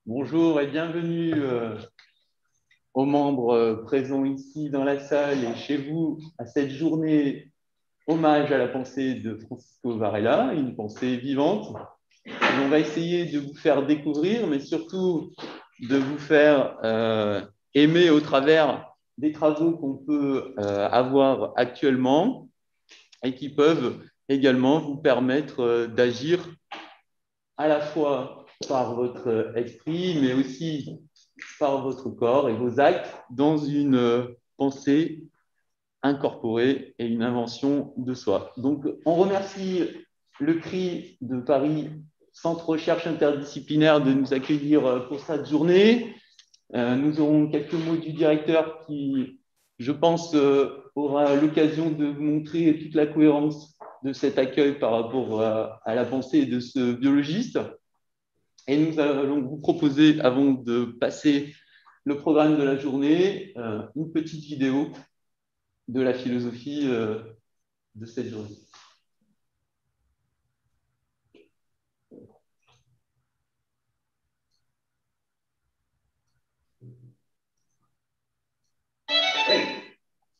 Bonjour et bienvenue aux membres présents ici dans la salle et chez vous à cette journée hommage à la pensée de Francisco Varela, une pensée vivante. Et on va essayer de vous faire découvrir, mais surtout de vous faire aimer au travers des travaux qu'on peut avoir actuellement et qui peuvent également vous permettre d'agir à la fois par votre esprit, mais aussi par votre corps et vos actes dans une pensée incorporée et une invention de soi. Donc, on remercie le CRI de Paris, Centre Recherche Interdisciplinaire, de nous accueillir pour cette journée. Nous aurons quelques mots du directeur qui, je pense, aura l'occasion de vous montrer toute la cohérence de cet accueil par rapport à la pensée de ce biologiste. Et nous allons vous proposer, avant de passer le programme de la journée, une petite vidéo de la philosophie de cette journée. Oui.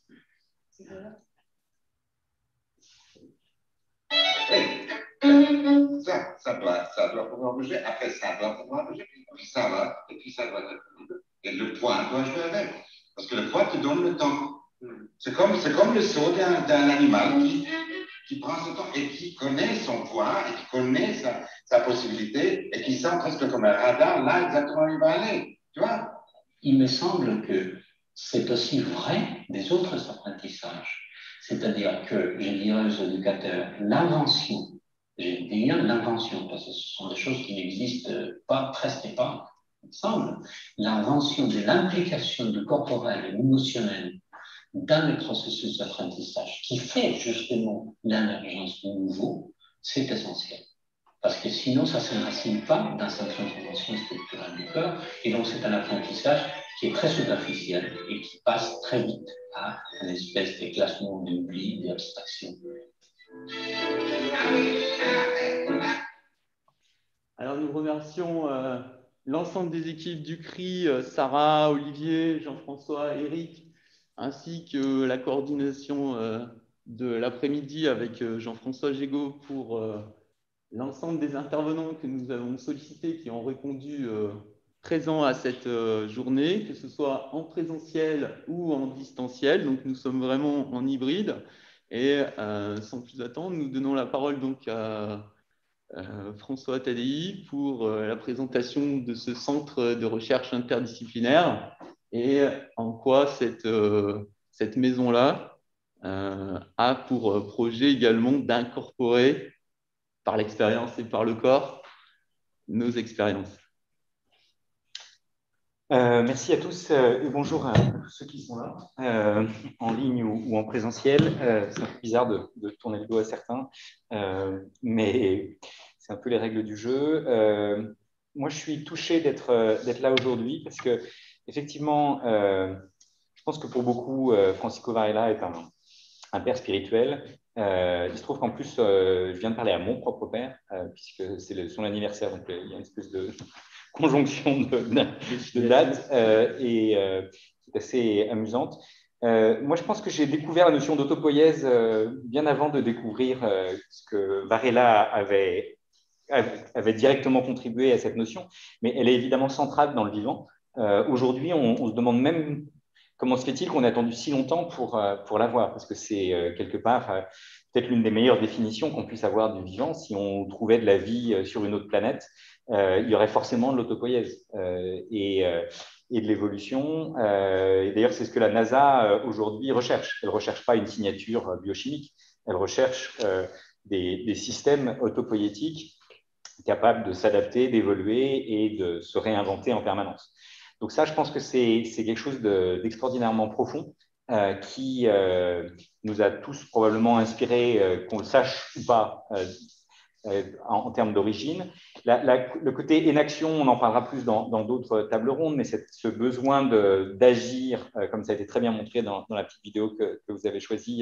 Oui. Ça doit pouvoir bouger. Après, ça doit pouvoir bouger. Puis ça va. Et puis ça doit être libre. Et le poids doit jouer avec. Parce que le poids te donne le temps. C'est comme le saut d'un animal qui prend son temps et qui connaît son poids et qui connaît sa possibilité et qui sent presque comme un radar là exactement où il va aller. Tu vois? Il me semble que c'est aussi vrai des autres apprentissages. C'est-à-dire que, je dirais aux éducateurs, l'invention, je dis bien l'invention, parce que ce sont des choses qui n'existent pas, presque pas, il me semble, l'invention de l'implication du corporel et émotionnel dans le processus d'apprentissage qui fait justement l'émergence du nouveau, c'est essentiel. Parce que sinon, ça ne s'enracine pas dans cette transformation structurelle du corps. Et donc, c'est un apprentissage qui est très superficiel et qui passe très vite à une espèce de classement d'oubli, d'abstraction. Alors, nous remercions l'ensemble des équipes du CRI, Sarah, Olivier, Jean-François, Eric, ainsi que la coordination de l'après-midi avec Jean-François Gégaud pour l'ensemble des intervenants que nous avons sollicités qui ont répondu présents à cette journée, que ce soit en présentiel ou en distanciel. Donc, nous sommes vraiment en hybride. Et sans plus attendre, nous donnons la parole donc à François Tadei pour la présentation de ce centre de recherche interdisciplinaire et en quoi cette maison-là a pour projet également d'incorporer par l'expérience et par le corps nos expériences. Merci à tous et bonjour à tous ceux qui sont là, en ligne ou en présentiel. C'est un peu bizarre de tourner le dos à certains, mais c'est un peu les règles du jeu. Moi, je suis touché d'être là aujourd'hui parce que, effectivement, je pense que pour beaucoup, Francisco Varela est un père spirituel. Il se trouve qu'en plus, je viens de parler à mon propre père, puisque c'est son anniversaire, donc il y a une espèce de conjonction de dates qui est assez amusante. Moi, je pense que j'ai découvert la notion d'autopoïèse bien avant de découvrir ce que Varela avait directement contribué à cette notion, mais elle est évidemment centrale dans le vivant. Aujourd'hui, on se demande même comment se fait-il qu'on ait attendu si longtemps pour l'avoir, parce que c'est quelque part peut-être l'une des meilleures définitions qu'on puisse avoir du vivant. Si on trouvait de la vie sur une autre planète, il y aurait forcément de l'autopoïèse et de l'évolution. Et d'ailleurs, c'est ce que la NASA aujourd'hui recherche. Elle ne recherche pas une signature biochimique, elle recherche des systèmes autopoïétiques capables de s'adapter, d'évoluer et de se réinventer en permanence. Donc ça, je pense que c'est quelque chose d'extraordinairement profond qui nous a tous probablement inspirés, qu'on le sache ou pas, en termes d'origine. Le côté inaction, on en parlera plus dans d'autres tables rondes, mais ce besoin d'agir, comme ça a été très bien montré dans la petite vidéo que vous avez choisie,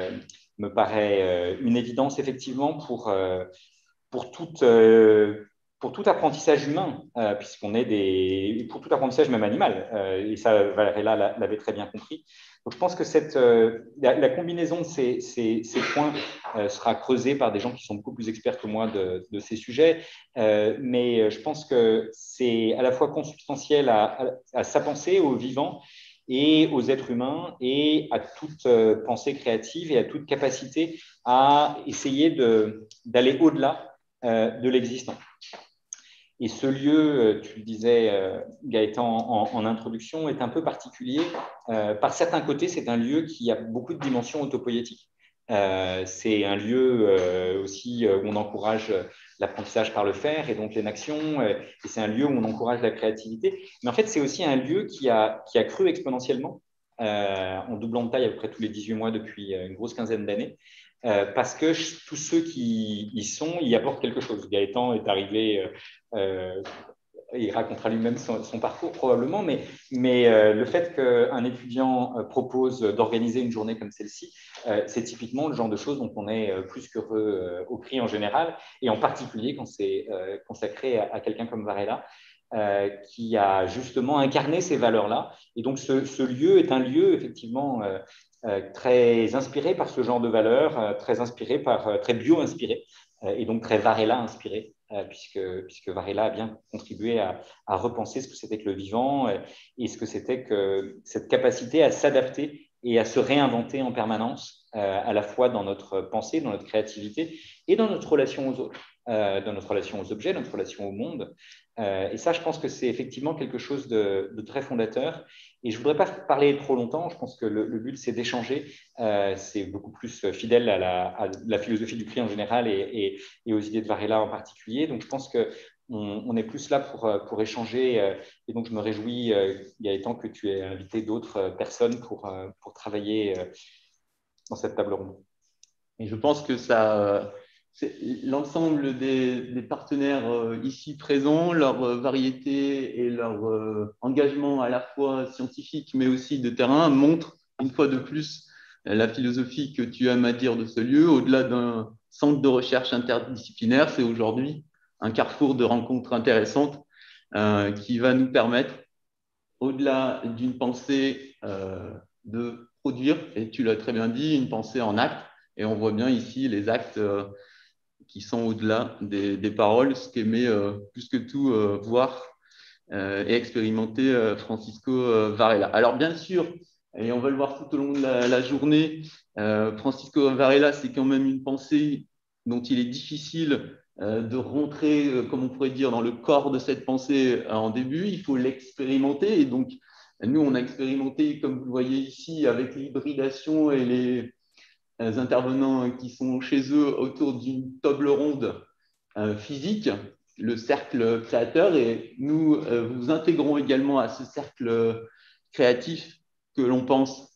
me paraît une évidence effectivement pour toute pour tout apprentissage humain, puisqu'on est pour tout apprentissage même animal, et ça, Varela l'avait très bien compris. Donc, je pense que la combinaison de ces points sera creusée par des gens qui sont beaucoup plus experts que moi de ces sujets, mais je pense que c'est à la fois consubstantiel à sa pensée, aux vivants, et aux êtres humains, et à toute pensée créative et à toute capacité à essayer d'aller au-delà de l'existant. Et ce lieu, tu le disais, Gaëtan, en introduction, est un peu particulier. Par certains côtés, c'est un lieu qui a beaucoup de dimensions autopoïétiques. C'est un lieu aussi où on encourage l'apprentissage par le faire et donc l'énaction, et c'est un lieu où on encourage la créativité. Mais en fait, c'est aussi un lieu qui a cru exponentiellement, en doublant de taille à peu près tous les 18 mois depuis une grosse quinzaine d'années. Parce que tous ceux qui y sont y apportent quelque chose. Gaëtan est arrivé, il racontera lui-même son parcours probablement, mais le fait qu'un étudiant propose d'organiser une journée comme celle-ci, c'est typiquement le genre de choses dont on est plus qu'heureux au CRI en général, et en particulier quand c'est consacré à quelqu'un comme Varela, qui a justement incarné ces valeurs-là. Et donc ce lieu est un lieu effectivement très inspiré par ce genre de valeurs, très bio-inspiré, et donc très Varela inspiré, puisque Varela a bien contribué à repenser ce que c'était que le vivant et ce que c'était que cette capacité à s'adapter et à se réinventer en permanence, à la fois dans notre pensée, dans notre créativité et dans notre relation aux autres, dans notre relation aux objets, notre relation au monde. Et ça, je pense que c'est effectivement quelque chose de très fondateur. Et je ne voudrais pas parler trop longtemps. Je pense que le but, c'est d'échanger. C'est beaucoup plus fidèle à la philosophie du CRI en général et aux idées de Varela en particulier. Donc, je pense qu'on est plus là pour échanger. Et donc, je me réjouis, Gaëtan, que tu aies invité d'autres personnes pour travailler dans cette table ronde. Et je pense que l'ensemble des partenaires ici présents, leur variété et leur engagement à la fois scientifique mais aussi de terrain montrent une fois de plus la philosophie que tu aimes à dire de ce lieu. Au-delà d'un centre de recherche interdisciplinaire, c'est aujourd'hui un carrefour de rencontres intéressantes qui va nous permettre, au-delà d'une pensée de produire, et tu l'as très bien dit, une pensée en acte. Et on voit bien ici les actes qui sont au-delà des paroles, ce qu'aimait plus que tout voir et expérimenter Francisco Varela. Alors bien sûr, et on va le voir tout au long de la journée, Francisco Varela, c'est quand même une pensée dont il est difficile de rentrer, comme on pourrait dire, dans le corps de cette pensée en début. Il faut l'expérimenter. Et donc, nous, on a expérimenté, comme vous le voyez ici, avec l'hybridation et les intervenants qui sont chez eux autour d'une table ronde physique, le cercle créateur, et nous vous intégrons également à ce cercle créatif que l'on pense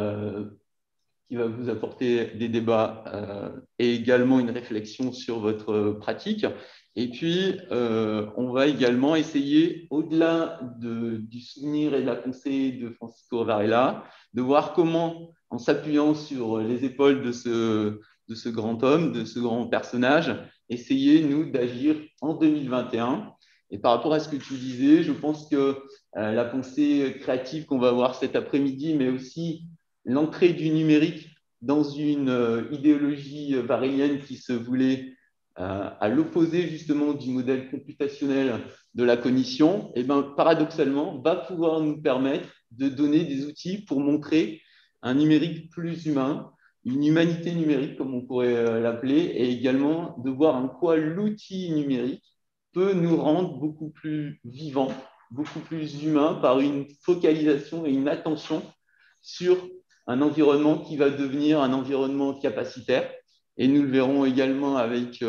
qui va vous apporter des débats et également une réflexion sur votre pratique. Et puis, on va également essayer, au-delà du souvenir et de la pensée de Francisco Varela, de voir comment, en s'appuyant sur les épaules de ce grand homme, de ce grand personnage, essayer, nous, d'agir en 2021. Et par rapport à ce que tu disais, je pense que la pensée créative qu'on va voir cet après-midi, mais aussi l'entrée du numérique dans une idéologie varélienne qui se voulait à l'opposé justement du modèle computationnel de la cognition, et ben, paradoxalement, va pouvoir nous permettre de donner des outils pour montrer un numérique plus humain, une humanité numérique, comme on pourrait l'appeler, et également de voir en quoi l'outil numérique peut nous rendre beaucoup plus vivants, beaucoup plus humains par une focalisation et une attention sur un environnement qui va devenir un environnement capacitaire. Et nous le verrons également avec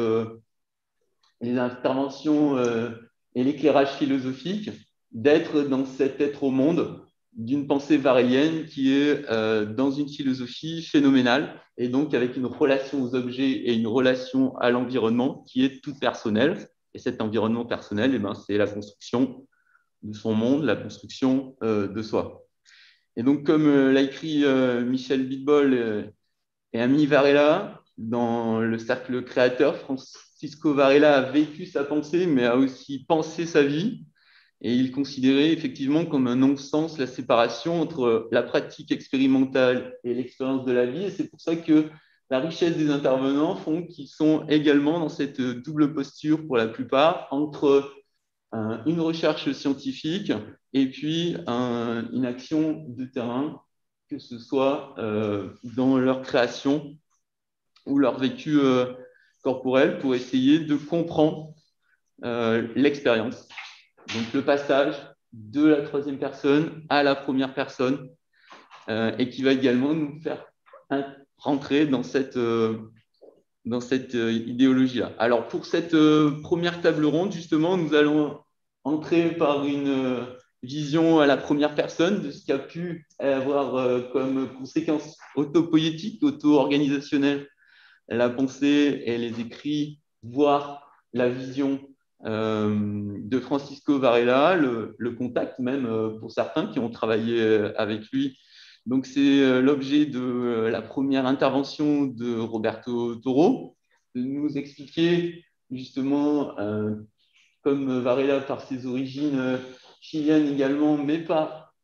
les interventions et l'éclairage philosophique, d'être dans cet être au monde d'une pensée varélienne qui est dans une philosophie phénoménale et donc avec une relation aux objets et une relation à l'environnement qui est toute personnelle. Et cet environnement personnel, eh ben, c'est la construction de son monde, la construction de soi. Et donc, comme l'a écrit Michel Bitbol et Ami Varela, dans le cercle créateur, Francisco Francisco Varela a vécu sa pensée, mais a aussi pensé sa vie. Et il considérait effectivement comme un non-sens la séparation entre la pratique expérimentale et l'expérience de la vie. Et c'est pour ça que la richesse des intervenants font qu'ils sont également dans cette double posture pour la plupart entre une recherche scientifique et puis une action de terrain, que ce soit dans leur création ou leur vécu corporel, pour essayer de comprendre l'expérience. Donc le passage de la troisième personne à la première personne, et qui va également nous faire rentrer dans cette idéologie-là. Alors pour cette première table ronde, justement, nous allons entrer par une vision à la première personne de ce qu'a pu avoir comme conséquence autopoétique, auto-organisationnelle, la pensée et les écrits, voire la vision de Francisco Varela, le contact même pour certains qui ont travaillé avec lui. Donc c'est l'objet de la première intervention de Roberto Toro, de nous expliquer justement, comme Varela par ses origines chiliennes également, mais pas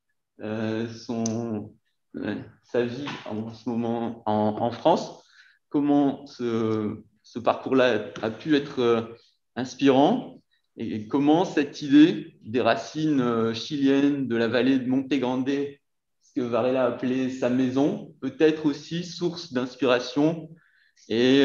sa vie en ce moment en France, comment ce parcours-là a pu être inspirant et comment cette idée des racines chiliennes de la vallée de Monte Grande, ce que Varela appelait sa maison, peut être aussi source d'inspiration et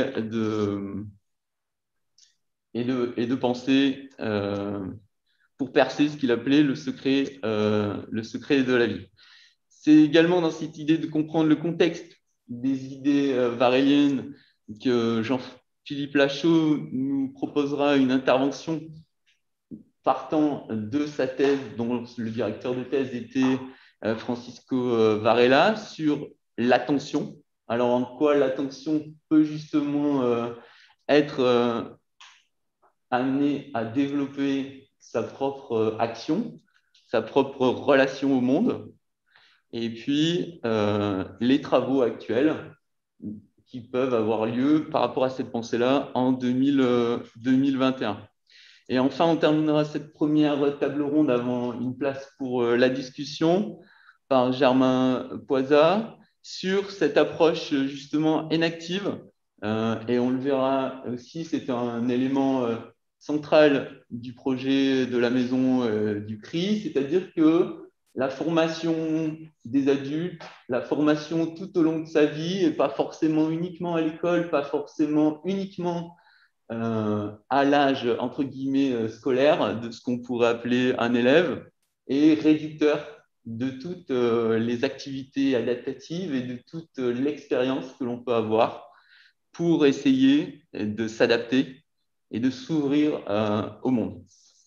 de pensée pour percer ce qu'il appelait le secret de la vie. C'est également dans cette idée de comprendre le contexte des idées varéliennes que Jean-Philippe Lachaud nous proposera une intervention partant de sa thèse, dont le directeur de thèse était Francisco Varela, sur l'attention. Alors, en quoi l'attention peut justement être amenée à développer sa propre action, sa propre relation au monde, et puis les travaux actuels qui peuvent avoir lieu par rapport à cette pensée-là en 2021. Et enfin, on terminera cette première table ronde avant une place pour la discussion par Germain Poisa sur cette approche justement inactive. Et on le verra aussi, c'est un élément central du projet de la maison du CRI, c'est-à-dire que la formation des adultes, la formation tout au long de sa vie, et pas forcément uniquement à l'école, pas forcément uniquement à l'âge, entre guillemets, scolaire, de ce qu'on pourrait appeler un élève, est réducteur de toutes les activités adaptatives et de toute l'expérience que l'on peut avoir pour essayer de s'adapter et de s'ouvrir au monde.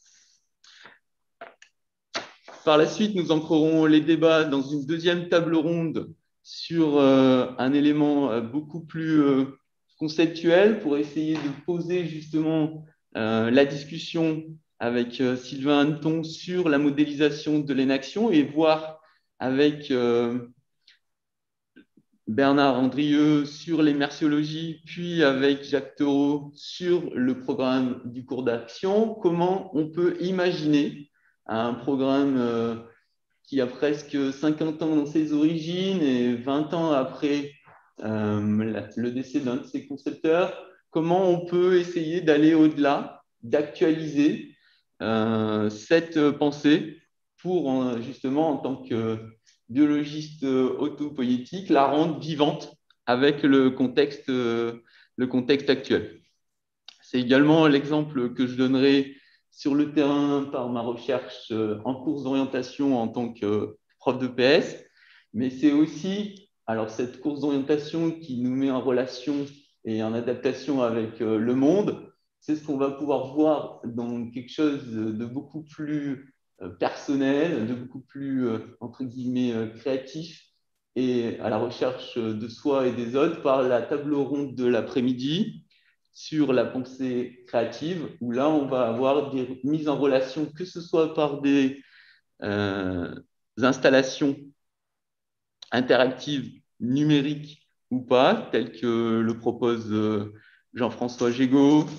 Par la suite, nous ancrerons les débats dans une deuxième table ronde sur un élément beaucoup plus conceptuel pour essayer de poser justement la discussion avec Sylvain Hanneton sur la modélisation de l'inaction et voir avec Bernard Andrieux sur l'immersiologie, puis avec Jacques Theroux sur le programme du cours d'action, comment on peut imaginer un programme qui a presque 50 ans dans ses origines et 20 ans après le décès d'un de ses concepteurs, comment on peut essayer d'aller au-delà, d'actualiser cette pensée pour justement, en tant que biologiste autopoïétique, la rendre vivante avec le contexte actuel. C'est également l'exemple que je donnerai sur le terrain par ma recherche en course d'orientation en tant que prof de PS, mais c'est aussi alors cette course d'orientation qui nous met en relation et en adaptation avec le monde, c'est ce qu'on va pouvoir voir dans quelque chose de beaucoup plus personnel, de beaucoup plus, entre guillemets, créatif et à la recherche de soi et des autres par la table ronde de l'après-midi sur la pensée créative, où là, on va avoir des mises en relation, que ce soit par des installations interactives numériques ou pas, telles que le propose Jean-François Gégaud,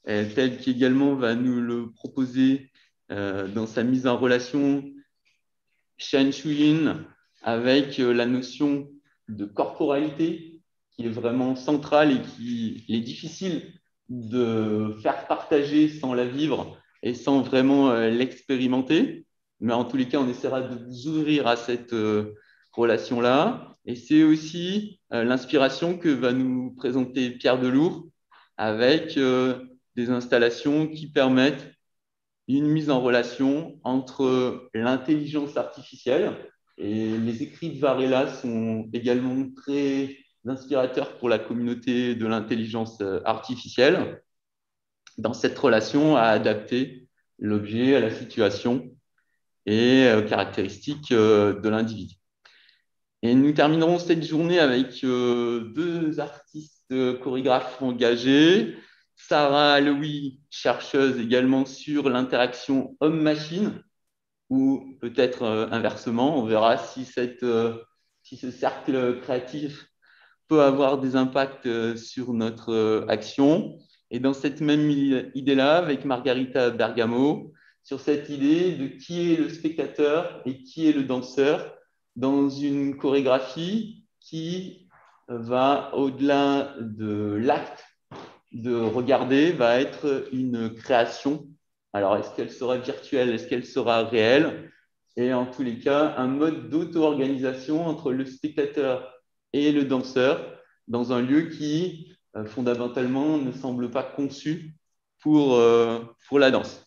tel qu'également va nous le proposer dans sa mise en relation Shan Shuyin avec la notion de corporalité qui est vraiment centrale et qui est difficile de faire partager sans la vivre et sans vraiment l'expérimenter. Mais en tous les cas, on essaiera de vous ouvrir à cette relation-là. Et c'est aussi l'inspiration que va nous présenter Pierre Delour avec des installations qui permettent une mise en relation entre l'intelligence artificielle, et les écrits de Varela sont également très inspirateurs pour la communauté de l'intelligence artificielle, dans cette relation à adapter l'objet à la situation et aux caractéristiques de l'individu. Et nous terminerons cette journée avec deux artistes chorégraphes engagés. Sarah Louis, chercheuse également sur l'interaction homme-machine, ou peut-être inversement, on verra si ce cercle créatif peut avoir des impacts sur notre action. Et dans cette même idée-là, avec Margarita Bergamo, sur cette idée de qui est le spectateur et qui est le danseur dans une chorégraphie qui va au-delà de l'acte de regarder, va être une création. Alors, est-ce qu'elle sera virtuelle? Est-ce qu'elle sera réelle? Et en tous les cas, un mode d'auto-organisation entre le spectateur et le danseur dans un lieu qui, fondamentalement, ne semble pas conçu pour la danse.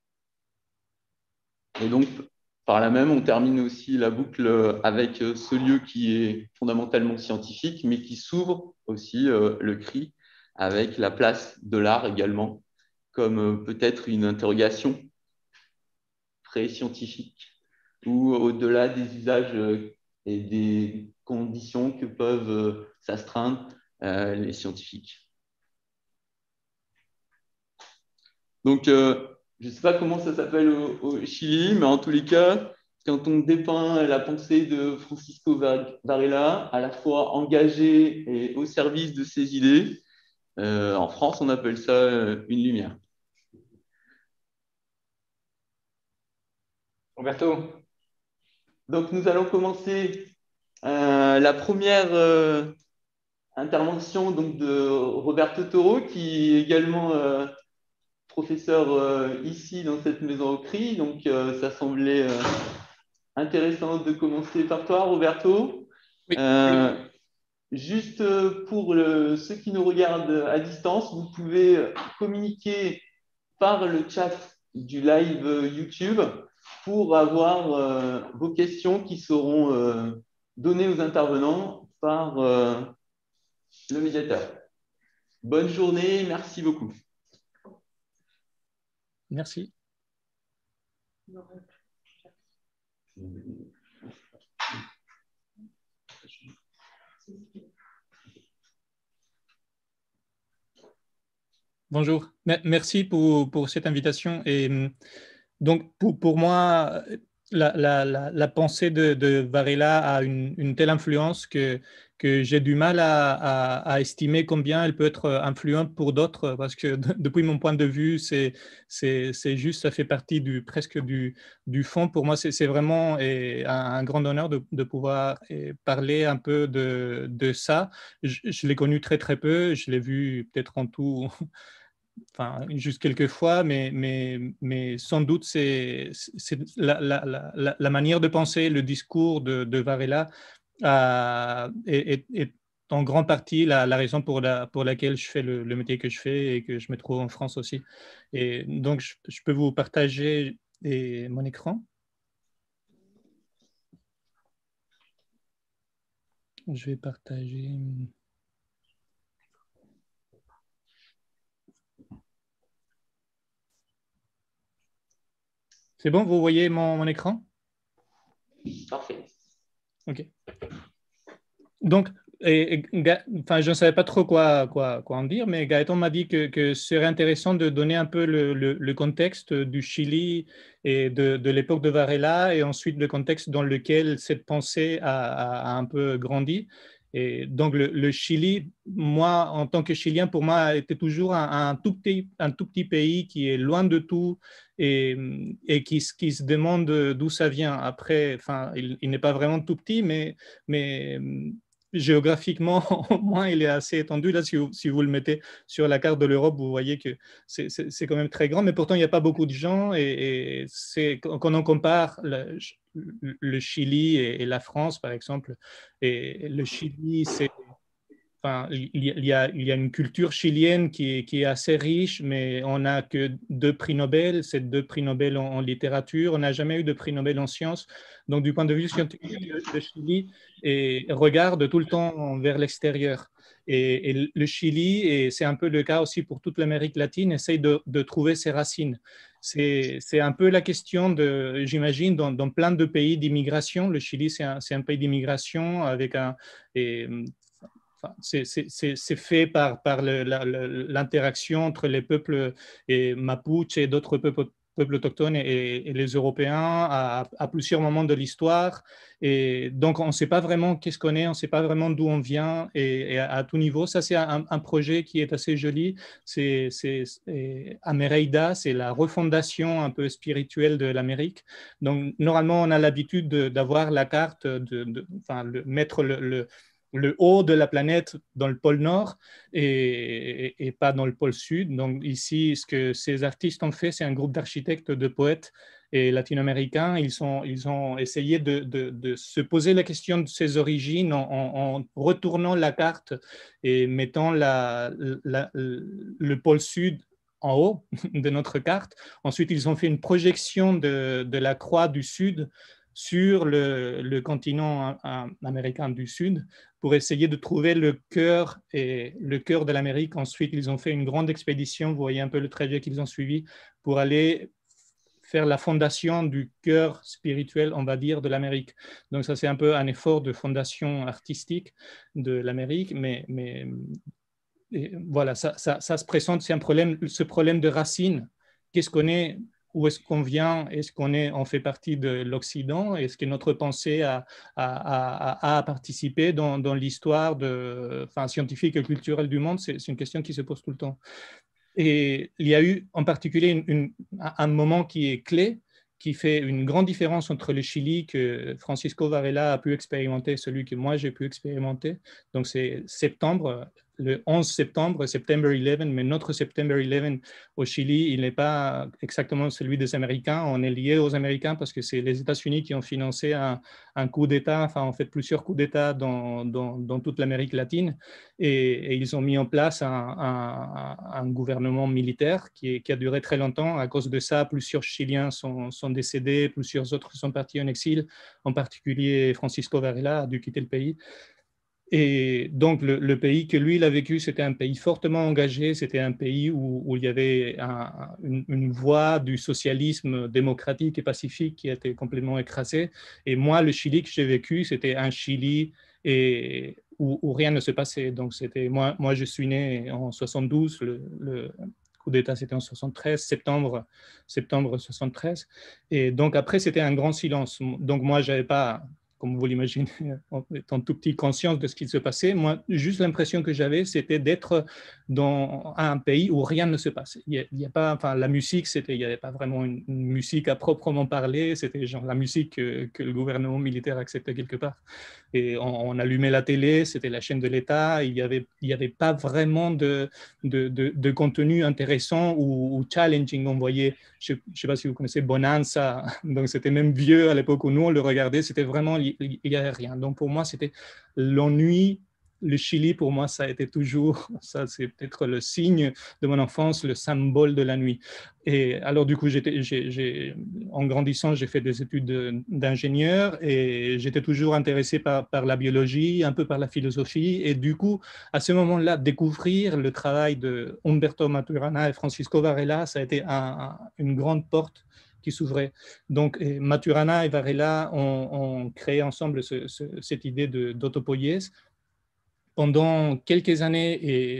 Et donc, par là même, on termine aussi la boucle avec ce lieu qui est fondamentalement scientifique, mais qui s'ouvre aussi le CRI avec la place de l'art également, comme peut-être une interrogation pré-scientifique, ou au-delà des usages et des conditions que peuvent s'astreindre les scientifiques. Donc, je ne sais pas comment ça s'appelle au Chili, mais en tous les cas, quand on dépeint la pensée de Francisco Varela, à la fois engagé et au service de ses idées, en France, on appelle ça une lumière. Roberto. Donc, nous allons commencer la première intervention donc, de Roberto Toro, qui est également professeur ici dans cette maison au CRI. Donc, ça semblait intéressant de commencer par toi, Roberto. Oui. Juste pour ceux qui nous regardent à distance, vous pouvez communiquer par le chat du live YouTube pour avoir vos questions qui seront données aux intervenants par le médiateur. Bonne journée, merci beaucoup. Merci. Bonjour, merci pour cette invitation. Et donc, pour moi, la pensée de Varela a une telle influence que j'ai du mal à estimer combien elle peut être influente pour d'autres, parce que depuis mon point de vue, c'est juste, ça fait partie presque du fond. Pour moi, c'est vraiment un grand honneur de pouvoir parler un peu de ça. Je l'ai connu très, très peu. Je l'ai vu peut-être en tout... Enfin, juste quelques fois, mais sans doute, c'est la manière de penser, le discours de Varela est en grande partie la raison pour laquelle je fais le métier que je fais et que je me trouve en France aussi. Et donc, je peux vous partager mon écran. Je vais partager... C'est bon, vous voyez mon écran? Parfait. OK. Donc, je ne savais pas trop quoi en dire, mais Gaëtan m'a dit que ce serait intéressant de donner un peu le contexte du Chili et de l'époque de Varela, et ensuite le contexte dans lequel cette pensée a un peu grandi. Et donc, le Chili, moi, en tant que Chilien, pour moi, était toujours un tout petit pays qui est loin de tout et qui se demande d'où ça vient. Après, enfin, il n'est pas vraiment tout petit, mais géographiquement, au moins, il est assez étendu. Là, si vous le mettez sur la carte de l'Europe, vous voyez que c'est quand même très grand, mais pourtant, il n'y a pas beaucoup de gens. Et quand on compare le Chili et la France, par exemple, et le Chili, enfin, il y a une culture chilienne qui est assez riche, mais on n'a que 2 prix Nobel, c'est 2 prix Nobel en littérature, on n'a jamais eu de prix Nobel en sciences. Donc, du point de vue scientifique, le Chili regarde tout le temps vers l'extérieur. Et le Chili, et c'est un peu le cas aussi pour toute l'Amérique latine, essaye de trouver ses racines. C'est un peu la question j'imagine, dans plein de pays d'immigration. Le Chili, c'est un pays d'immigration avec c'est fait par l'interaction entre les peuples mapuche et d'autres peuples autochtones et les Européens à plusieurs moments de l'histoire. Et donc, on ne sait pas vraiment qu'est-ce qu'on est, on ne sait pas vraiment d'où on vient et à tout niveau. Ça, c'est un projet qui est assez joli. C'est Amereida, c'est la refondation un peu spirituelle de l'Amérique. Donc, normalement, on a l'habitude d'avoir la carte, mettre le haut de la planète dans le pôle Nord et pas dans le pôle Sud. Donc ici, ce que ces artistes ont fait, c'est un groupe d'architectes, de poètes et latino-américains. Ils ont essayé de se poser la question de ses origines en retournant la carte et mettant le pôle Sud en haut de notre carte. Ensuite, ils ont fait une projection de la croix du Sud sur le continent américain du Sud pour essayer de trouver le cœur de l'Amérique. Ensuite, ils ont fait une grande expédition, vous voyez un peu le trajet qu'ils ont suivi, pour aller faire la fondation du cœur spirituel, on va dire, de l'Amérique. Donc ça, c'est un peu un effort de fondation artistique de l'Amérique, mais voilà, ça se présente, c'est ce problème de racines. Qu'est-ce qu'on est? Où est-ce qu'on vient? Est-ce on fait partie de l'Occident? Est-ce que notre pensée a participé dans l'histoire scientifique et culturelle du monde? C'est une question qui se pose tout le temps. Et il y a eu en particulier un moment qui est clé, qui fait une grande différence entre le Chili que Francisco Varela a pu expérimenter, celui que moi j'ai pu expérimenter. Donc c'est le 11 septembre, September 11, mais notre September 11 au Chili, il n'est pas exactement celui des Américains. On est lié aux Américains parce que c'est les États-Unis qui ont financé un coup d'État, enfin en fait plusieurs coups d'État dans toute l'Amérique latine et ils ont mis en place un gouvernement militaire qui a duré très longtemps. À cause de ça, plusieurs Chiliens sont décédés, plusieurs autres sont partis en exil, en particulier Francisco Varela a dû quitter le pays. Et donc, le pays que lui, il a vécu, c'était un pays fortement engagé, c'était un pays où il y avait une voie du socialisme démocratique et pacifique qui a été complètement écrasée. Et moi, le Chili que j'ai vécu, c'était un Chili où rien ne se passait. Donc, moi, je suis né en 72, le coup d'État, c'était en 73, septembre 73. Et donc, après, c'était un grand silence. Donc, moi, je n'avais pas, comme vous l'imaginez, en étant tout petit, conscience de ce qui se passait. Moi, juste l'impression que j'avais, c'était d'être dans un pays où rien ne se passe. Il y a pas, enfin, la musique, il n'y avait pas vraiment une musique à proprement parler. C'était genre la musique que le gouvernement militaire acceptait quelque part. Et on allumait la télé, c'était la chaîne de l'État. Il y avait pas vraiment de contenu intéressant ou challenging. On voyait, je ne sais pas si vous connaissez Bonanza, donc c'était même vieux à l'époque où nous on le regardait, c'était vraiment, il n'y avait rien. Donc pour moi, c'était l'ennui. Le Chili, pour moi, ça a été toujours, ça c'est peut-être le signe de mon enfance, le symbole de la nuit. Et alors du coup, en grandissant, j'ai fait des études d'ingénieur et j'étais toujours intéressé par la biologie, un peu par la philosophie. Et du coup, à ce moment-là, découvrir le travail de Humberto Maturana et Francisco Varela, ça a été une grande porte qui s'ouvrait. Donc, Maturana et Varela ont créé ensemble cette idée d'autopoïèse. Pendant quelques années, et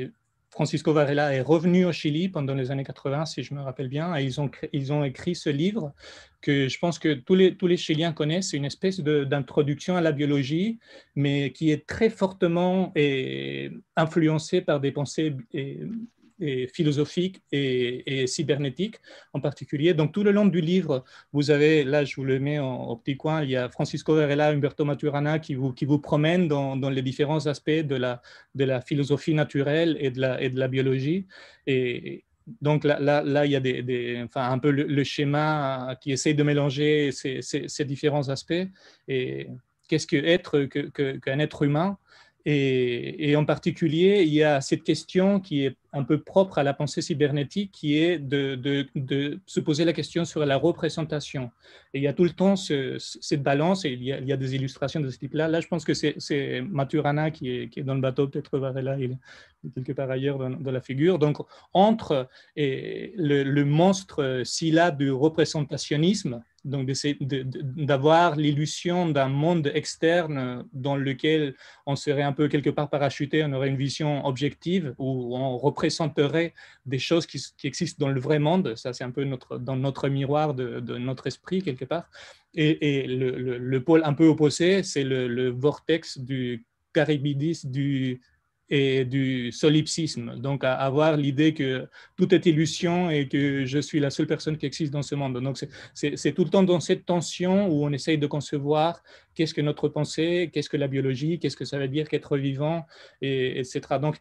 Francisco Varela est revenu au Chili pendant les années 80, si je me rappelle bien, et ils ont écrit ce livre que je pense que tous les Chiliens connaissent. C'est une espèce d'introduction à la biologie, mais qui est très fortement influencée par des pensées philosophiques et cybernétiques en particulier. Donc tout le long du livre, vous avez, là je vous le mets au petit coin, il y a Francisco Varela, Humberto Maturana qui vous promènent dans les différents aspects de la philosophie naturelle et de la biologie. Et donc là il y a un peu le schéma qui essaye de mélanger ces différents aspects. Et qu'est-ce qu'un être humain? Et en particulier, il y a cette question qui est un peu propre à la pensée cybernétique, qui est de se poser la question sur la représentation. Et il y a tout le temps cette balance, et il y a des illustrations de ce type-là. Là, je pense que c'est Maturana qui est dans le bateau, peut-être Varela, il est quelque part ailleurs dans la figure. Donc, entre le monstre Scylla du représentationnisme, donc d'avoir l'illusion d'un monde externe dans lequel on serait un peu quelque part parachuté, on aurait une vision objective où on représenterait des choses qui existent dans le vrai monde. Ça, c'est un peu dans notre miroir de notre esprit quelque part. Et le pôle un peu opposé, c'est le vortex du caribidis et du solipsisme, donc à avoir l'idée que tout est illusion et que je suis la seule personne qui existe dans ce monde. Donc c'est tout le temps dans cette tension où on essaye de concevoir qu'est-ce que notre pensée, qu'est-ce que la biologie, qu'est-ce que ça veut dire qu'être vivant, etc. Donc,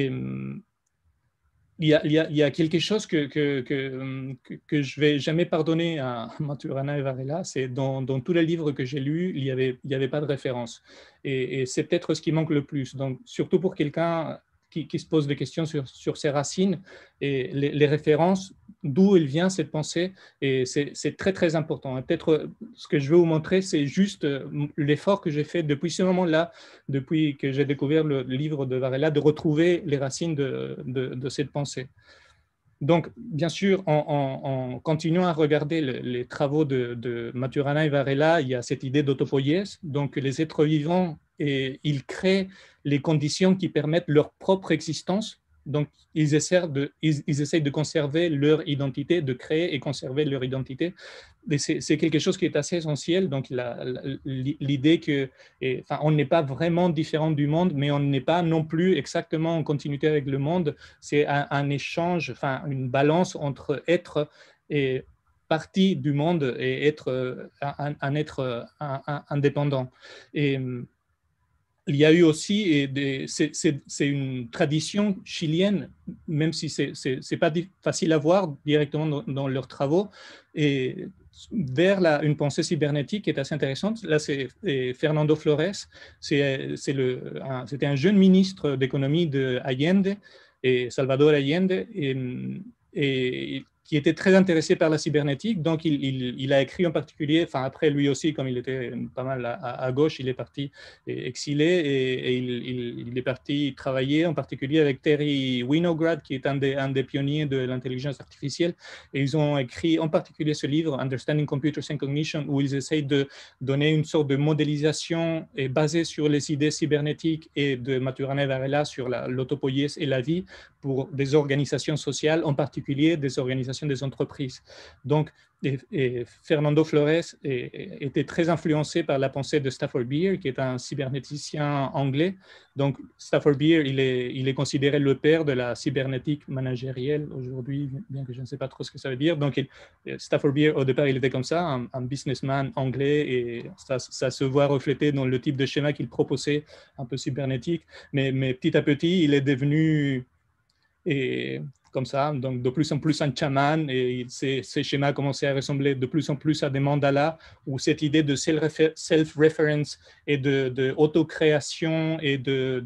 il y a quelque chose que je ne vais jamais pardonner à Maturana et Varela, c'est dans tous les livres que j'ai lus, il y avait pas de référence. Et c'est peut-être ce qui manque le plus. Donc, surtout pour quelqu'un qui se pose des questions sur ses racines et les références, d'où il vient cette pensée, et c'est très très important. Et peut-être ce que je veux vous montrer, c'est juste l'effort que j'ai fait depuis ce moment-là, depuis que j'ai découvert le livre de Varela, de retrouver les racines de cette pensée. Donc, bien sûr, en continuant à regarder les travaux de Maturana et Varela, il y a cette idée d'autopoïèse. Donc, les êtres vivants, ils créent les conditions qui permettent leur propre existence. Donc, ils essayent de conserver leur identité, de créer et conserver leur identité. Et c'est quelque chose qui est assez essentiel. Donc, l'idée on n'est pas vraiment différent du monde, mais on n'est pas non plus exactement en continuité avec le monde. C'est un échange, une balance entre être et partie du monde et être un être indépendant. Et il y a eu aussi, c'est une tradition chilienne, même si ce n'est pas facile à voir directement dans leurs travaux, et vers une pensée cybernétique qui est assez intéressante. Là, c'est Fernando Flores, c'était un jeune ministre d'économie de Allende, et Salvador Allende, et qui était très intéressé par la cybernétique. Donc, il a écrit en particulier, après lui aussi, comme il était pas mal à gauche, il est parti exilé et il est parti travailler en particulier avec Terry Winograd, qui est un des pionniers de l'intelligence artificielle. Et ils ont écrit en particulier ce livre, Understanding Computers and Cognition, où ils essayent de donner une sorte de modélisation basée sur les idées cybernétiques et de Maturana et Varela sur l'autopoïèse et la vie pour des organisations sociales, en particulier des organisations des entreprises. Donc, Fernando Flores était très influencé par la pensée de Stafford Beer, qui est un cybernéticien anglais. Donc, Stafford Beer, il est considéré le père de la cybernétique managérielle aujourd'hui, bien que je ne sais pas trop ce que ça veut dire. Donc, Stafford Beer, au départ, il était comme ça, un businessman anglais, et ça se voit reflété dans le type de schéma qu'il proposait, un peu cybernétique. Mais petit à petit, il est devenu comme ça, donc de plus en plus un chaman, et ces schémas commençaient à ressembler de plus en plus à des mandalas, où cette idée de self-reference et de auto-création et de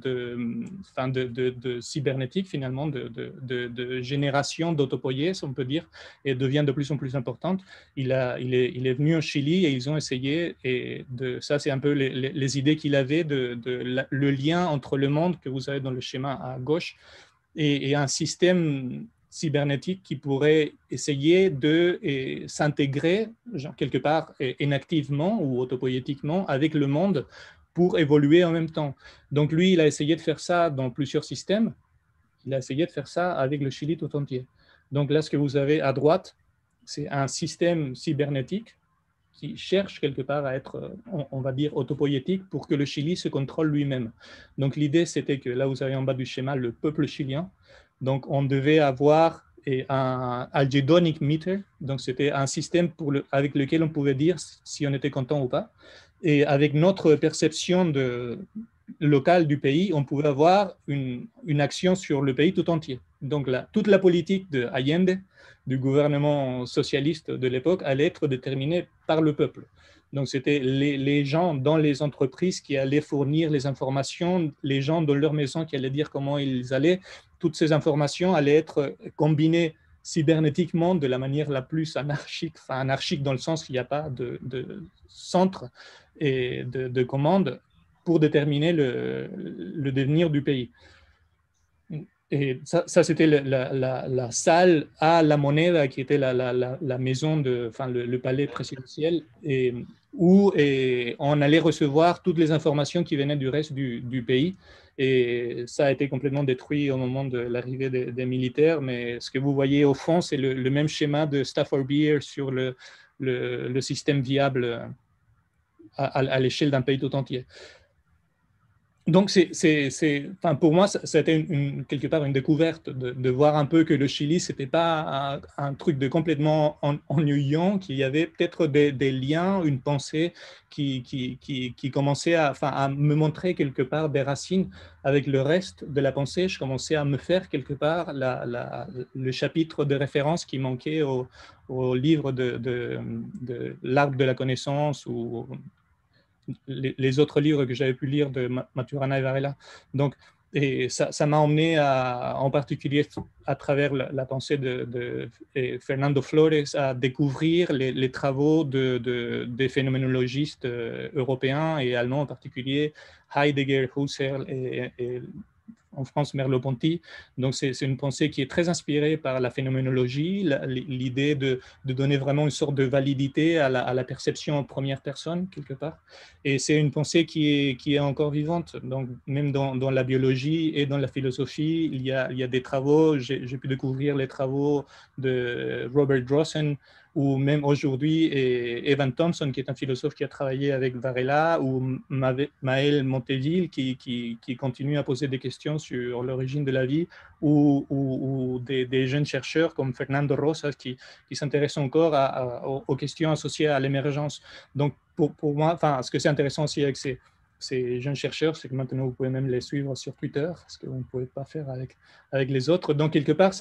cybernétique, finalement, de génération d'autopoïèse, on peut dire, et devient de plus en plus importante. Il est venu au Chili et ils ont essayé, et ça c'est un peu les idées qu'il avait le lien entre le monde que vous avez dans le schéma à gauche et un système cybernétique qui pourrait essayer de s'intégrer quelque part inactivement ou autopoïétiquement avec le monde pour évoluer en même temps. Donc lui, il a essayé de faire ça dans plusieurs systèmes. il a essayé de faire ça avec le Chili tout entier. Donc là, ce que vous avez à droite, c'est un système cybernétique qui cherche quelque part à être, on va dire, autopoïétique pour que le Chili se contrôle lui-même. Donc l'idée, c'était que là, vous avez en bas du schéma le peuple chilien. Donc on devait avoir un algedonic meter, donc c'était un système avec lequel on pouvait dire si on était content ou pas. Et avec notre perception locale du pays, on pouvait avoir une action sur le pays tout entier. Donc toute la politique de Allende, du gouvernement socialiste de l'époque, allait être déterminée par le peuple. Donc, c'était les gens dans les entreprises qui allaient fournir les informations, les gens dans leur maison qui allaient dire comment ils allaient. Toutes ces informations allaient être combinées cybernétiquement de la manière la plus anarchique, enfin anarchique dans le sens qu'il n'y a pas de centre et de commande pour déterminer le devenir du pays. Et ça c'était la salle à la Moneda, qui était la maison, le palais présidentiel, où on allait recevoir toutes les informations qui venaient du reste du pays. Et ça a été complètement détruit au moment de l'arrivée des militaires. Mais ce que vous voyez au fond, c'est le même schéma de Stafford Beer sur le système viable à l'échelle d'un pays tout entier. Donc, pour moi, ça a été quelque part une découverte de voir un peu que le Chili, ce n'était pas un truc de complètement ennuyant, qu'il y avait peut-être des liens, une pensée qui commençait à me montrer quelque part des racines avec le reste de la pensée. Je commençais à me faire quelque part le chapitre de référence qui manquait au livre de l'arbre de la connaissance ou les autres livres que j'avais pu lire de Maturana et Varela. Donc, et ça m'a emmené en particulier à travers la pensée de Fernando Flores à découvrir les travaux des phénoménologistes européens et allemands en particulier, Heidegger, Husserl et en France, Merleau-Ponty. Donc, c'est une pensée qui est très inspirée par la phénoménologie, l'idée de donner vraiment une sorte de validité à la perception en première personne, quelque part. Et c'est une pensée qui est encore vivante. Donc, même dans la biologie et dans la philosophie, il y a des travaux. J'ai pu découvrir les travaux de Robert Drossen, ou même aujourd'hui, Evan Thompson, qui est un philosophe qui a travaillé avec Varela, ou Maël Monteville, qui continue à poser des questions sur l'origine de la vie, ou des jeunes chercheurs comme Fernando Rosas, qui s'intéressent encore aux questions associées à l'émergence. Donc, pour moi, ce que c'est intéressant aussi avec ces jeunes chercheurs, c'est que maintenant, vous pouvez même les suivre sur Twitter, ce que vous ne pouvez pas faire avec les autres. Donc, quelque part,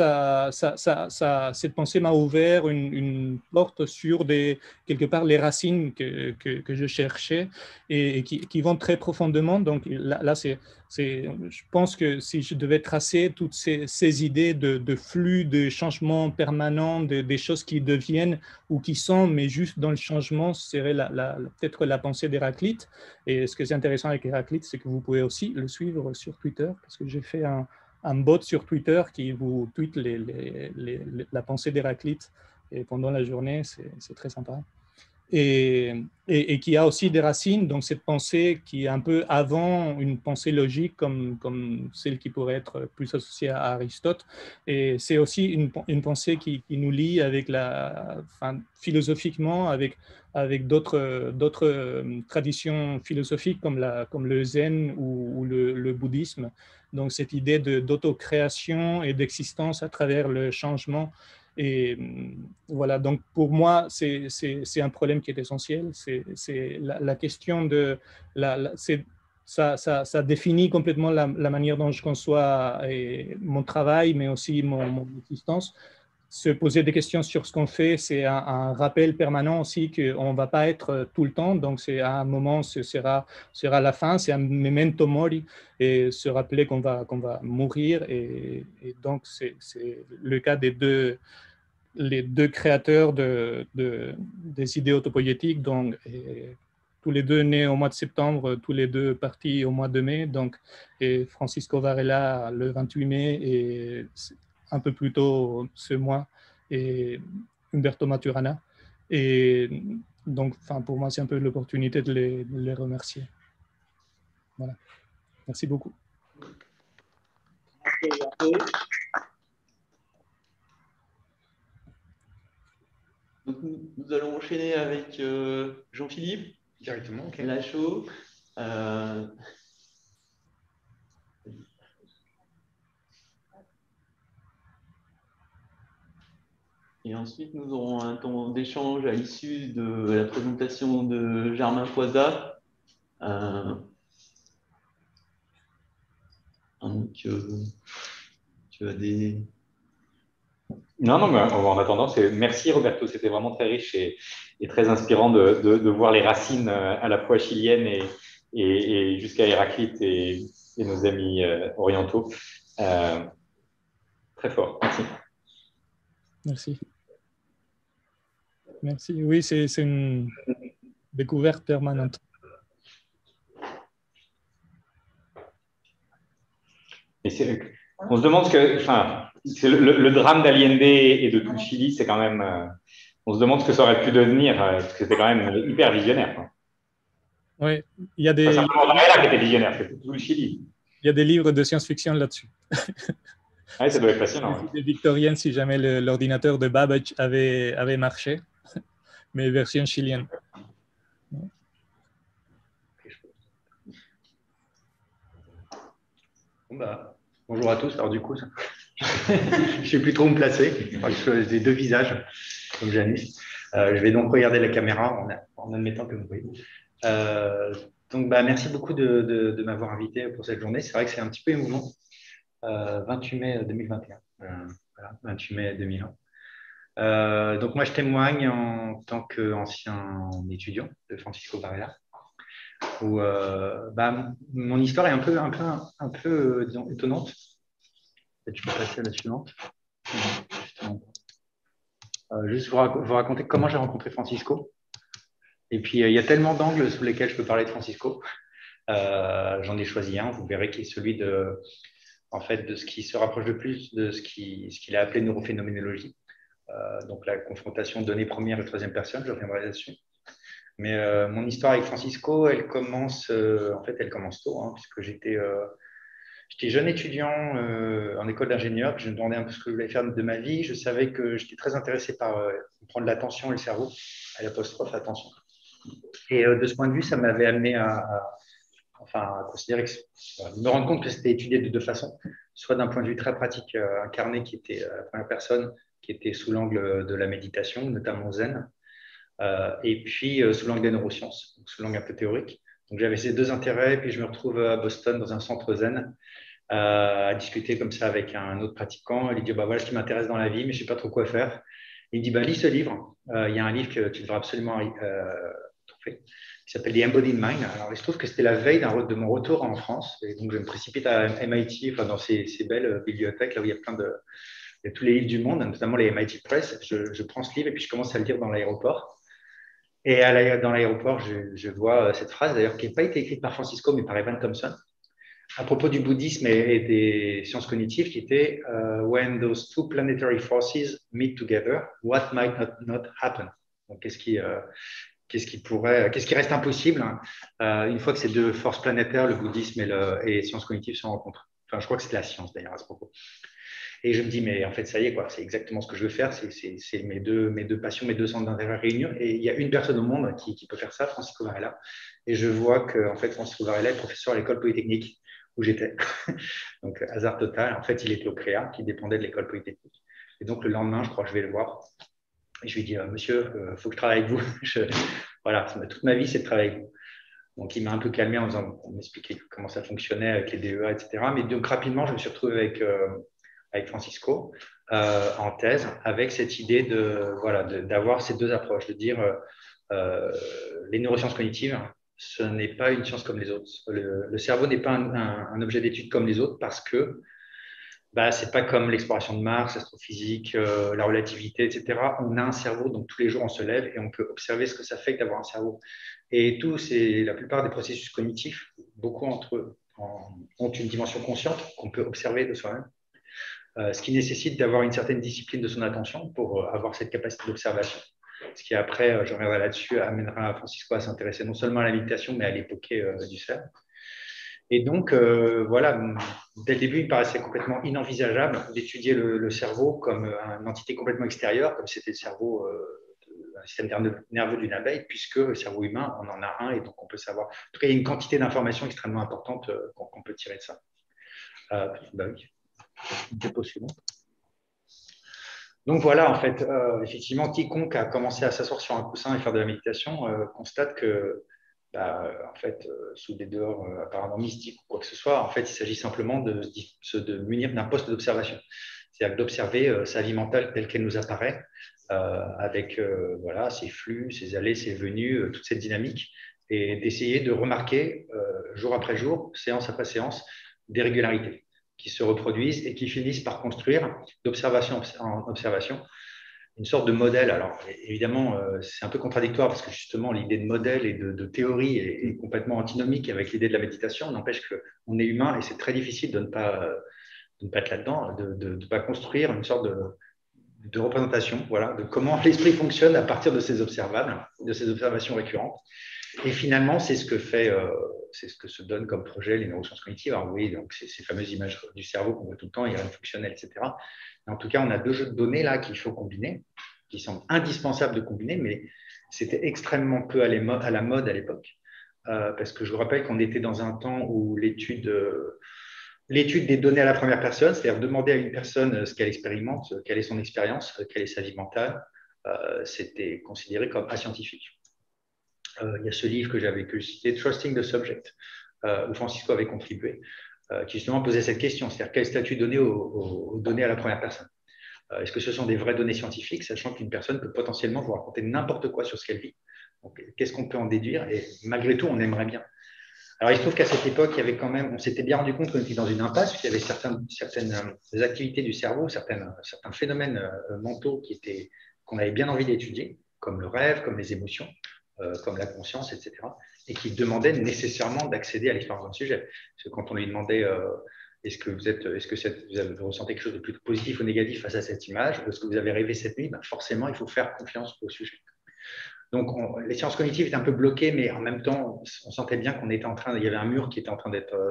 cette pensée m'a ouvert une porte sur quelque part les racines que je cherchais et qui vont très profondément. Donc, là je pense que si je devais tracer toutes ces idées de flux, de changements permanents, des choses qui deviennent ou qui sont, mais juste dans le changement, ce serait peut-être la pensée d'Héraclite. Et ce que c'est intéressant avec Héraclite, c'est que vous pouvez aussi le suivre sur Twitter, parce que j'ai fait un bot sur Twitter qui vous tweet la pensée d'Héraclite, et pendant la journée, c'est très sympa. Et qui a aussi des racines, donc cette pensée qui est un peu avant une pensée logique comme celle qui pourrait être plus associée à Aristote. Et c'est aussi une pensée qui nous lie avec philosophiquement avec d'autres traditions philosophiques comme le zen ou le bouddhisme. Donc cette idée d'autocréation et d'existence à travers le changement. Et voilà, donc pour moi, c'est un problème qui est essentiel. C'est la question de... ça définit complètement la manière dont je conçois mon travail, mais aussi mon existence. Se poser des questions sur ce qu'on fait, c'est un rappel permanent aussi qu'on ne va pas être tout le temps. Donc, c'est à un moment, ce sera la fin, c'est un memento mori, et se rappeler qu'on va mourir. Et donc, c'est le cas les deux créateurs des idées autopoïétiques, donc tous les deux nés au mois de septembre, tous les deux partis au mois de mai, donc, et Francisco Varela le 28 mai, et un peu plus tôt ce mois, et Humberto Maturana. Et donc, pour moi, c'est un peu l'opportunité de les remercier. Voilà. Merci beaucoup. Donc, nous allons enchaîner avec Jean-Philippe. Directement, ok. Lachaud. Et ensuite, nous aurons un temps d'échange à l'issue de la présentation de Germain Foisa. Donc, tu as des... Non, mais en attendant, merci Roberto, c'était vraiment très riche et très inspirant de voir les racines à la fois chiliennes et jusqu'à Héraclite et nos amis orientaux. Très fort, merci. Merci. Merci. Oui, c'est une découverte permanente. On se demande le drame d'Allende et de tout le Chili, c'est quand même. On se demande ce que ça aurait pu devenir, parce que c'était quand même hyper visionnaire. Quoi. Oui, il y a des. C'est Varela qui était visionnaire, c'est tout le Chili. Il y a des livres de science-fiction là-dessus. Oui, ça doit être passionnant. Les idées victoriennes, si jamais l'ordinateur de Babbage avait marché, mais version chilienne. Bonjour à tous. Alors du coup, je ne sais plus trop où me placer. J'ai deux visages, comme Janus. Je vais donc regarder la caméra en admettant que vous voyez. Donc, merci beaucoup de m'avoir invité pour cette journée. C'est vrai que c'est un petit peu émouvant. 28 mai 2021. Voilà, 28 mai 2001. Donc, moi, je témoigne en tant qu'ancien étudiant de Francisco Varela, où mon histoire est un peu disons, étonnante. Peut-être je peux passer à la suivante. Juste vous raconter comment j'ai rencontré Francisco. Et puis, il y a tellement d'angles sous lesquels je peux parler de Francisco. J'en ai choisi un, vous verrez, qui est celui de ce qui se rapproche le plus de ce qu'il a appelé neurophénoménologie. Donc, la confrontation données première et troisième personne, je reviendrai là-dessus. Mais mon histoire avec Francisco, elle commence tôt, hein, puisque j'étais jeune étudiant en école d'ingénieur, puis je me demandais un peu ce que je voulais faire de ma vie. Je savais que j'étais très intéressé par prendre l'attention et le cerveau, à l'apostrophe attention. Et de ce point de vue, ça m'avait amené à considérer me rendre compte que c'était étudié de deux façons, soit d'un point de vue très pratique, incarné, qui était la première personne, qui était sous l'angle de la méditation, notamment zen, et puis sous l'angle des neurosciences, donc sous l'angle un peu théorique. Donc j'avais ces deux intérêts, puis je me retrouve à Boston dans un centre zen, à discuter comme ça avec un autre pratiquant. Il dit voilà ce qui m'intéresse dans la vie, mais je ne sais pas trop quoi faire. Il me dit lis ce livre. Il y a un livre que tu devrais absolument trouver, qui s'appelle The Embodied Mind. Alors il se trouve que c'était la veille de mon retour en France, et donc je me précipite à MIT, dans ces belles bibliothèques là où il y a il y a tous les livres du monde, notamment les MIT Press. Je prends ce livre et puis je commence à le lire dans l'aéroport. Et dans l'aéroport, je vois cette phrase, d'ailleurs, qui n'a pas été écrite par Francisco, mais par Evan Thompson, à propos du bouddhisme et des sciences cognitives, qui était When those two planetary forces meet together, what might not happen? Donc, qu'est-ce qui reste impossible une fois que ces deux forces planétaires, le bouddhisme et les sciences cognitives, se rencontrent? Enfin, je crois que c'était la science, d'ailleurs, à ce propos. Et je me dis, mais en fait, ça y est, quoi, c'est exactement ce que je veux faire. C'est mes deux passions, mes deux centres d'intérêt réunis. Et il y a une personne au monde qui peut faire ça, Francisco Varela. Et je vois que, en fait, Francisco Varela est professeur à l'école polytechnique où j'étais. Donc, hasard total. En fait, il était au CREA, qui dépendait de l'école polytechnique. Et donc, le lendemain, je crois que je vais le voir. Et je lui dis, monsieur, il faut que je travaille avec vous. Voilà, toute ma vie, c'est de travailler avec vous. Donc, il m'a un peu calmé en m'expliquant comment ça fonctionnait avec les DEA, etc. Mais donc, rapidement, je me suis retrouvé avec Francisco en thèse, avec cette idée d'avoir ces deux approches, de dire les neurosciences cognitives, ce n'est pas une science comme les autres. Le cerveau n'est pas un objet d'étude comme les autres parce que ce n'est pas comme l'exploration de Mars, l'astrophysique, la relativité, etc. On a un cerveau, donc tous les jours on se lève et on peut observer ce que ça fait d'avoir un cerveau. Et la plupart des processus cognitifs, beaucoup entre eux, ont une dimension consciente qu'on peut observer de soi-même. Ce qui nécessite d'avoir une certaine discipline de son attention pour avoir cette capacité d'observation. Ce qui après, je reviendrai là-dessus, amènera Francisco à s'intéresser non sellement à la méditation, mais à l'époque du cerveau. Et donc, voilà, dès le début, il me paraissait complètement inenvisageable d'étudier le cerveau comme une entité complètement extérieure, comme c'était le cerveau un système nerveux d'une abeille, puisque le cerveau humain, on en a un, et donc on peut savoir. En tout cas, il y a une quantité d'informations extrêmement importante qu'on peut tirer de ça. Bah oui, dépôt suivant. Donc voilà, en fait, effectivement, quiconque a commencé à s'asseoir sur un coussin et faire de la méditation constate que, en fait, sous des dehors apparemment mystiques ou quoi que ce soit, en fait, il s'agit simplement de munir d'un poste d'observation. C'est-à-dire d'observer sa vie mentale telle qu'elle nous apparaît, avec voilà, ses flux, ses allées, ses venues, toute cette dynamique, et d'essayer de remarquer jour après jour, séance après séance, des régularités qui se reproduisent et qui finissent par construire d'observation en observation une sorte de modèle. Alors évidemment, c'est un peu contradictoire parce que justement l'idée de modèle et de théorie est complètement antinomique avec l'idée de la méditation. N'empêche qu'on est humain et c'est très difficile de ne pas être là-dedans, de ne pas construire une sorte de représentation, voilà, de comment l'esprit fonctionne à partir de ces observables, de ces observations récurrentes. Et finalement, c'est ce que se donne comme projet les neurosciences cognitives. Alors oui, donc ces fameuses images du cerveau qu'on voit tout le temps, IRM fonctionnel, etc. Mais en tout cas, on a deux jeux de données là qu'il faut combiner, qui semblent indispensables de combiner, mais c'était extrêmement peu à la mode à l'époque. Parce que je vous rappelle qu'on était dans un temps où l'étude des données à la première personne, c'est-à-dire demander à une personne ce qu'elle expérimente, quelle est son expérience, quelle est sa vie mentale, c'était considéré comme ascientifique. Il y a ce livre que je citais, Trusting the Subject, où Francisco avait contribué, qui justement posait cette question, c'est-à-dire quel statut donner aux données à la première personne. Est-ce que ce sont des vraies données scientifiques, sachant qu'une personne peut potentiellement vous raconter n'importe quoi sur ce qu'elle vit. Donc, qu'est-ce qu'on peut en déduire? Et malgré tout, on aimerait bien. Alors, il se trouve qu'à cette époque, il y avait quand même, on s'était bien rendu compte qu'on était dans une impasse, qu'il y avait certaines activités du cerveau, certains phénomènes mentaux qu'on avait bien envie d'étudier, comme le rêve, comme les émotions, comme la conscience, etc., et qui demandaient nécessairement d'accéder à l'expérience d'un sujet. Parce que quand on lui demandait est-ce que vous ressentez quelque chose de plus positif ou négatif face à cette image, ou est-ce que vous avez rêvé cette nuit, forcément, il faut faire confiance au sujet. Donc, les sciences cognitives étaient un peu bloquées, mais en même temps, on sentait bien qu'il y avait un mur qui était en train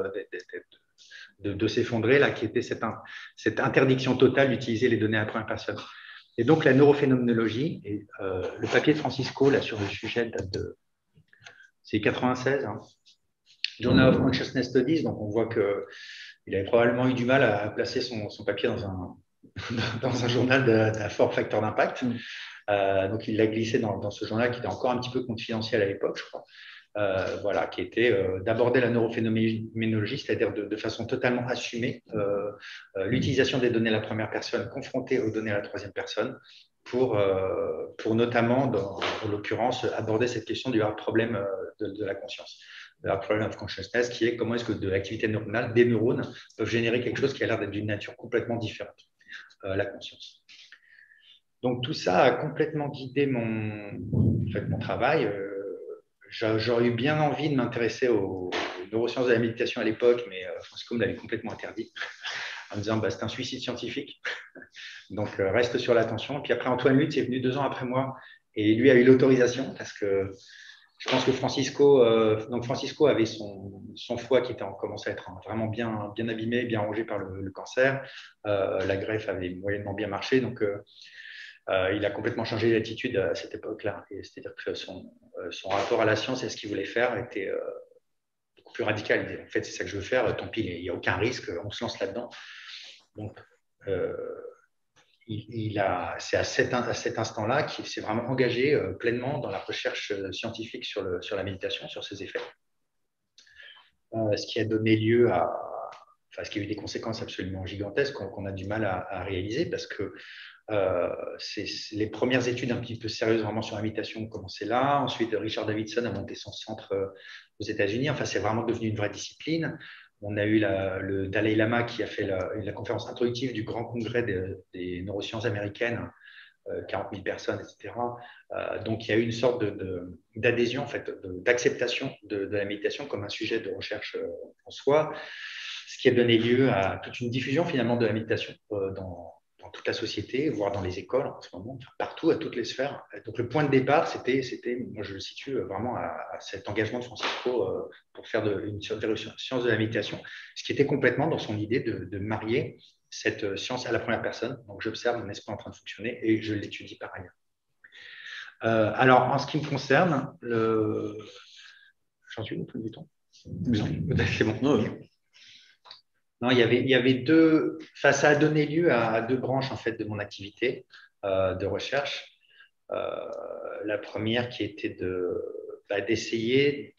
de s'effondrer, là, qui était cette interdiction totale d'utiliser les données à la première personne. Et donc, la neurophénoménologie, et le papier de Francisco là, sur le sujet date de. C'est 96, hein, Journal of Consciousness Studies, donc on voit qu'il avait probablement eu du mal à placer son papier dans un journal d'un fort facteur d'impact. Donc, il l'a glissé dans ce journal qui était encore un petit peu confidentiel à l'époque, je crois. Voilà, qui était d'aborder la neurophénoménologie, c'est-à-dire de façon totalement assumée l'utilisation des données à la première personne confrontée aux données à la troisième personne pour notamment, en l'occurrence, aborder cette question du hard problem de la conscience, le hard problem of consciousness, qui est comment est-ce que de l'activité neuronale, des neurones peuvent générer quelque chose qui a l'air d'être d'une nature complètement différente, la conscience. Donc tout ça a complètement guidé mon travail. J'aurais eu bien envie de m'intéresser aux neurosciences de la méditation à l'époque, mais Francisco me l'avait complètement interdit en me disant c'est un suicide scientifique, donc reste sur l'attention. Et puis après, Antoine Lutz est venu 2 ans après moi et lui a eu l'autorisation parce que je pense que Francisco avait son foie qui commençait à être vraiment bien abîmé, bien rongé par le cancer. La greffe avait moyennement bien marché, donc il a complètement changé d'attitude à cette époque-là. C'est-à-dire que son rapport à la science et à ce qu'il voulait faire était beaucoup plus radical. Il disait, en fait, c'est ça que je veux faire, tant pis, il n'y a aucun risque, on se lance là-dedans. Donc, c'est à cet instant-là qu'il s'est vraiment engagé pleinement dans la recherche scientifique sur la méditation, sur ses effets. Ce qui a donné lieu ce qui a eu des conséquences absolument gigantesques qu'on a du mal à réaliser parce que les premières études un petit peu sérieuses vraiment sur la méditation ont commencé là. Ensuite, Richard Davidson a monté son centre aux États-Unis. Enfin, c'est vraiment devenu une vraie discipline. On a eu le Dalai Lama qui a fait la conférence introductive du grand congrès des neurosciences américaines, 40 000 personnes, etc. Donc, il y a eu une sorte d'adhésion, en fait, d'acceptation de la méditation comme un sujet de recherche en soi, ce qui a donné lieu à toute une diffusion finalement de la méditation dans dans toute la société, voire dans les écoles en ce moment, partout, à toutes les sphères. Donc, le point de départ, c'était moi, je le situe vraiment à cet engagement de Francisco pour faire une science de la méditation, ce qui était complètement dans son idée de marier cette science à la première personne. Donc, j'observe mon esprit en train de fonctionner et je l'étudie par ailleurs. Alors, en ce qui me concerne, j'en suis au bout du temps. C'est bon. Non, il y avait deux. Enfin, ça a donné lieu à deux branches en fait de mon activité de recherche. La première qui était d'essayer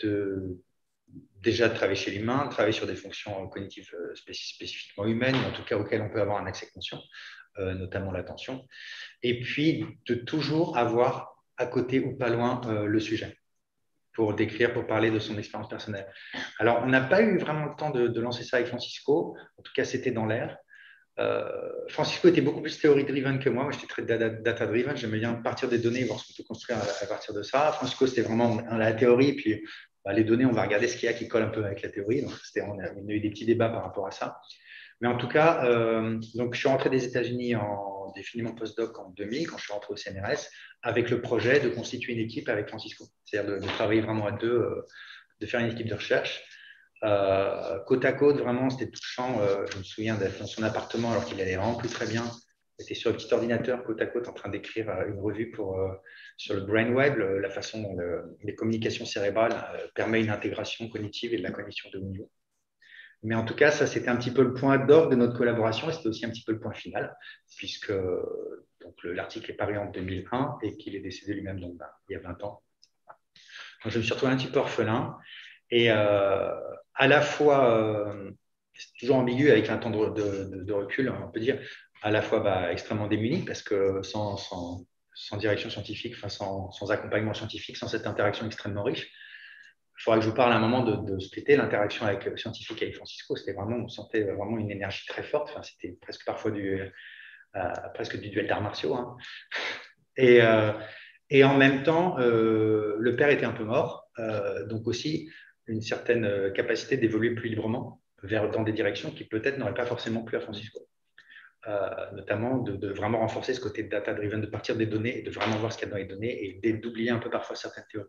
déjà de travailler chez l'humain, travailler sur des fonctions cognitives spécifiquement humaines, en tout cas auxquelles on peut avoir un accès conscient, notamment l'attention. Et puis de toujours avoir à côté ou pas loin le sujet pour décrire, pour parler de son expérience personnelle. Alors, on n'a pas eu vraiment le temps de lancer ça avec Francisco. En tout cas, c'était dans l'air. Francisco était beaucoup plus théorie-driven que moi. Moi, j'étais très data-driven. J'aimais bien partir des données et voir ce qu'on peut construire à partir de ça. Francisco, c'était vraiment la théorie. Puis, les données, on va regarder ce qu'il y a qui colle un peu avec la théorie. Donc, on a eu des petits débats par rapport à ça. Mais en tout cas, donc, je suis rentré des États-Unis en définiment post-doc en 2000, quand je suis rentré au CNRS, avec le projet de constituer une équipe avec Francisco. C'est-à-dire de travailler vraiment à deux, de faire une équipe de recherche. Côte à côte, vraiment, c'était touchant. Je me souviens d'être dans son appartement alors qu'il allait vraiment plus très bien. J'étais sur le petit ordinateur, côte à côte, en train d'écrire une revue sur le brainwave, la façon dont les communications cérébrales permettent une intégration cognitive et de la cognition de haut niveau. Mais en tout cas, ça, c'était un petit peu le point d'orgue de notre collaboration et c'était aussi un petit peu le point final, puisque l'article est paru en 2001 et qu'il est décédé lui-même donc, il y a 20 ans. Donc, je me suis retrouvé un petit peu orphelin et à la fois, c'est toujours ambigu avec un temps de recul, on peut dire, à la fois extrêmement démuni parce que sans direction scientifique, sans accompagnement scientifique, sans cette interaction extrêmement riche, il faudra que je vous parle à un moment de ce qu'était l'interaction avec le scientifique avec Francisco. On sentait vraiment une énergie très forte. Enfin, c'était presque parfois presque du duel d'arts martiaux. Hein. Et en même temps, le père était un peu mort. Donc aussi, une certaine capacité d'évoluer plus librement dans des directions qui peut-être n'auraient pas forcément plu à Francisco. Notamment de vraiment renforcer ce côté data-driven, de partir des données et de vraiment voir ce qu'il y a dans les données et d'oublier un peu parfois certaines théories.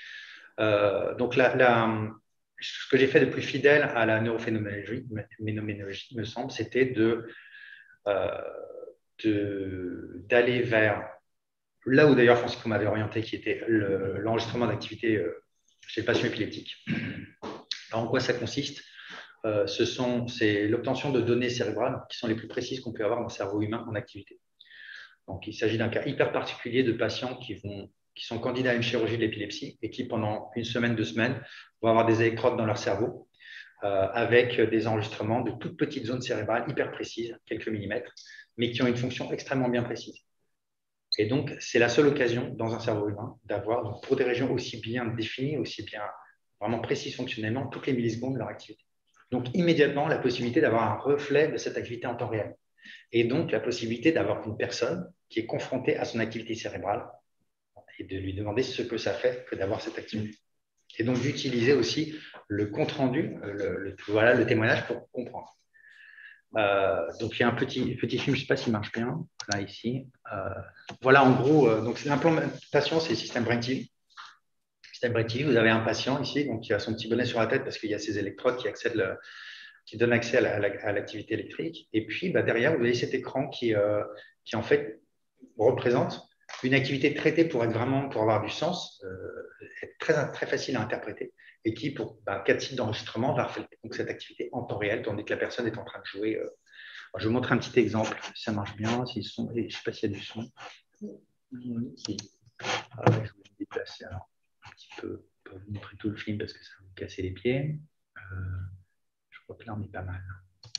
Donc, ce que j'ai fait de plus fidèle à la neurophénoménologie, me semble, c'était d'aller vers là où d'ailleurs Francisco m'avait orienté, qui était l'enregistrement d'activité chez le patient épileptique. Alors, en quoi ça consiste? C'est l'obtention de données cérébrales qui sont les plus précises qu'on peut avoir dans le cerveau humain en activité. Donc, il s'agit d'un cas hyper particulier de patients qui sont candidats à une chirurgie de l'épilepsie et qui, pendant une semaine, 2 semaines, vont avoir des électrodes dans leur cerveau avec des enregistrements de toutes petites zones cérébrales hyper précises, quelques millimètres, mais qui ont une fonction extrêmement bien précise. Et donc, c'est la seule occasion dans un cerveau humain d'avoir, pour des régions aussi bien définies, aussi bien vraiment précises fonctionnellement, toutes les millisecondes de leur activité. Donc, immédiatement, la possibilité d'avoir un reflet de cette activité en temps réel. Et donc, la possibilité d'avoir une personne qui est confrontée à son activité cérébrale et de lui demander ce que ça fait que d'avoir cette activité. Et donc, d'utiliser aussi le compte-rendu, le témoignage pour comprendre. Donc, il y a un petit film, je ne sais pas s'il marche bien, là, ici. Voilà, en gros, donc l'implantation, c'est le système BrainTV. Système BrainTV, vous avez un patient ici, donc qui a son petit bonnet sur la tête parce qu'il y a ces électrodes qui donnent accès à l'activité électrique. Et puis, derrière, vous avez cet écran qui en fait, représente une activité traitée pour avoir du sens, est très facile à interpréter et qui, pour 4 sites d'enregistrement, va faire donc, cette activité en temps réel, tandis que la personne est en train de jouer. Je vais vous montrer un petit exemple, si ça marche bien, je ne sais pas s'il y a du son. Si. Je vais me déplacer alors, un petit peu pour vous montrer tout le film parce que ça va vous casser les pieds. Je crois que là, on est pas mal.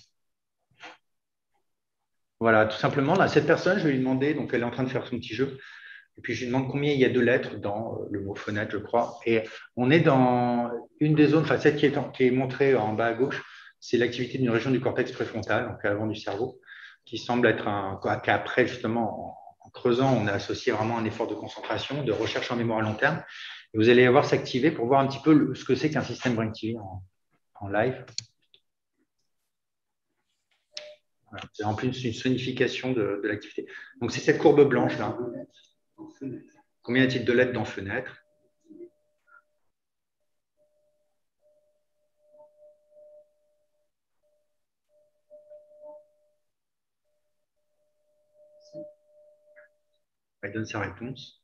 Voilà, tout simplement, là, cette personne, je vais lui demander, donc elle est en train de faire son petit jeu, et puis je lui demande combien il y a de lettres dans le mot fenêtre, je crois. Et on est dans une des zones, enfin celle qui est montrée en bas à gauche, c'est l'activité d'une région du cortex préfrontal, donc à l'avant du cerveau, qui semble être qu'après, justement, en creusant, on a associé vraiment un effort de concentration, de recherche en mémoire à long terme. Et vous allez voir s'activer pour voir un petit peu ce que c'est qu'un système BrainTV en live. Voilà. C'est en plus une sonification de l'activité. Donc, c'est cette courbe blanche-là. Combien y a-t-il de lettres dans fenêtre? Il donne sa réponse.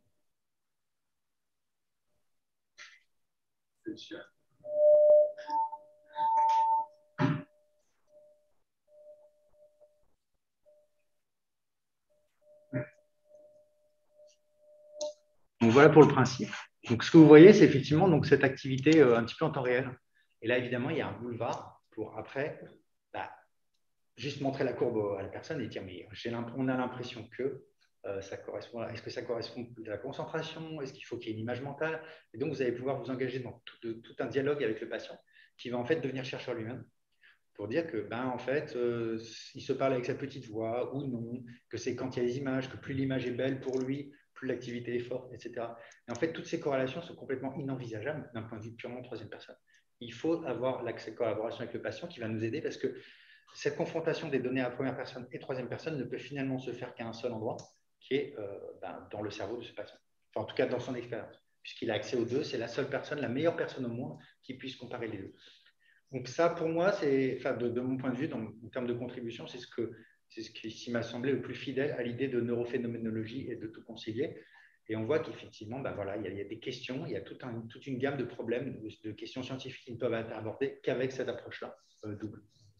Donc voilà pour le principe. Donc ce que vous voyez, c'est effectivement donc, cette activité un petit peu en temps réel. Et là, évidemment, il y a un boulevard pour après juste montrer la courbe à la personne et dire mais on a l'impression que ça correspond à, est-ce que ça correspond à la concentration, est-ce qu'il faut qu'il y ait une image mentale, et donc vous allez pouvoir vous engager dans tout un dialogue avec le patient qui va en fait devenir chercheur lui-même pour dire que en fait il se parle avec sa petite voix ou non, que c'est quand il y a des images, que plus l'image est belle pour lui, plus l'activité est forte, etc. Et en fait toutes ces corrélations sont complètement inenvisageables d'un point de vue purement troisième personne. Il faut avoir l'accès collaboration avec le patient qui va nous aider parce que cette confrontation des données à première personne et troisième personne ne peut finalement se faire qu'à un seul endroit, qui est dans le cerveau de ce patient. Enfin, en tout cas, dans son expérience. Puisqu'il a accès aux deux, c'est la seule personne, la meilleure personne au monde qui puisse comparer les deux. Donc ça, pour moi, c'est, de mon point de vue, en termes de contribution, c'est ce qui m'a semblé le plus fidèle à l'idée de neurophénoménologie et de tout concilier. Et on voit qu'effectivement, il y a des questions, il y a toute une gamme de problèmes, de questions scientifiques qui ne peuvent être abordées qu'avec cette approche-là double.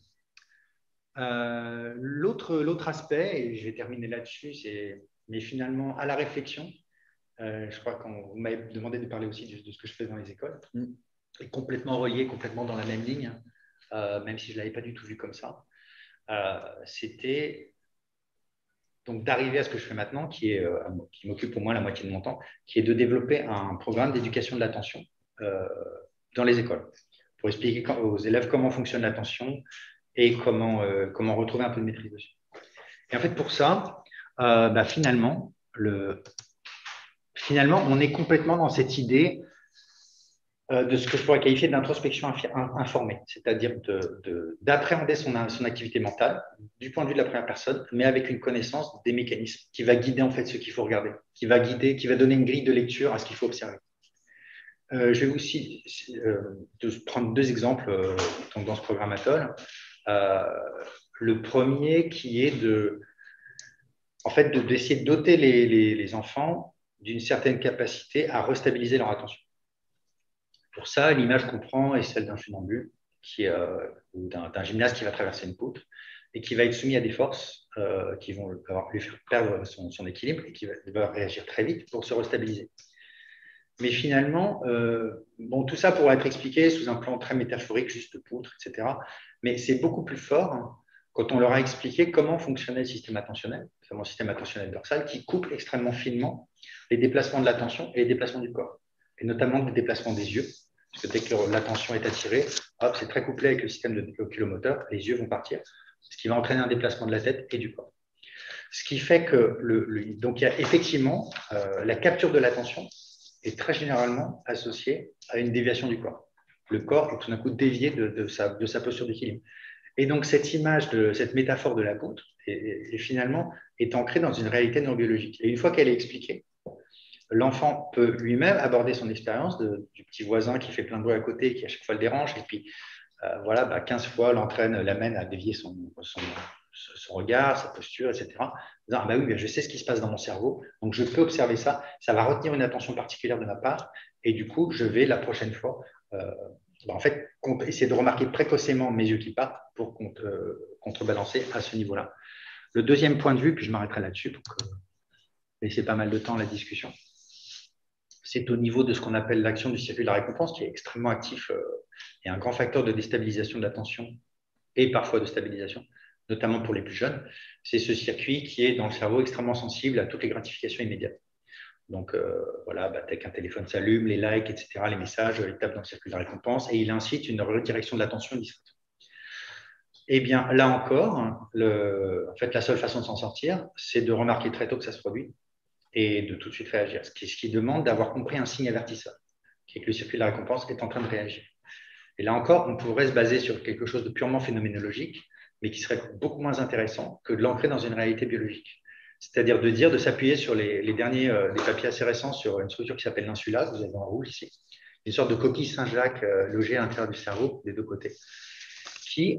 L'autre aspect, et je vais terminer là-dessus, mais finalement à la réflexion, je crois qu'on vous m'avez demandé de parler aussi de ce que je fais dans les écoles, et complètement relié, complètement dans la même ligne, même si je ne l'avais pas du tout vu comme ça, c'était donc d'arriver à ce que je fais maintenant, qui m'occupe pour moi la moitié de mon temps, qui est de développer un programme d'éducation de l'attention dans les écoles, pour expliquer aux élèves comment fonctionne l'attention, et comment retrouver un peu de maîtrise dessus. Et en fait, pour ça, finalement, on est complètement dans cette idée de ce que je pourrais qualifier d'introspection informée, c'est-à-dire d'appréhender son activité mentale du point de vue de la première personne, mais avec une connaissance des mécanismes qui va guider en fait ce qu'il faut regarder, qui va donner une grille de lecture à ce qu'il faut observer. Je vais aussi prendre deux exemples dans ce programme Atoll. Le premier qui est d'essayer de doter les enfants d'une certaine capacité à restabiliser leur attention. Pour ça, l'image qu'on prend est celle d'un funambule ou d'un gymnaste qui va traverser une poutre et qui va être soumis à des forces qui vont lui faire perdre son équilibre et qui va réagir très vite pour se restabiliser. Mais finalement, tout ça pourrait être expliqué sous un plan très métaphorique, juste poutre, etc. Mais c'est beaucoup plus fort quand on leur a expliqué comment fonctionnait le système attentionnel, notamment le système attentionnel dorsal, qui couple extrêmement finement les déplacements de l'attention et les déplacements du corps, et notamment le déplacement des yeux, parce que dès que l'attention est attirée, c'est très couplé avec le système oculomoteur, les yeux vont partir, ce qui va entraîner un déplacement de la tête et du corps. Ce qui fait que, donc il y a effectivement la capture de l'attention est très généralement associée à une déviation du corps. Le corps est tout d'un coup dévié de sa posture d'équilibre. Et donc, cette image, cette métaphore de la poutre, finalement, est ancrée dans une réalité neurobiologique. Et une fois qu'elle est expliquée, l'enfant peut lui-même aborder son expérience du petit voisin qui fait plein de bruit à côté et qui à chaque fois le dérange. Et puis, 15 fois, l'amène à dévier son regard, sa posture, etc. Oui, je sais ce qui se passe dans mon cerveau, donc je peux observer ça. Ça va retenir une attention particulière de ma part. Et du coup, je vais la prochaine fois essayer de remarquer précocement mes yeux qui partent pour contrebalancer à ce niveau-là. Le deuxième point de vue, puis je m'arrêterai là-dessus pour laisser pas mal de temps à la discussion, c'est au niveau de ce qu'on appelle l'action du circuit de la récompense, qui est extrêmement actif et un grand facteur de déstabilisation de l'attention et parfois de stabilisation, notamment pour les plus jeunes. C'est ce circuit qui est dans le cerveau extrêmement sensible à toutes les gratifications immédiates. Donc, dès qu'un téléphone s'allume, les likes, etc., les messages, il tape dans le circuit de la récompense et il incite une redirection de l'attention discrète. Eh bien, là encore, la seule façon de s'en sortir, c'est de remarquer très tôt que ça se produit et de tout de suite réagir. Ce qui demande d'avoir compris un signe avertisseur, qui est que le circuit de la récompense est en train de réagir. Et là encore, on pourrait se baser sur quelque chose de purement phénoménologique, mais qui serait beaucoup moins intéressant que de l'ancrer dans une réalité biologique. C'est-à-dire de s'appuyer sur les papiers assez récents sur une structure qui s'appelle l'insula, que vous avez en rouge ici, une sorte de coquille Saint-Jacques logée à l'intérieur du cerveau des deux côtés, qui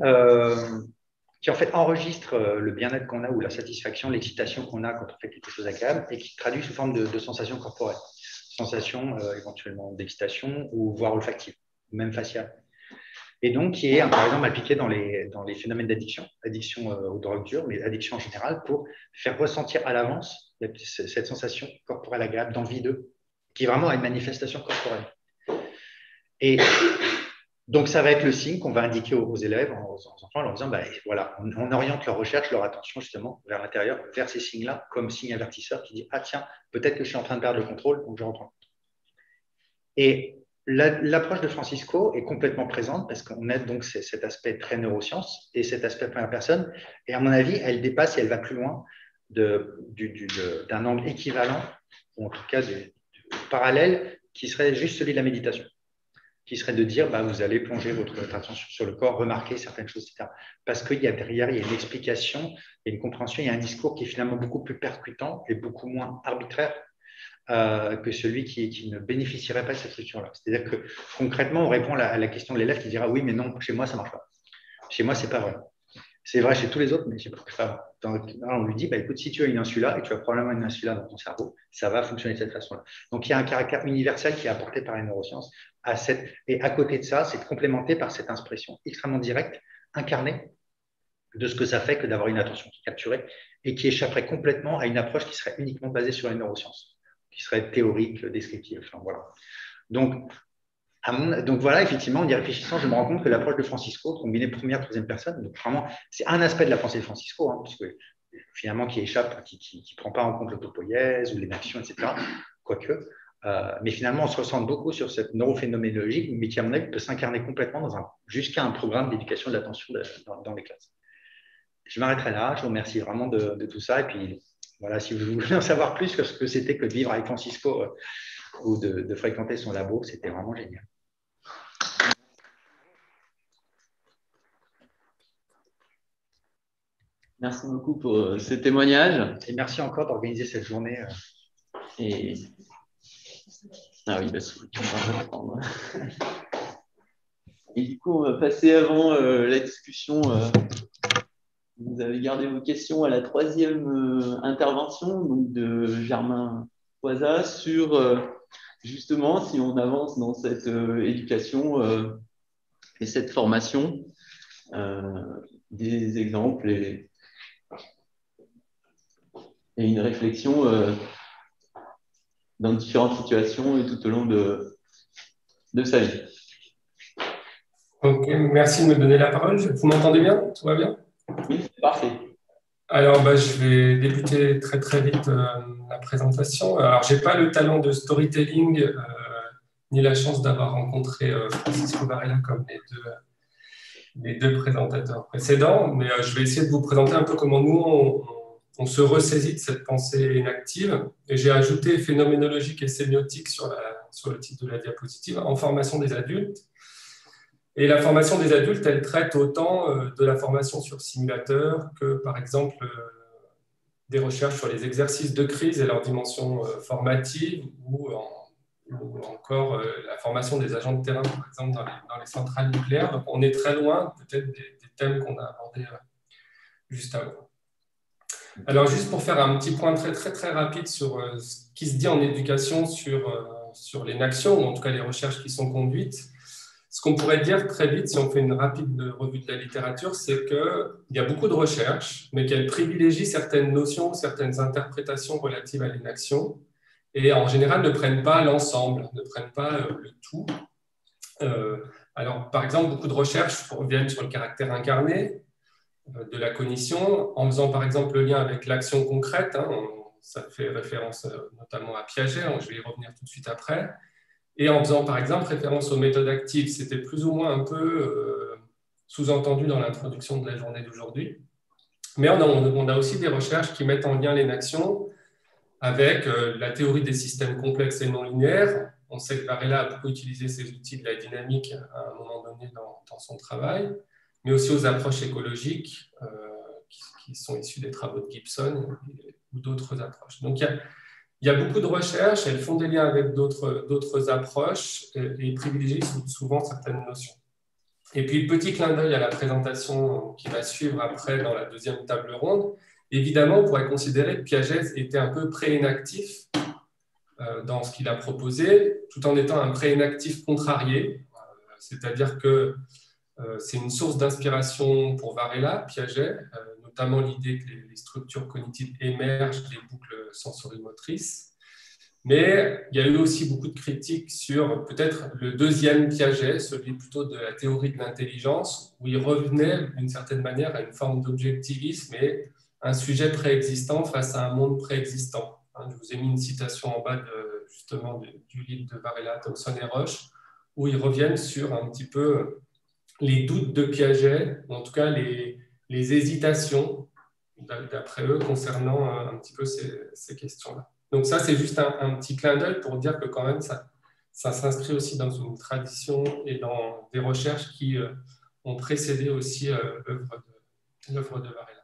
en fait enregistre le bien-être qu'on a ou la satisfaction, l'excitation qu'on a quand on fait quelque chose d'agréable et qui traduit sous forme de sensations corporelles, sensations éventuellement d'excitation ou voire olfactives, ou même faciales. Et donc qui est par exemple appliqué dans les phénomènes d'addiction, addiction aux drogues dures, mais addiction en général, pour faire ressentir à l'avance cette sensation corporelle agréable d'envie d'eux, qui est vraiment une manifestation corporelle. Et donc, ça va être le signe qu'on va indiquer aux élèves, aux enfants, en leur disant, voilà, on oriente leur recherche, leur attention justement vers l'intérieur, vers ces signes-là, comme signe avertisseur qui dit, ah tiens, peut-être que je suis en train de perdre le contrôle, donc je reprends. Et l'approche de Francisco est complètement présente parce qu'on a donc cet aspect très neurosciences et cet aspect première personne. Et à mon avis, elle dépasse et elle va plus loin d'un angle équivalent, ou en tout cas parallèle, qui serait juste celui de la méditation, qui serait de dire, vous allez plonger votre attention sur le corps, remarquer certaines choses, etc. Parce qu'il y a derrière, il y a une explication, il y a une compréhension, il y a un discours qui est finalement beaucoup plus percutant et beaucoup moins arbitraire que celui qui ne bénéficierait pas de cette structure-là. C'est-à-dire que concrètement, on répond à la question de l'élève qui dira, oui, mais non, chez moi, ça ne marche pas. Chez moi, ce n'est pas vrai. C'est vrai chez tous les autres, mais chez pas. On lui dit, écoute, si tu as une insula, et tu as probablement une insula dans ton cerveau, ça va fonctionner de cette façon-là. Donc, il y a un caractère universel qui est apporté par les neurosciences. Et à côté de ça, c'est complémenté par cette expression extrêmement directe, incarnée, de ce que ça fait que d'avoir une attention qui est capturée et qui échapperait complètement à une approche qui serait uniquement basée sur les neurosciences, qui serait théorique, descriptive. Enfin, voilà. Donc voilà, effectivement, en y réfléchissant, je me rends compte que l'approche de Francisco, combinée première, troisième personne, donc vraiment, c'est un aspect de la pensée de Francisco, puisque finalement, qui échappe, qui ne prend pas en compte l'autopoïèse ou l'énaction, etc., quoique. Mais finalement, on se ressent beaucoup sur cette neurophénoménologie, mais qui, à mon avis, peut s'incarner complètement jusqu'à un programme d'éducation de l'attention dans les classes. Je m'arrêterai là, je vous remercie vraiment de tout ça, et puis voilà, si vous voulez en savoir plus sur ce que c'était que de vivre avec Francisco ou de fréquenter son labo, c'était vraiment génial. Merci beaucoup pour ce témoignage. Et merci encore d'organiser cette journée. Ah oui, on va reprendre. Et du coup, on va passer avant la discussion. Vous avez gardé vos questions à la troisième intervention donc de Germain Poisa sur justement si on avance dans cette éducation et cette formation, des exemples et une réflexion dans différentes situations et tout au long de sa vie. Ok, merci de me donner la parole. Vous m'entendez bien? Tout va bien? Oui, c'est parfait. Alors, je vais débuter très très vite la présentation. Alors, je n'ai pas le talent de storytelling ni la chance d'avoir rencontré Francisco Varela comme les deux présentateurs précédents, mais je vais essayer de vous présenter un peu comment nous, on se ressaisit de cette pensée inactive. Et j'ai ajouté phénoménologique et sémiotique sur le titre de la diapositive, en formation des adultes. Et la formation des adultes, elle traite autant de la formation sur simulateur que, par exemple, des recherches sur les exercices de crise et leur dimension formative ou encore la formation des agents de terrain, par exemple, dans les centrales nucléaires. Donc, on est très loin, peut-être, des thèmes qu'on a abordés juste avant. Alors, juste pour faire un petit point très, très, très rapide sur ce qui se dit en éducation sur l'inaction, ou en tout cas les recherches qui sont conduites. Ce qu'on pourrait dire très vite, si on fait une rapide revue de la littérature, c'est qu'il y a beaucoup de recherches, mais qu'elles privilégient certaines notions, certaines interprétations relatives à l'inaction, et en général ne prennent pas l'ensemble, ne prennent pas le tout. Alors, par exemple, beaucoup de recherches reviennent sur le caractère incarné de la cognition, en faisant par exemple le lien avec l'action concrète. Ça fait référence notamment à Piaget, je vais y revenir tout de suite après. Et en faisant, par exemple, référence aux méthodes actives. C'était plus ou moins un peu sous-entendu dans l'introduction de la journée d'aujourd'hui. Mais on a aussi des recherches qui mettent en lien l'inaction avec la théorie des systèmes complexes et non linéaires. On sait que Varela a beaucoup utilisé ces outils de la dynamique à un moment donné dans son travail. mais aussi aux approches écologiques qui sont issues des travaux de Gibson ou d'autres approches. Donc, il y a beaucoup de recherches, elles font des liens avec d'autres approches et privilégient souvent certaines notions. Et puis, petit clin d'œil à la présentation qui va suivre après dans la deuxième table ronde. Évidemment, on pourrait considérer que Piaget était un peu pré-inactif dans ce qu'il a proposé, tout en étant un pré-inactif contrarié, c'est-à-dire que c'est une source d'inspiration pour Varela, Piaget, notamment l'idée que les structures cognitives émergent des boucles sensorimotrices. Mais il y a eu aussi beaucoup de critiques sur peut-être le deuxième Piaget, celui plutôt de la théorie de l'intelligence, où il revenait d'une certaine manière à une forme d'objectivisme et un sujet préexistant face à un monde préexistant. Je vous ai mis une citation en bas justement du livre de Varela, Thomson et Roche, où ils reviennent sur un petit peu les doutes de Piaget, ou en tout cas les hésitations, d'après eux, concernant un petit peu ces questions-là. Donc ça, c'est juste un petit clin d'œil pour dire que quand même, ça s'inscrit aussi dans une tradition et dans des recherches qui ont précédé aussi l'œuvre de Varela.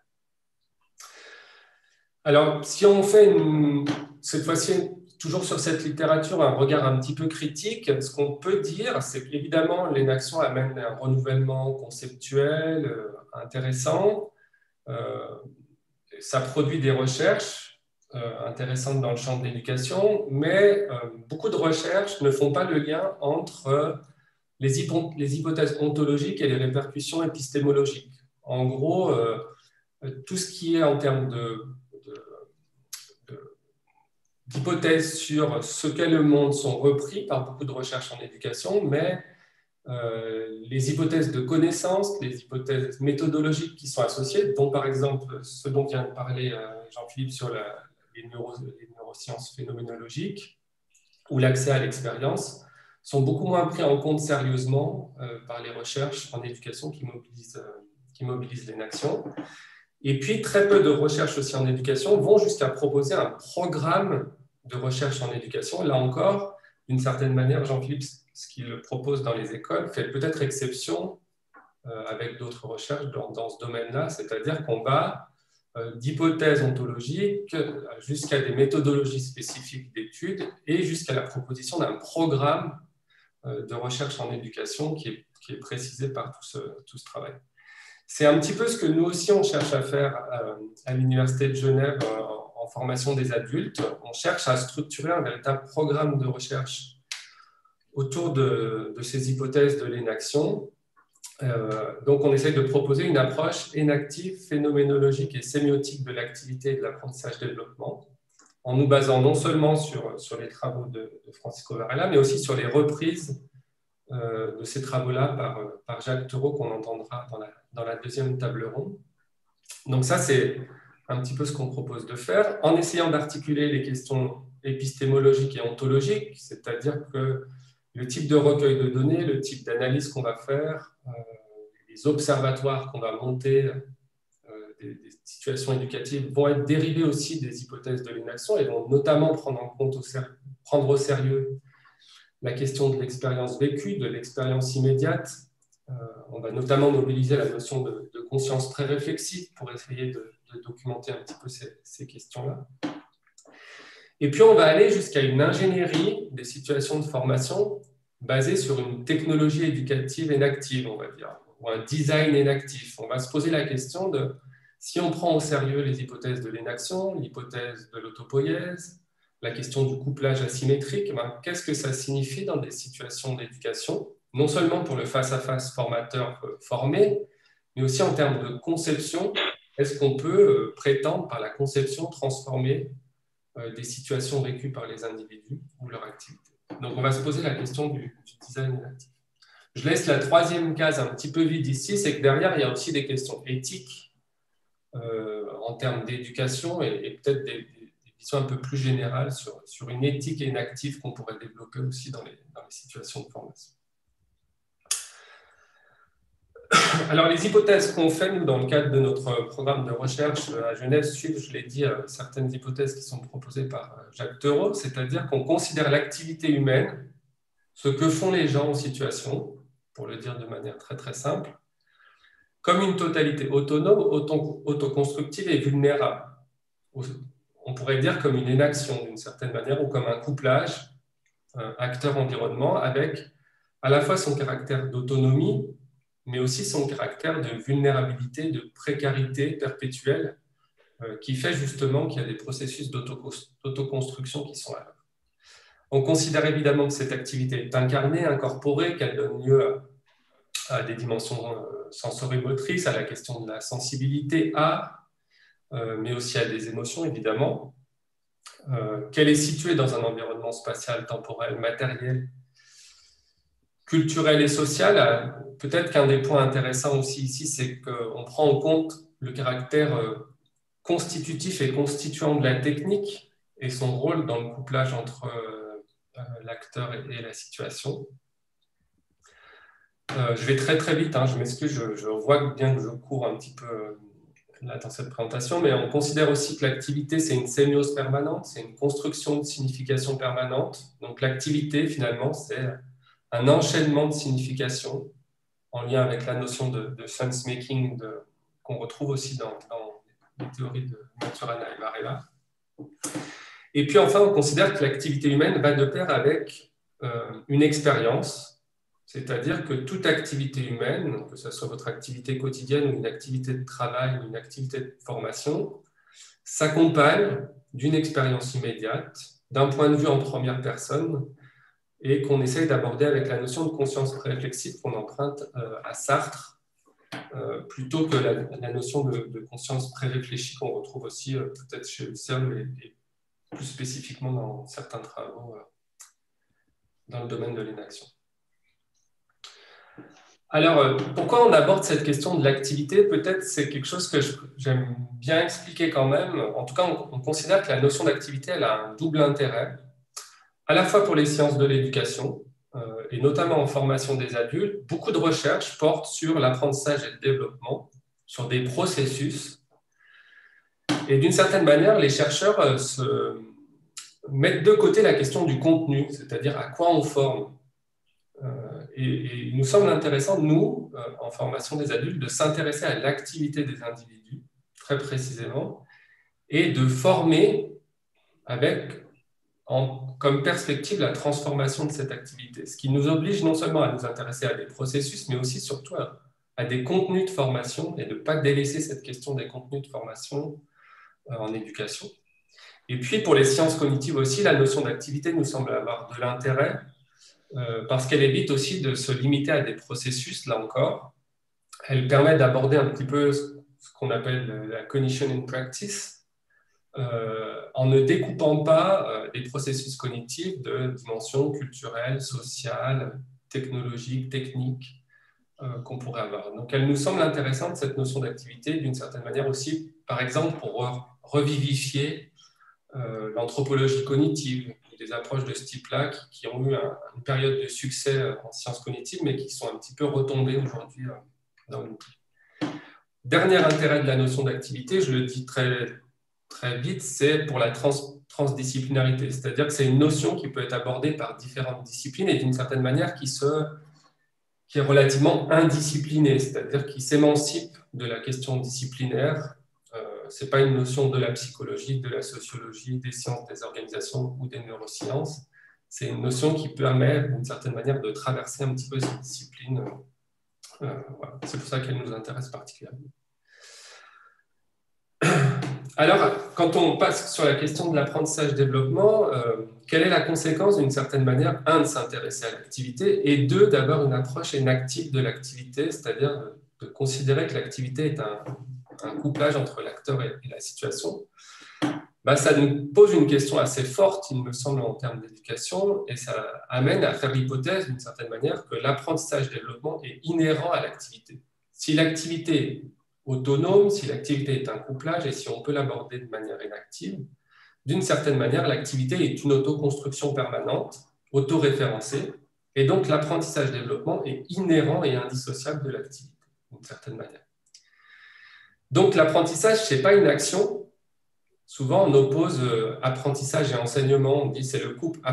Alors, si on fait cette fois-ci, toujours sur cette littérature, un regard un petit peu critique, ce qu'on peut dire, c'est qu'évidemment, l'inaction amène un renouvellement conceptuel intéressant. Ça produit des recherches intéressantes dans le champ de l'éducation, mais beaucoup de recherches ne font pas le lien entre les hypothèses ontologiques et les répercussions épistémologiques. En gros, tout ce qui est en termes d'hypothèses sur ce qu'est le monde sont repris par beaucoup de recherches en éducation, mais les hypothèses de connaissance, les hypothèses méthodologiques qui sont associées, dont par exemple ce dont vient de parler Jean-Philippe sur les neurosciences phénoménologiques ou l'accès à l'expérience, sont beaucoup moins pris en compte sérieusement par les recherches en éducation qui mobilisent l'inaction. Et puis, très peu de recherches aussi en éducation vont jusqu'à proposer un programme de recherche en éducation. Là encore, d'une certaine manière, Jean-Philippe, ce qu'il propose dans les écoles, fait peut-être exception avec d'autres recherches dans ce domaine-là, c'est-à-dire qu'on va d'hypothèses ontologiques jusqu'à des méthodologies spécifiques d'études et jusqu'à la proposition d'un programme de recherche en éducation qui est précisé par tout ce travail. C'est un petit peu ce que nous aussi on cherche à faire à l'Université de Genève en formation des adultes. On cherche à structurer un véritable programme de recherche autour de ces hypothèses de l'inaction. Donc on essaye de proposer une approche inactive, phénoménologique et sémiotique de l'activité et de l'apprentissage-développement, en nous basant non seulement sur les travaux de Francisco Varela, mais aussi sur les reprises de ces travaux-là par Jacques Thoreau, qu'on entendra dans la deuxième table ronde. Donc ça, c'est un petit peu ce qu'on propose de faire, en essayant d'articuler les questions épistémologiques et ontologiques, c'est-à-dire que le type de recueil de données, le type d'analyse qu'on va faire, les observatoires qu'on va monter, des situations éducatives vont être dérivés aussi des hypothèses de l'inaction et vont notamment prendre au sérieux la question de l'expérience vécue, de l'expérience immédiate. On va notamment mobiliser la notion de conscience très réflexive pour essayer de documenter un petit peu ces questions-là. Et puis, on va aller jusqu'à une ingénierie des situations de formation basée sur une technologie éducative inactive, on va dire, ou un design inactif. On va se poser la question de si on prend au sérieux les hypothèses de l'inaction, l'hypothèse de l'autopoïèse, la question du couplage asymétrique, qu'est-ce que ça signifie dans des situations d'éducation, non seulement pour le face-à-face formateur formé, mais aussi en termes de conception. Est-ce qu'on peut prétendre par la conception transformer des situations vécues par les individus ou leur activité? Donc, on va se poser la question du design inactif. Je laisse la troisième case un petit peu vide ici, c'est que derrière, il y a aussi des questions éthiques en termes d'éducation et peut-être des visions un peu plus générales sur une éthique inactive qu'on pourrait développer aussi dans les situations de formation. Alors, les hypothèses qu'on fait, nous, dans le cadre de notre programme de recherche à Genève, suivent, je l'ai dit, certaines hypothèses qui sont proposées par Jacques Thoreau, c'est-à-dire qu'on considère l'activité humaine, ce que font les gens en situation, pour le dire de manière très très simple, comme une totalité autonome, autoconstructive et vulnérable. On pourrait dire comme une inaction d'une certaine manière, ou comme un couplage acteur-environnement avec à la fois son caractère d'autonomie, mais aussi son caractère de vulnérabilité, de précarité perpétuelle, qui fait justement qu'il y a des processus d'autoconstruction qui sont à l'œuvre. On considère évidemment que cette activité est incarnée, incorporée, qu'elle donne lieu à des dimensions sensorimotrices, à la question de la sensibilité, mais aussi à des émotions, évidemment, qu'elle est située dans un environnement spatial, temporel, matériel, culturel et social. Peut-être qu'un des points intéressants aussi ici, c'est qu'on prend en compte le caractère constitutif et constituant de la technique et son rôle dans le couplage entre l'acteur et la situation. Je vais très très vite, je m'excuse, je vois bien que je cours un petit peu là dans cette présentation, mais on considère aussi que l'activité, c'est une sémiose permanente, c'est une construction de signification permanente. Donc l'activité, finalement, c'est un enchaînement de signification en lien avec la notion de sense-making qu'on retrouve aussi dans les théories de Maturana et Varela. Et puis enfin, on considère que l'activité humaine va de pair avec une expérience, c'est-à-dire que toute activité humaine, que ce soit votre activité quotidienne ou une activité de travail ou une activité de formation, s'accompagne d'une expérience immédiate, d'un point de vue en première personne, et qu'on essaye d'aborder avec la notion de conscience réflexive qu'on emprunte à Sartre, plutôt que la notion de conscience pré-réfléchie qu'on retrouve aussi peut-être chez Husserl et plus spécifiquement dans certains travaux dans le domaine de l'inaction. Alors, pourquoi on aborde cette question de l'activité? Peut-être c'est quelque chose que j'aime bien expliquer quand même. En tout cas, on considère que la notion d'activité, elle a un double intérêt, à la fois pour les sciences de l'éducation, et notamment en formation des adultes. Beaucoup de recherches portent sur l'apprentissage et le développement, sur des processus. Et d'une certaine manière, les chercheurs mettent de côté la question du contenu, c'est-à-dire à quoi on forme. Et il nous semble intéressant, nous, en formation des adultes, de s'intéresser à l'activité des individus, très précisément, et de former avec, comme perspective, la transformation de cette activité. Ce qui nous oblige non seulement à nous intéresser à des processus, mais aussi, surtout, à des contenus de formation, et de ne pas délaisser cette question des contenus de formation en éducation. Et puis, pour les sciences cognitives aussi, la notion d'activité nous semble avoir de l'intérêt, parce qu'elle évite aussi de se limiter à des processus, là encore. Elle permet d'aborder un petit peu ce qu'on appelle la cognition in practice, en ne découpant pas les processus cognitifs de dimensions culturelles, sociales, technologiques, techniques qu'on pourrait avoir. Donc elle nous semble intéressante, cette notion d'activité, d'une certaine manière aussi, par exemple, pour revivifier l'anthropologie cognitive, des approches de ce type-là qui ont eu une période de succès en sciences cognitives, mais qui sont un petit peu retombées aujourd'hui dans l'outil. Dernier intérêt de la notion d'activité, je le dis très, très vite, c'est pour la transdisciplinarité, c'est-à-dire que c'est une notion qui peut être abordée par différentes disciplines et d'une certaine manière qui est relativement indisciplinée, c'est-à-dire qui s'émancipe de la question disciplinaire. Ce n'est pas une notion de la psychologie, de la sociologie, des sciences des organisations ou des neurosciences. C'est une notion qui permet, d'une certaine manière, de traverser un petit peu ces disciplines. Voilà. C'est pour ça qu'elle nous intéresse particulièrement. Alors, quand on passe sur la question de l'apprentissage-développement, quelle est la conséquence, d'une certaine manière, de s'intéresser à l'activité, et d'avoir une approche inactive de l'activité, c'est-à-dire de considérer que l'activité est un couplage entre l'acteur et la situation, ça nous pose une question assez forte, il me semble, en termes d'éducation, et ça amène à faire l'hypothèse, d'une certaine manière, que l'apprentissage-développement est inhérent à l'activité. Si l'activité est autonome, si l'activité est un couplage, et si on peut l'aborder de manière inactive, d'une certaine manière, l'activité est une autoconstruction permanente, autoréférencée, et donc l'apprentissage-développement est inhérent et indissociable de l'activité, d'une certaine manière. Donc l'apprentissage, ce n'est pas une action. Souvent, on oppose apprentissage et enseignement. On dit que c'est le couple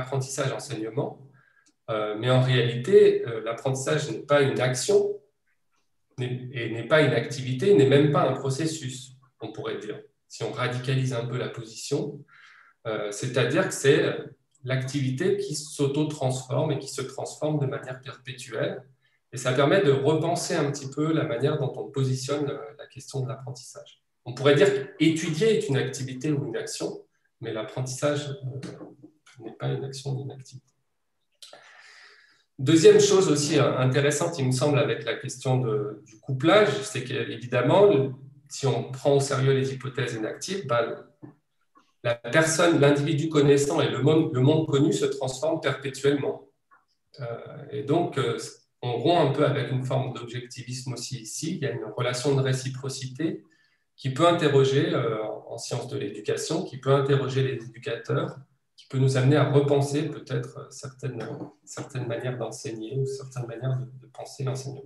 apprentissage-enseignement. Mais en réalité, l'apprentissage n'est pas une action, n'est pas une activité, n'est même pas un processus, on pourrait dire, si on radicalise un peu la position. C'est-à-dire que c'est l'activité qui s'auto-transforme et qui se transforme de manière perpétuelle. Et ça permet de repenser un petit peu la manière dont on positionne la question de l'apprentissage. On pourrait dire qu'étudier est une activité ou une action, mais l'apprentissage n'est pas une action ni une activité. Deuxième chose aussi intéressante, il me semble, avec la question du couplage, c'est qu'évidemment, si on prend au sérieux les hypothèses inactives, la personne, l'individu connaissant et le monde connu se transforment perpétuellement. Et donc, on rompt un peu avec une forme d'objectivisme aussi ici. Il y a une relation de réciprocité qui peut interroger, en sciences de l'éducation, qui peut interroger les éducateurs, qui peut nous amener à repenser peut-être certaines manières d'enseigner ou certaines manières de penser l'enseignement.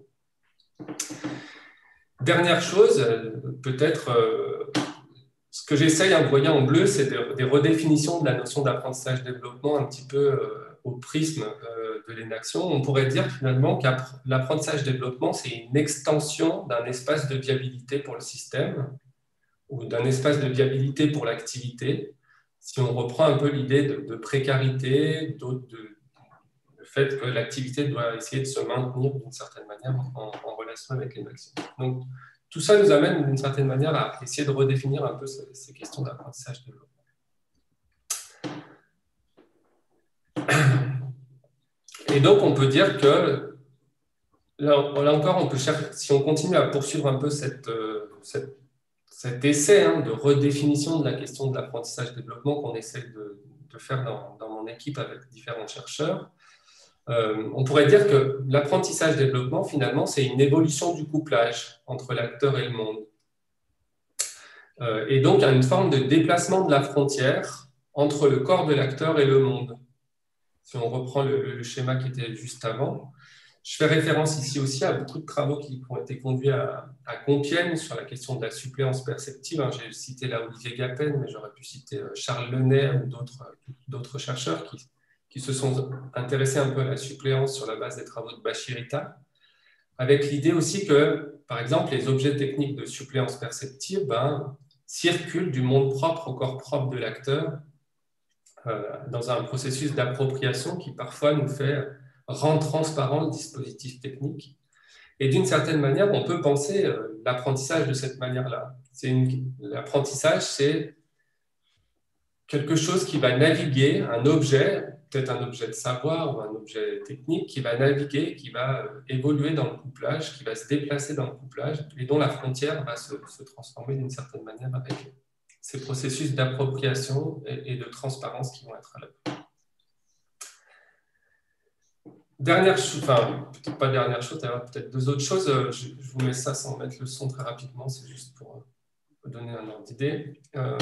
Dernière chose, peut-être, ce que j'essaye, vous voyez en bleu, c'est des redéfinitions de la notion d'apprentissage-développement un petit peu au prisme de l'inaction. On pourrait dire finalement que l'apprentissage-développement, c'est une extension d'un espace de viabilité pour le système ou d'un espace de viabilité pour l'activité. Si on reprend un peu l'idée de précarité, le fait que l'activité doit essayer de se maintenir d'une certaine manière en relation avec l'inaction. Donc, tout ça nous amène d'une certaine manière à essayer de redéfinir un peu ces questions d'apprentissage-développement. Et donc, on peut dire que, là encore, on peut chercher, si on continue à poursuivre un peu cet essai de redéfinition de la question de l'apprentissage-développement qu'on essaie de faire dans mon équipe avec différents chercheurs, on pourrait dire que l'apprentissage-développement, finalement, c'est une évolution du couplage entre l'acteur et le monde. Et donc, il y a une forme de déplacement de la frontière entre le corps de l'acteur et le monde. Si on reprend le schéma qui était juste avant, je fais référence ici aussi à beaucoup de travaux qui ont été conduits à Compiègne sur la question de la suppléance perceptive. J'ai cité là Olivier Gapen, mais j'aurais pu citer Charles Lenay ou d'autres chercheurs qui se sont intéressés un peu à la suppléance sur la base des travaux de Bachirita, avec l'idée aussi que, par exemple, les objets techniques de suppléance perceptive circulent du monde propre au corps propre de l'acteur dans un processus d'appropriation qui parfois nous fait rendre transparent le dispositif technique. Et d'une certaine manière, on peut penser l'apprentissage de cette manière-là. L'apprentissage, c'est quelque chose qui va naviguer, un objet, peut-être un objet de savoir ou un objet technique, qui va naviguer, qui va évoluer dans le couplage, qui va se déplacer dans le couplage et dont la frontière va se transformer d'une certaine manière avec ces processus d'appropriation et de transparence qui vont être à l'œuvre. Dernière chose, enfin, peut-être pas dernière chose, peut-être deux autres choses. Je vous mets ça sans mettre le son très rapidement, c'est juste pour donner un ordre d'idée.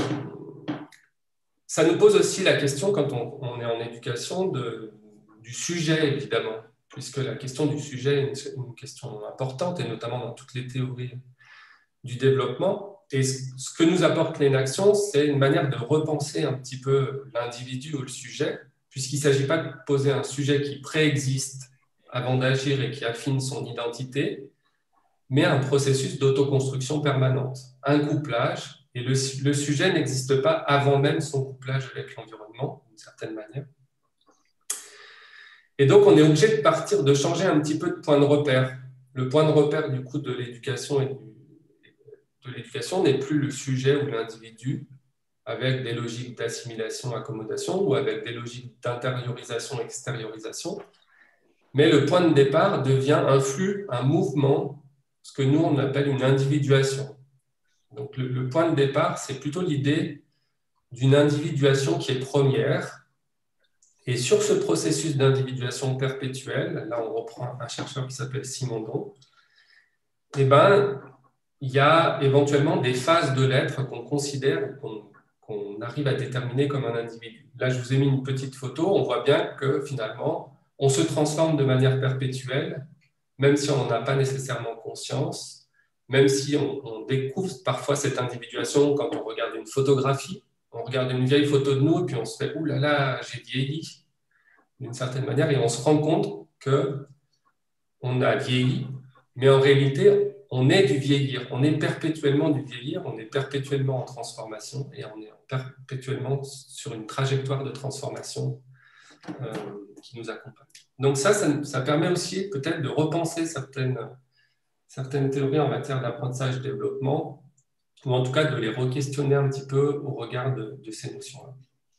Ça nous pose aussi la question, quand on est en éducation, du sujet, évidemment, puisque la question du sujet est une question importante, et notamment dans toutes les théories du développement. Et ce que nous apporte l'inaction, c'est une manière de repenser un petit peu l'individu ou le sujet, puisqu'il ne s'agit pas de poser un sujet qui préexiste avant d'agir et qui affine son identité, mais un processus d'autoconstruction permanente, un couplage, et le sujet n'existe pas avant même son couplage avec l'environnement, d'une certaine manière. Et donc, on est obligé de changer un petit peu de point de repère. Le point de repère, du coup, de l'éducation n'est plus le sujet ou l'individu, avec des logiques d'assimilation-accommodation ou avec des logiques d'intériorisation-extériorisation. Mais le point de départ devient un flux, un mouvement, ce que nous, on appelle une individuation. Donc, le point de départ, c'est plutôt l'idée d'une individuation qui est première. Et sur ce processus d'individuation perpétuelle, là, on reprend un chercheur qui s'appelle Simondon, il y a éventuellement des phases de l'être qu'on considère, qu'on arrive à déterminer comme un individu. Là, je vous ai mis une petite photo. On voit bien que finalement, on se transforme de manière perpétuelle, même si on n'en a pas nécessairement conscience, même si on découvre parfois cette individuation quand on regarde une photographie. On regarde une vieille photo de nous et puis on se fait « Ouh là là, j'ai vieilli » d'une certaine manière, et on se rend compte qu'on a vieilli, mais en réalité, on est du vieillir, on est perpétuellement du vieillir, on est perpétuellement en transformation et on est perpétuellement sur une trajectoire de transformation qui nous accompagne. Donc ça permet aussi peut-être de repenser certaines théories en matière d'apprentissage-développement, ou en tout cas de les re-questionner un petit peu au regard de ces notions-là.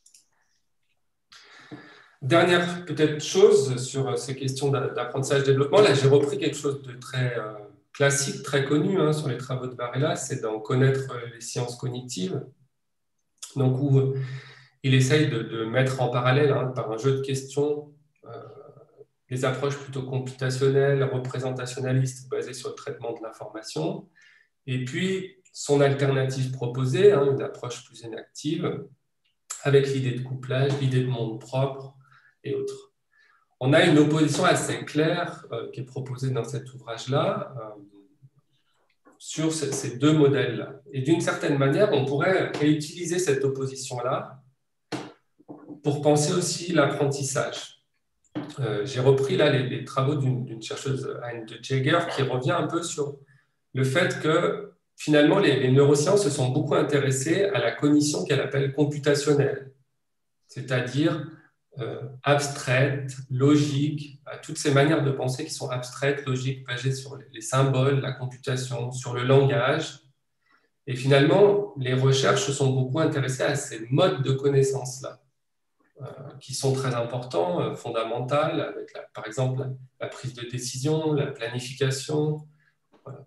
Dernière peut-être chose sur ces questions d'apprentissage-développement, là j'ai repris quelque chose de très classique, très connu sur les travaux de Varela, c'est d'en connaître les sciences cognitives, donc où il essaye de mettre en parallèle par un jeu de questions des approches plutôt computationnelles, représentationnalistes, basées sur le traitement de l'information, et puis son alternative proposée, une approche plus inactive, avec l'idée de couplage, l'idée de monde propre et autres. On a une opposition assez claire qui est proposée dans cet ouvrage-là sur ces deux modèles-là. Et d'une certaine manière, on pourrait réutiliser cette opposition-là pour penser aussi l'apprentissage. J'ai repris là les travaux d'une chercheuse, Anne de Jaeger, qui revient un peu sur le fait que finalement les neurosciences se sont beaucoup intéressées à la cognition qu'elle appelle computationnelle, c'est-à-dire abstraite, logique, à toutes ces manières de penser qui sont abstraites, logiques, basées sur les symboles, la computation, sur le langage. Et finalement, les recherches se sont beaucoup intéressées à ces modes de connaissance-là, qui sont très importants, fondamentaux, avec par exemple la prise de décision, la planification. Voilà.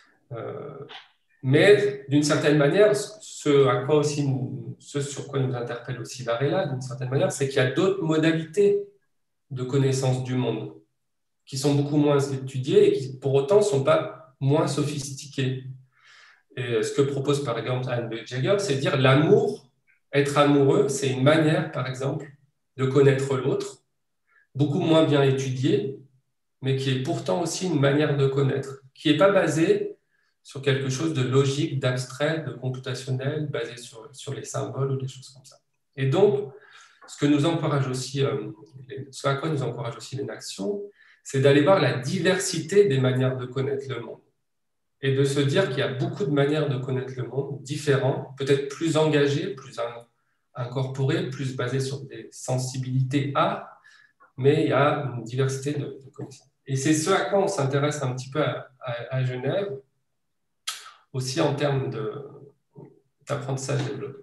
Mais d'une certaine manière, ce sur quoi nous interpelle aussi Varela, d'une certaine manière, c'est qu'il y a d'autres modalités de connaissance du monde qui sont beaucoup moins étudiées et qui, pour autant, ne sont pas moins sophistiquées. Et ce que propose par exemple Anne de Jaeger, c'est de dire l'amour, être amoureux, c'est une manière, par exemple, de connaître l'autre, beaucoup moins bien étudiée, mais qui est pourtant aussi une manière de connaître, qui n'est pas basée sur quelque chose de logique, d'abstrait, de computationnel, basé sur les symboles ou des choses comme ça. Et donc, ce à quoi nous encourage aussi l'inaction, c'est d'aller voir la diversité des manières de connaître le monde et de se dire qu'il y a beaucoup de manières de connaître le monde différentes, peut-être plus engagées, plus incorporées, plus basées sur des sensibilités mais il y a une diversité de connaissances. Et c'est ce à quoi on s'intéresse un petit peu à Genève, aussi en termes d'apprentissage-développement.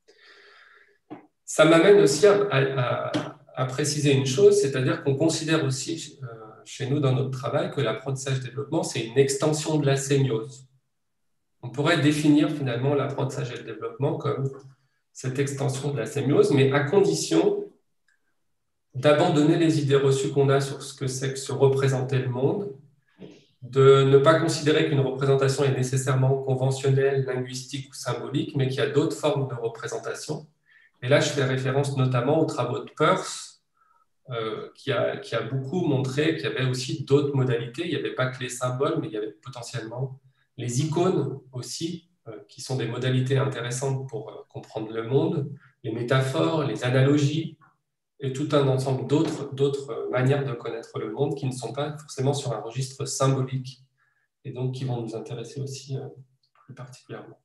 Ça m'amène aussi à préciser une chose, c'est-à-dire qu'on considère aussi chez nous dans notre travail que l'apprentissage-développement, c'est une extension de la sémiose. On pourrait définir finalement l'apprentissage et le développement comme cette extension de la sémiose, mais à condition d'abandonner les idées reçues qu'on a sur ce que c'est que se représenter le monde, de ne pas considérer qu'une représentation est nécessairement conventionnelle, linguistique ou symbolique, mais qu'il y a d'autres formes de représentation. Et là, je fais référence notamment aux travaux de Peirce, qui a beaucoup montré qu'il y avait aussi d'autres modalités. Il n'y avait pas que les symboles, mais il y avait potentiellement les icônes aussi, qui sont des modalités intéressantes pour comprendre le monde, les métaphores, les analogies, et tout un ensemble d'autres manières de connaître le monde qui ne sont pas forcément sur un registre symbolique et donc qui vont nous intéresser aussi plus particulièrement.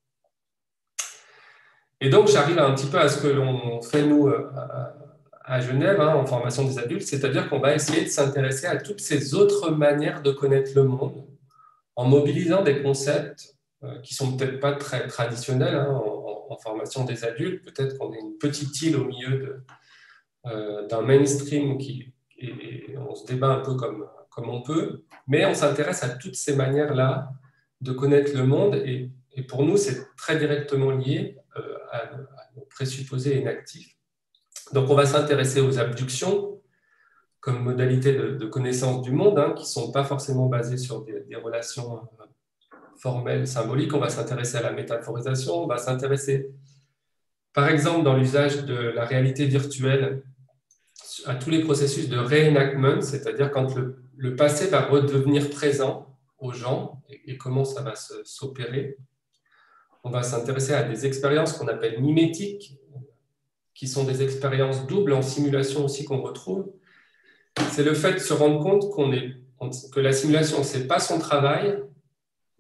Et donc, j'arrive un petit peu à ce que l'on fait, nous, à Genève, en formation des adultes, c'est-à-dire qu'on va essayer de s'intéresser à toutes ces autres manières de connaître le monde en mobilisant des concepts qui ne sont peut-être pas très traditionnels en formation des adultes. Peut-être qu'on est une petite île au milieu d'un mainstream et on se débat un peu comme on peut, mais on s'intéresse à toutes ces manières-là de connaître le monde et pour nous, c'est très directement lié à nos présupposés inactifs. Donc, on va s'intéresser aux abductions comme modalité de connaissance du monde, qui ne sont pas forcément basées sur des relations formelles, symboliques. On va s'intéresser à la métaphorisation, on va s'intéresser, par exemple, dans l'usage de la réalité virtuelle, à tous les processus de reenactment, c'est-à-dire quand le passé va redevenir présent aux gens et comment ça va s'opérer. On va s'intéresser à des expériences qu'on appelle mimétiques, qui sont des expériences doubles en simulation aussi qu'on retrouve. C'est le fait de se rendre compte que la simulation, ce n'est pas son travail,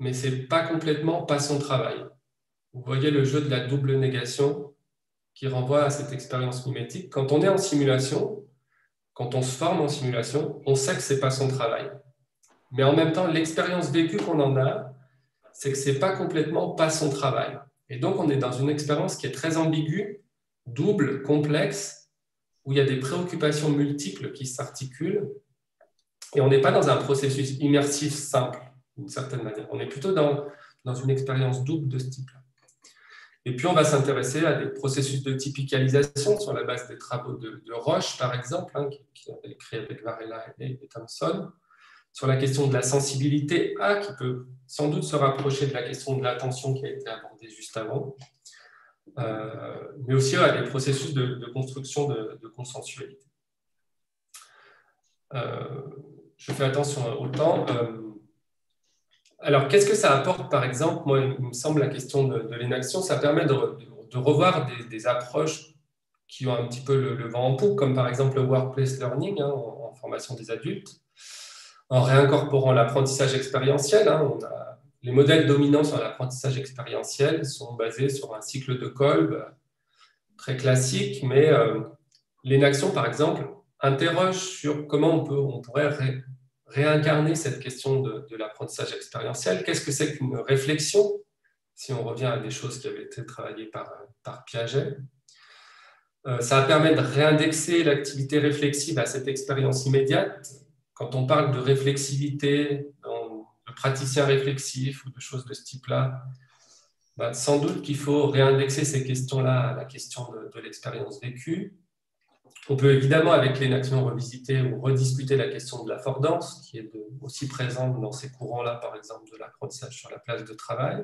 mais ce n'est pas complètement pas son travail. Vous voyez le jeu de la double négation qui renvoie à cette expérience mimétique. Quand on est en simulation, quand on se forme en simulation, on sait que ce n'est pas son travail. Mais en même temps, l'expérience vécue qu'on en a, c'est que ce n'est pas complètement pas son travail. Et donc, on est dans une expérience qui est très ambiguë, double, complexe, où il y a des préoccupations multiples qui s'articulent. Et on n'est pas dans un processus immersif simple, d'une certaine manière. On est plutôt dans une expérience double de ce type-là. Et puis, on va s'intéresser à des processus de typicalisation sur la base des travaux de Roche, par exemple, hein, qui a été créé avec Varela et Thomson, sur la question de la sensibilité A, qui peut sans doute se rapprocher de la question de l'attention qui a été abordée juste avant, mais aussi à des processus de construction de consensualité. Je fais attention au temps. Alors, qu'est-ce que ça apporte, par exemple? Moi, il me semble, la question de l'inaction, ça permet de revoir des approches qui ont un petit peu le vent en poupe, comme par exemple le workplace learning, hein, en formation des adultes, en réincorporant l'apprentissage expérientiel. Hein, les modèles dominants sur l'apprentissage expérientiel sont basés sur un cycle de Kolb très classique, mais l'inaction, par exemple, interroge sur comment on pourrait réincarner cette question de l'apprentissage expérientiel. Qu'est-ce que c'est qu'une réflexion, si on revient à des choses qui avaient été travaillées par Piaget? Ça permet de réindexer l'activité réflexive à cette expérience immédiate. Quand on parle de réflexivité, de praticien réflexif ou de choses de ce type-là, sans doute qu'il faut réindexer ces questions-là à la question de l'expérience vécue. On peut évidemment, avec l'inaction, revisiter ou rediscuter la question de l'affordance, qui est aussi présente dans ces courants-là, par exemple, de l'apprentissage sur la place de travail.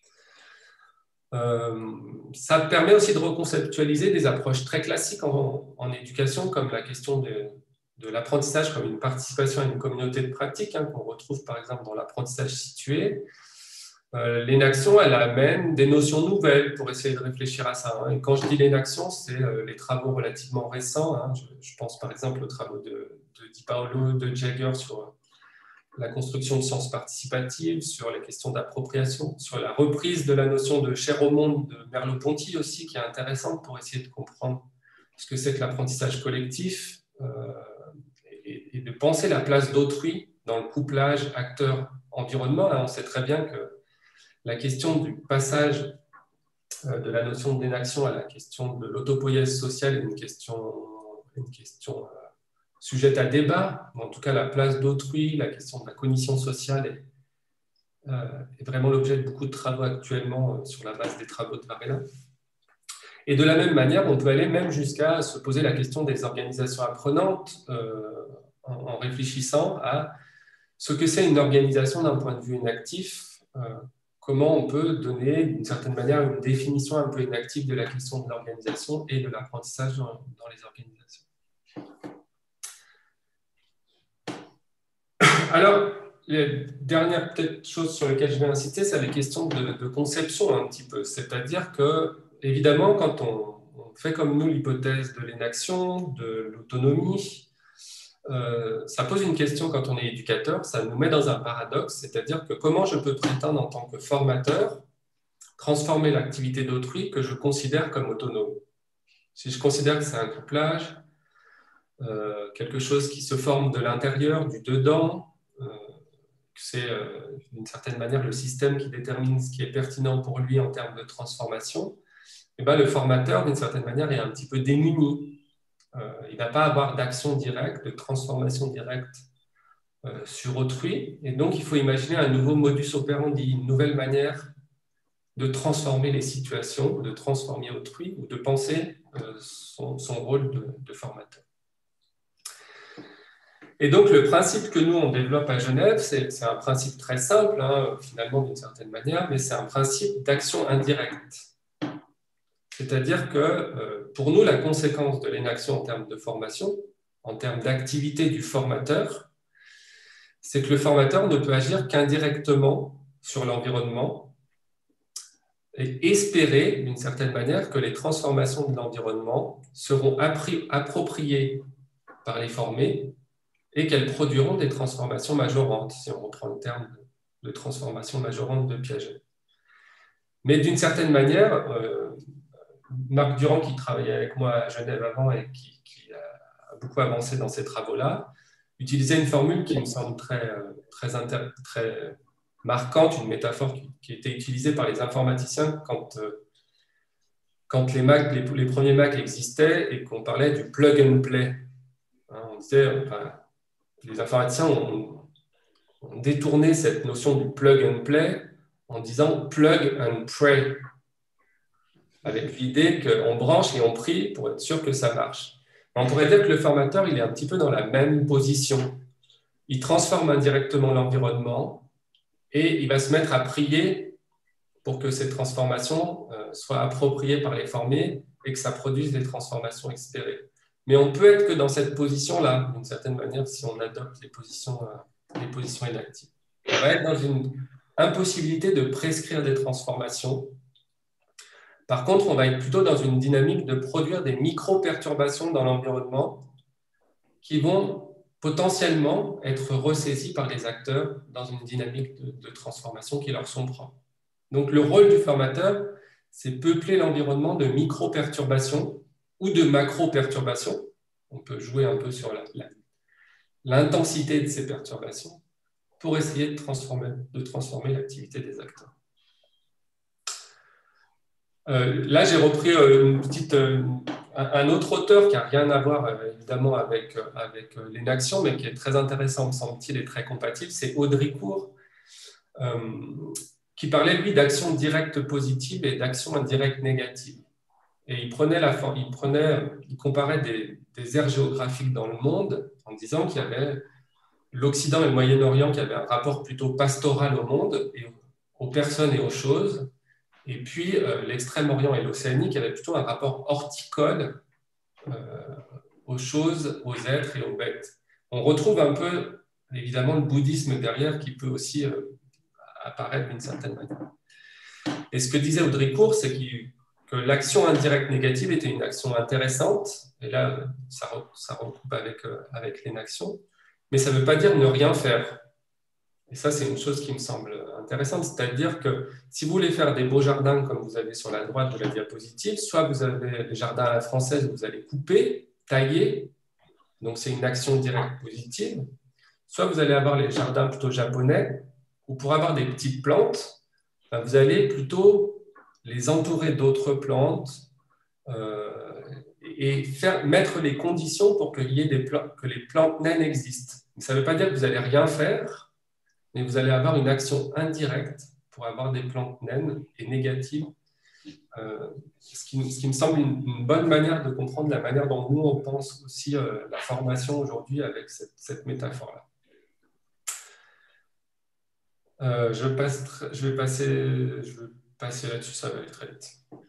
Ça permet aussi de reconceptualiser des approches très classiques en éducation, comme la question de l'apprentissage comme une participation à une communauté de pratique, hein, qu'on retrouve par exemple dans l'apprentissage situé. L'inaction, elle amène des notions nouvelles pour essayer de réfléchir à ça. Hein. Et quand je dis l'inaction, c'est les travaux relativement récents. Hein. Je pense par exemple aux travaux de Di Paolo, de Jagger sur la construction de sciences participatives, sur les questions d'appropriation, sur la reprise de la notion de chair au monde de Merleau-Ponty aussi, qui est intéressante pour essayer de comprendre ce que c'est que l'apprentissage collectif et de penser la place d'autrui dans le couplage acteur-environnement. On sait très bien que la question du passage de la notion d'inaction à la question de l'autopoïèse sociale est une question sujette à débat. En tout cas, la place d'autrui, la question de la cognition sociale est vraiment l'objet de beaucoup de travaux actuellement sur la base des travaux de Varela. Et de la même manière, on peut aller même jusqu'à se poser la question des organisations apprenantes en réfléchissant à ce que c'est une organisation d'un point de vue inactif, comment on peut donner d'une certaine manière une définition un peu inactive de la question de l'organisation et de l'apprentissage dans les organisations. Alors, les dernières choses sur lesquelles je vais insister, c'est les questions de conception un petit peu. C'est-à-dire que, évidemment, quand on fait comme nous l'hypothèse de l'inaction, de l'autonomie, ça pose une question quand on est éducateur, ça nous met dans un paradoxe, c'est-à-dire que comment je peux prétendre en tant que formateur transformer l'activité d'autrui que je considère comme autonome. Si je considère que c'est un couplage, quelque chose qui se forme de l'intérieur, du dedans, que c'est d'une certaine manière le système qui détermine ce qui est pertinent pour lui en termes de transformation, et bien, le formateur, d'une certaine manière, est un petit peu démuni. Il ne va pas avoir d'action directe, de transformation directe sur autrui. Et donc, il faut imaginer un nouveau modus operandi, une nouvelle manière de transformer les situations, de transformer autrui ou de penser son rôle de formateur. Et donc, le principe que nous, on développe à Genève, c'est un principe très simple, hein, finalement, d'une certaine manière, mais c'est un principe d'action indirecte. C'est-à-dire que, pour nous, la conséquence de l'inaction en termes de formation, en termes d'activité du formateur, c'est que le formateur ne peut agir qu'indirectement sur l'environnement et espérer, d'une certaine manière, que les transformations de l'environnement seront appropriées par les formés et qu'elles produiront des transformations majorantes, si on reprend le terme de de transformation majorante de Piaget. Mais d'une certaine manière, Marc Durand, qui travaillait avec moi à Genève avant et qui a beaucoup avancé dans ces travaux-là, utilisait une formule qui me semble très marquante, une métaphore qui était utilisée par les informaticiens quand les premiers Mac existaient et qu'on parlait du plug and play. On disait, les informaticiens ont détourné cette notion du plug and play en disant plug and pray, avec l'idée qu'on branche et on prie pour être sûr que ça marche. On pourrait dire que le formateur, il est un petit peu dans la même position. Il transforme indirectement l'environnement et il va se mettre à prier pour que ces transformations soient appropriées par les formés et que ça produise les transformations espérées. Mais on peut être que dans cette position-là, d'une certaine manière, si on adopte les positions inactives. On va être dans une impossibilité de prescrire des transformations. Par contre, on va être plutôt dans une dynamique de produire des micro-perturbations dans l'environnement qui vont potentiellement être ressaisies par les acteurs dans une dynamique de transformation qui leur sont propres. Donc, le rôle du formateur, c'est peupler l'environnement de micro-perturbations ou de macro-perturbations. On peut jouer un peu sur l'intensité de ces perturbations pour essayer de transformer l'activité des acteurs. Là, j'ai repris un autre auteur qui n'a rien à voir évidemment avec l'énaction, mais qui est très intéressant, me semble-t-il, et très compatible. C'est Audricourt, qui parlait, lui, d'action directe positive et d'action indirecte négative. Et il comparait des aires géographiques dans le monde en disant qu'il y avait l'Occident et le Moyen-Orient qui avaient un rapport plutôt pastoral au monde, et aux personnes et aux choses, et puis l'Extrême-Orient et l'Océanie qui avaient plutôt un rapport horticole aux choses, aux êtres et aux bêtes. On retrouve un peu, évidemment, le bouddhisme derrière qui peut aussi apparaître d'une certaine manière. Et ce que disait Audricourt, c'est que l'action indirecte négative était une action intéressante, et là, ça recoupe avec l'énaction, mais ça ne veut pas dire ne rien faire. Et ça, c'est une chose qui me semble intéressante, c'est-à-dire que si vous voulez faire des beaux jardins comme vous avez sur la droite de la diapositive, soit vous avez les jardins à la française, vous allez couper, tailler, donc c'est une action directe positive, soit vous allez avoir les jardins plutôt japonais, où pour avoir des petites plantes, vous allez plutôt les entourer d'autres plantes et mettre les conditions pour que les plantes naines existent. Ça ne veut pas dire que vous n'allez rien faire, mais vous allez avoir une action indirecte pour avoir des plantes naines et négatives, ce qui me semble une bonne manière de comprendre la manière dont nous, on pense aussi la formation aujourd'hui avec cette métaphore-là. Je vais passer là-dessus, ça va aller très vite.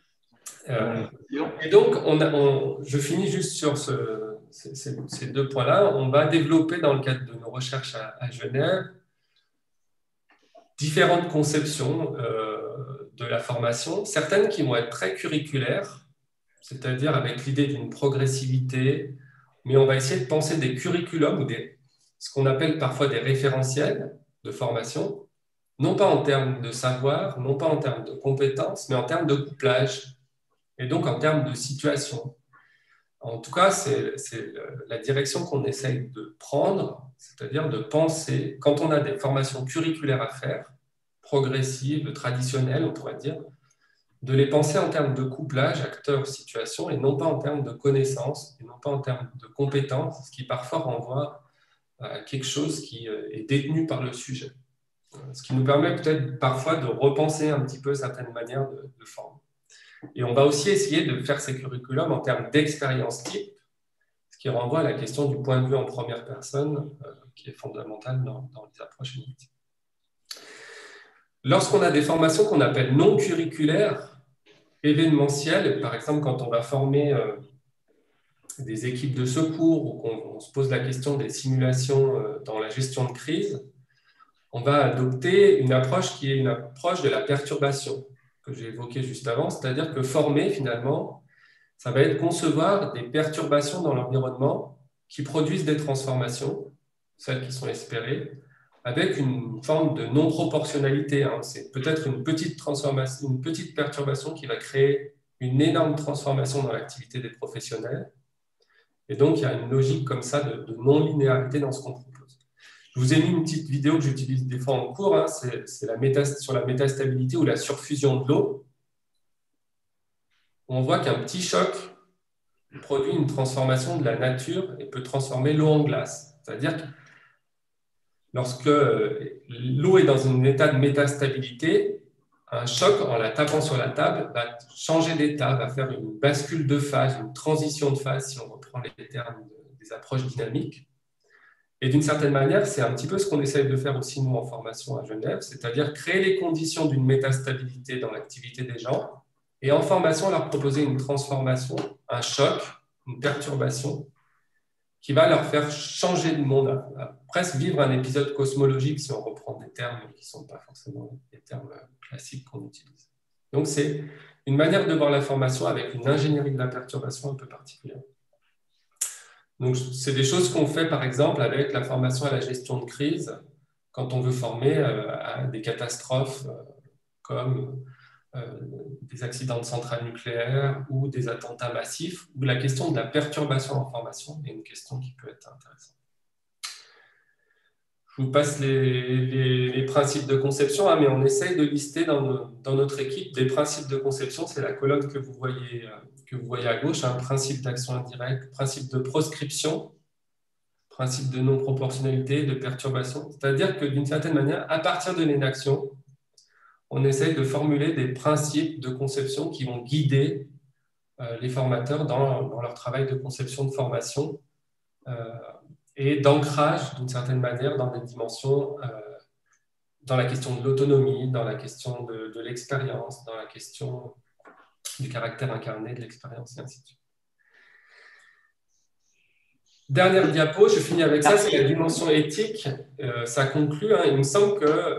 Et donc, je finis juste sur ces deux points-là. On va développer dans le cadre de nos recherches à Genève différentes conceptions de la formation, certaines qui vont être très curriculaires, c'est-à-dire avec l'idée d'une progressivité, mais on va essayer de penser des curriculums ou ce qu'on appelle parfois des référentiels de formation, non pas en termes de savoir, non pas en termes de compétences, mais en termes de couplage, et donc en termes de situation. En tout cas, c'est la direction qu'on essaye de prendre, c'est-à-dire de penser, quand on a des formations curriculaires à faire, progressives, traditionnelles, on pourrait dire, de les penser en termes de couplage, acteur-situation, et non pas en termes de connaissances, et non pas en termes de compétences, ce qui parfois renvoie à quelque chose qui est détenu par le sujet. Ce qui nous permet peut-être parfois de repenser un petit peu certaines manières de former. Et on va aussi essayer de faire ces curriculums en termes d'expérience type, ce qui renvoie à la question du point de vue en première personne, qui est fondamentale dans les approches inédites. Lorsqu'on a des formations qu'on appelle non curriculaires, événementielles, par exemple quand on va former des équipes de secours ou qu'on se pose la question des simulations dans la gestion de crise, on va adopter une approche qui est une approche de la perturbation, que j'ai évoquée juste avant, c'est-à-dire que former, finalement, ça va être concevoir des perturbations dans l'environnement qui produisent des transformations, celles qui sont espérées, avec une forme de non-proportionnalité. Hein. C'est peut-être une petite transformation, une petite perturbation qui va créer une énorme transformation dans l'activité des professionnels. Et donc, il y a une logique comme ça de non-linéarité dans ce qu'on propose. Je vous ai mis une petite vidéo que j'utilise des fois en cours, hein. C'est sur la métastabilité ou la surfusion de l'eau. On voit qu'un petit choc produit une transformation de la nature et peut transformer l'eau en glace. C'est-à-dire que lorsque l'eau est dans un état de métastabilité, un choc, en la tapant sur la table, va changer d'état, va faire une bascule de phase, une transition de phase, si on reprend les termes des approches dynamiques. Et d'une certaine manière, c'est un petit peu ce qu'on essaye de faire aussi, nous, en formation à Genève, c'est-à-dire créer les conditions d'une métastabilité dans l'activité des gens, et en formation, leur proposer une transformation, un choc, une perturbation, qui va leur faire changer de monde, presque vivre un épisode cosmologique, si on reprend des termes qui ne sont pas forcément des termes classiques qu'on utilise. Donc, c'est une manière de voir la formation avec une ingénierie de la perturbation un peu particulière. Donc, c'est des choses qu'on fait, par exemple, avec la formation à la gestion de crise, quand on veut former à des catastrophes comme des accidents de centrales nucléaires ou des attentats massifs, où la question de la perturbation en formation est une question qui peut être intéressante. Je vous passe les principes de conception, hein, mais on essaye de lister dans notre équipe des principes de conception. C'est la colonne que vous voyez à gauche, un principe d'action indirecte, principe de proscription, principe de non-proportionnalité, de perturbation. C'est-à-dire que d'une certaine manière, à partir de l'inaction, on essaye de formuler des principes de conception qui vont guider les formateurs dans leur travail de conception de formation et d'ancrage, d'une certaine manière, dans des dimensions, dans la question de l'autonomie, dans la question de l'expérience, dans la question du caractère incarné de l'expérience, et ainsi de suite. Dernière diapo, je finis avec ça, c'est la dimension éthique. Ça conclut, hein, il me semble que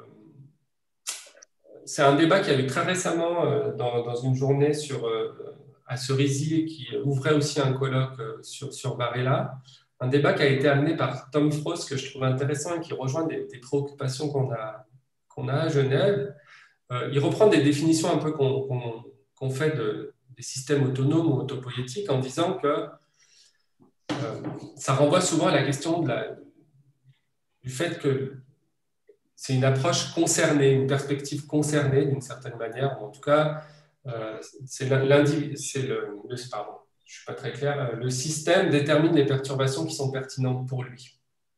c'est un débat qui a eu très récemment dans une journée à Cerisy, qui ouvrait aussi un colloque sur Varela. Un débat qui a été amené par Tom Frost, que je trouve intéressant et qui rejoint des préoccupations qu'on a à Genève. Il reprend des définitions un peu qu'on fait des systèmes autonomes ou autopoétiques en disant que ça renvoie souvent à la question du fait que c'est une approche concernée, une perspective concernée d'une certaine manière, ou en tout cas, pardon, je ne suis pas très clair, le système détermine les perturbations qui sont pertinentes pour lui.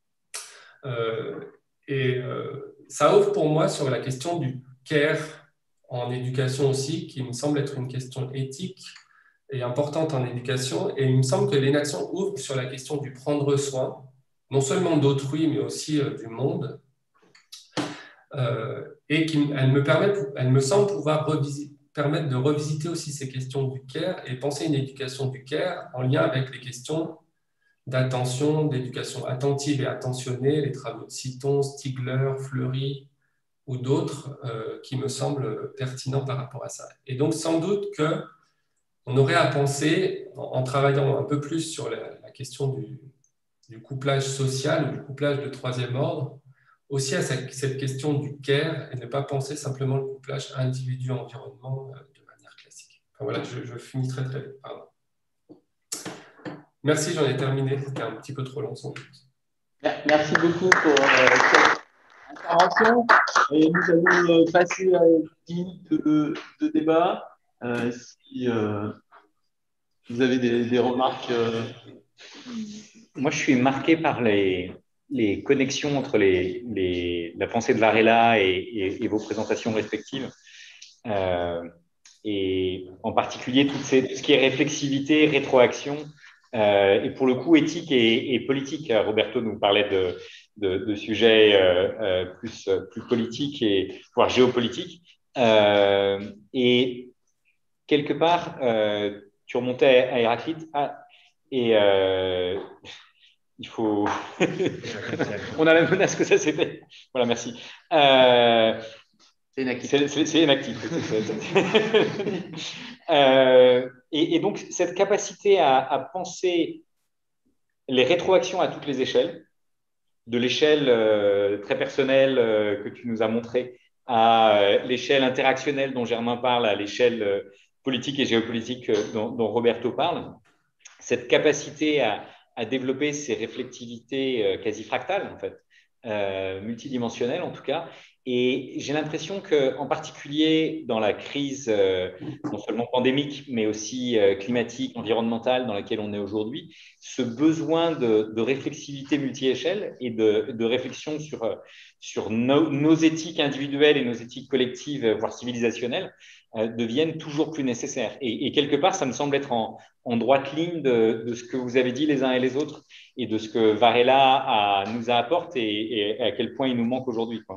Ça ouvre pour moi sur la question du care en éducation aussi, qui me semble être une question éthique et importante en éducation. Et il me semble que l'inaction ouvre sur la question du prendre soin, non seulement d'autrui, mais aussi du monde. Et elle me semble pouvoir permettre de revisiter aussi ces questions du care et penser une éducation du care en lien avec les questions d'attention, d'éducation attentive et attentionnée, les travaux de Citon, Stigler, Fleury ou d'autres qui me semblent pertinents par rapport à ça. Et donc, sans doute qu'on aurait à penser, en travaillant un peu plus sur la question du couplage social ou du couplage de troisième ordre, aussi à cette question du care et ne pas penser simplement le couplage individu-environnement de manière classique. Enfin, voilà, je finis très très vite. Pardon. Merci, j'en ai terminé. C'était un petit peu trop long sans doute. Merci beaucoup pour cette intervention. Et nous allons passer à 10 minutes de débat. Si vous avez des remarques. Moi, je suis marqué par les connexions entre la pensée de Varela et vos présentations respectives. Et en particulier tout ce qui est réflexivité, rétroaction, et pour le coup éthique et politique. Roberto nous parlait de sujets plus politiques et voire géopolitiques. Et quelque part, tu remontais à Héraclite et il faut. On a la menace que ça s'est fait. Voilà, merci. C'est inactif. C'est inactif. Et donc, cette capacité à penser les rétroactions à toutes les échelles, de l'échelle très personnelle que tu nous as montrée à l'échelle interactionnelle dont Germain parle, à l'échelle politique et géopolitique dont Roberto parle, cette capacité à développer ces réflectivités quasi fractales, en fait, multidimensionnelles en tout cas. Et j'ai l'impression qu'en particulier dans la crise non seulement pandémique, mais aussi climatique, environnementale dans laquelle on est aujourd'hui, ce besoin de réflexivité multi-échelle et de réflexion sur nos éthiques individuelles et nos éthiques collectives, voire civilisationnelles, deviennent toujours plus nécessaires. Et quelque part, ça me semble être en droite ligne de ce que vous avez dit les uns et les autres et de ce que Varela nous apporte et à quel point il nous manque aujourd'hui, quoi.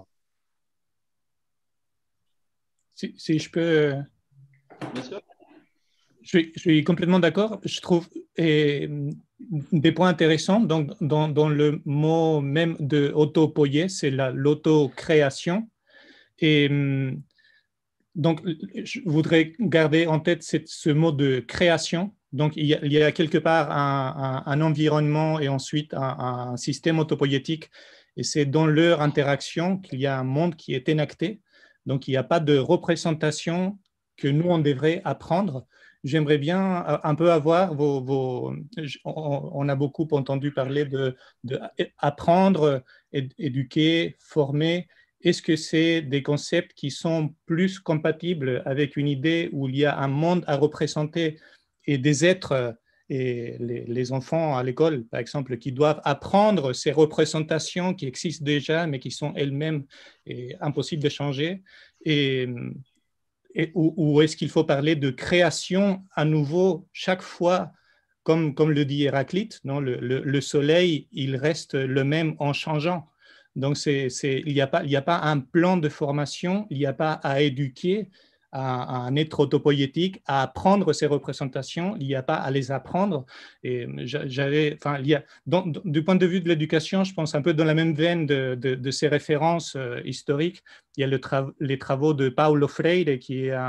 Si je peux. Bien sûr. Je suis complètement d'accord. Je trouve des points intéressants. Donc, dans le mot même de autopoïé, c'est l'auto-création. Et donc, je voudrais garder en tête ce mot de création. Donc, il y a quelque part un environnement et ensuite un système autopoïétique. Et c'est dans leur interaction qu'il y a un monde qui est enacté. Donc, il n'y a pas de représentation que nous, on devrait apprendre. J'aimerais bien un peu avoir on a beaucoup entendu parler de apprendre, éduquer, former. Est-ce que c'est des concepts qui sont plus compatibles avec une idée où il y a un monde à représenter et des êtres et les enfants à l'école, par exemple, qui doivent apprendre ces représentations qui existent déjà, mais qui sont elles-mêmes impossibles de changer, ou est-ce qu'il faut parler de création à nouveau chaque fois, comme le dit Héraclite, non, le soleil, il reste le même en changeant. Donc, il n'y a pas un plan de formation, il n'y a pas à éduquer à un être autopoïétique, à apprendre ces représentations, il n'y a pas à les apprendre. Et du point de vue de l'éducation, je pense un peu dans la même veine de ces références historiques. Il y a les travaux de Paulo Freire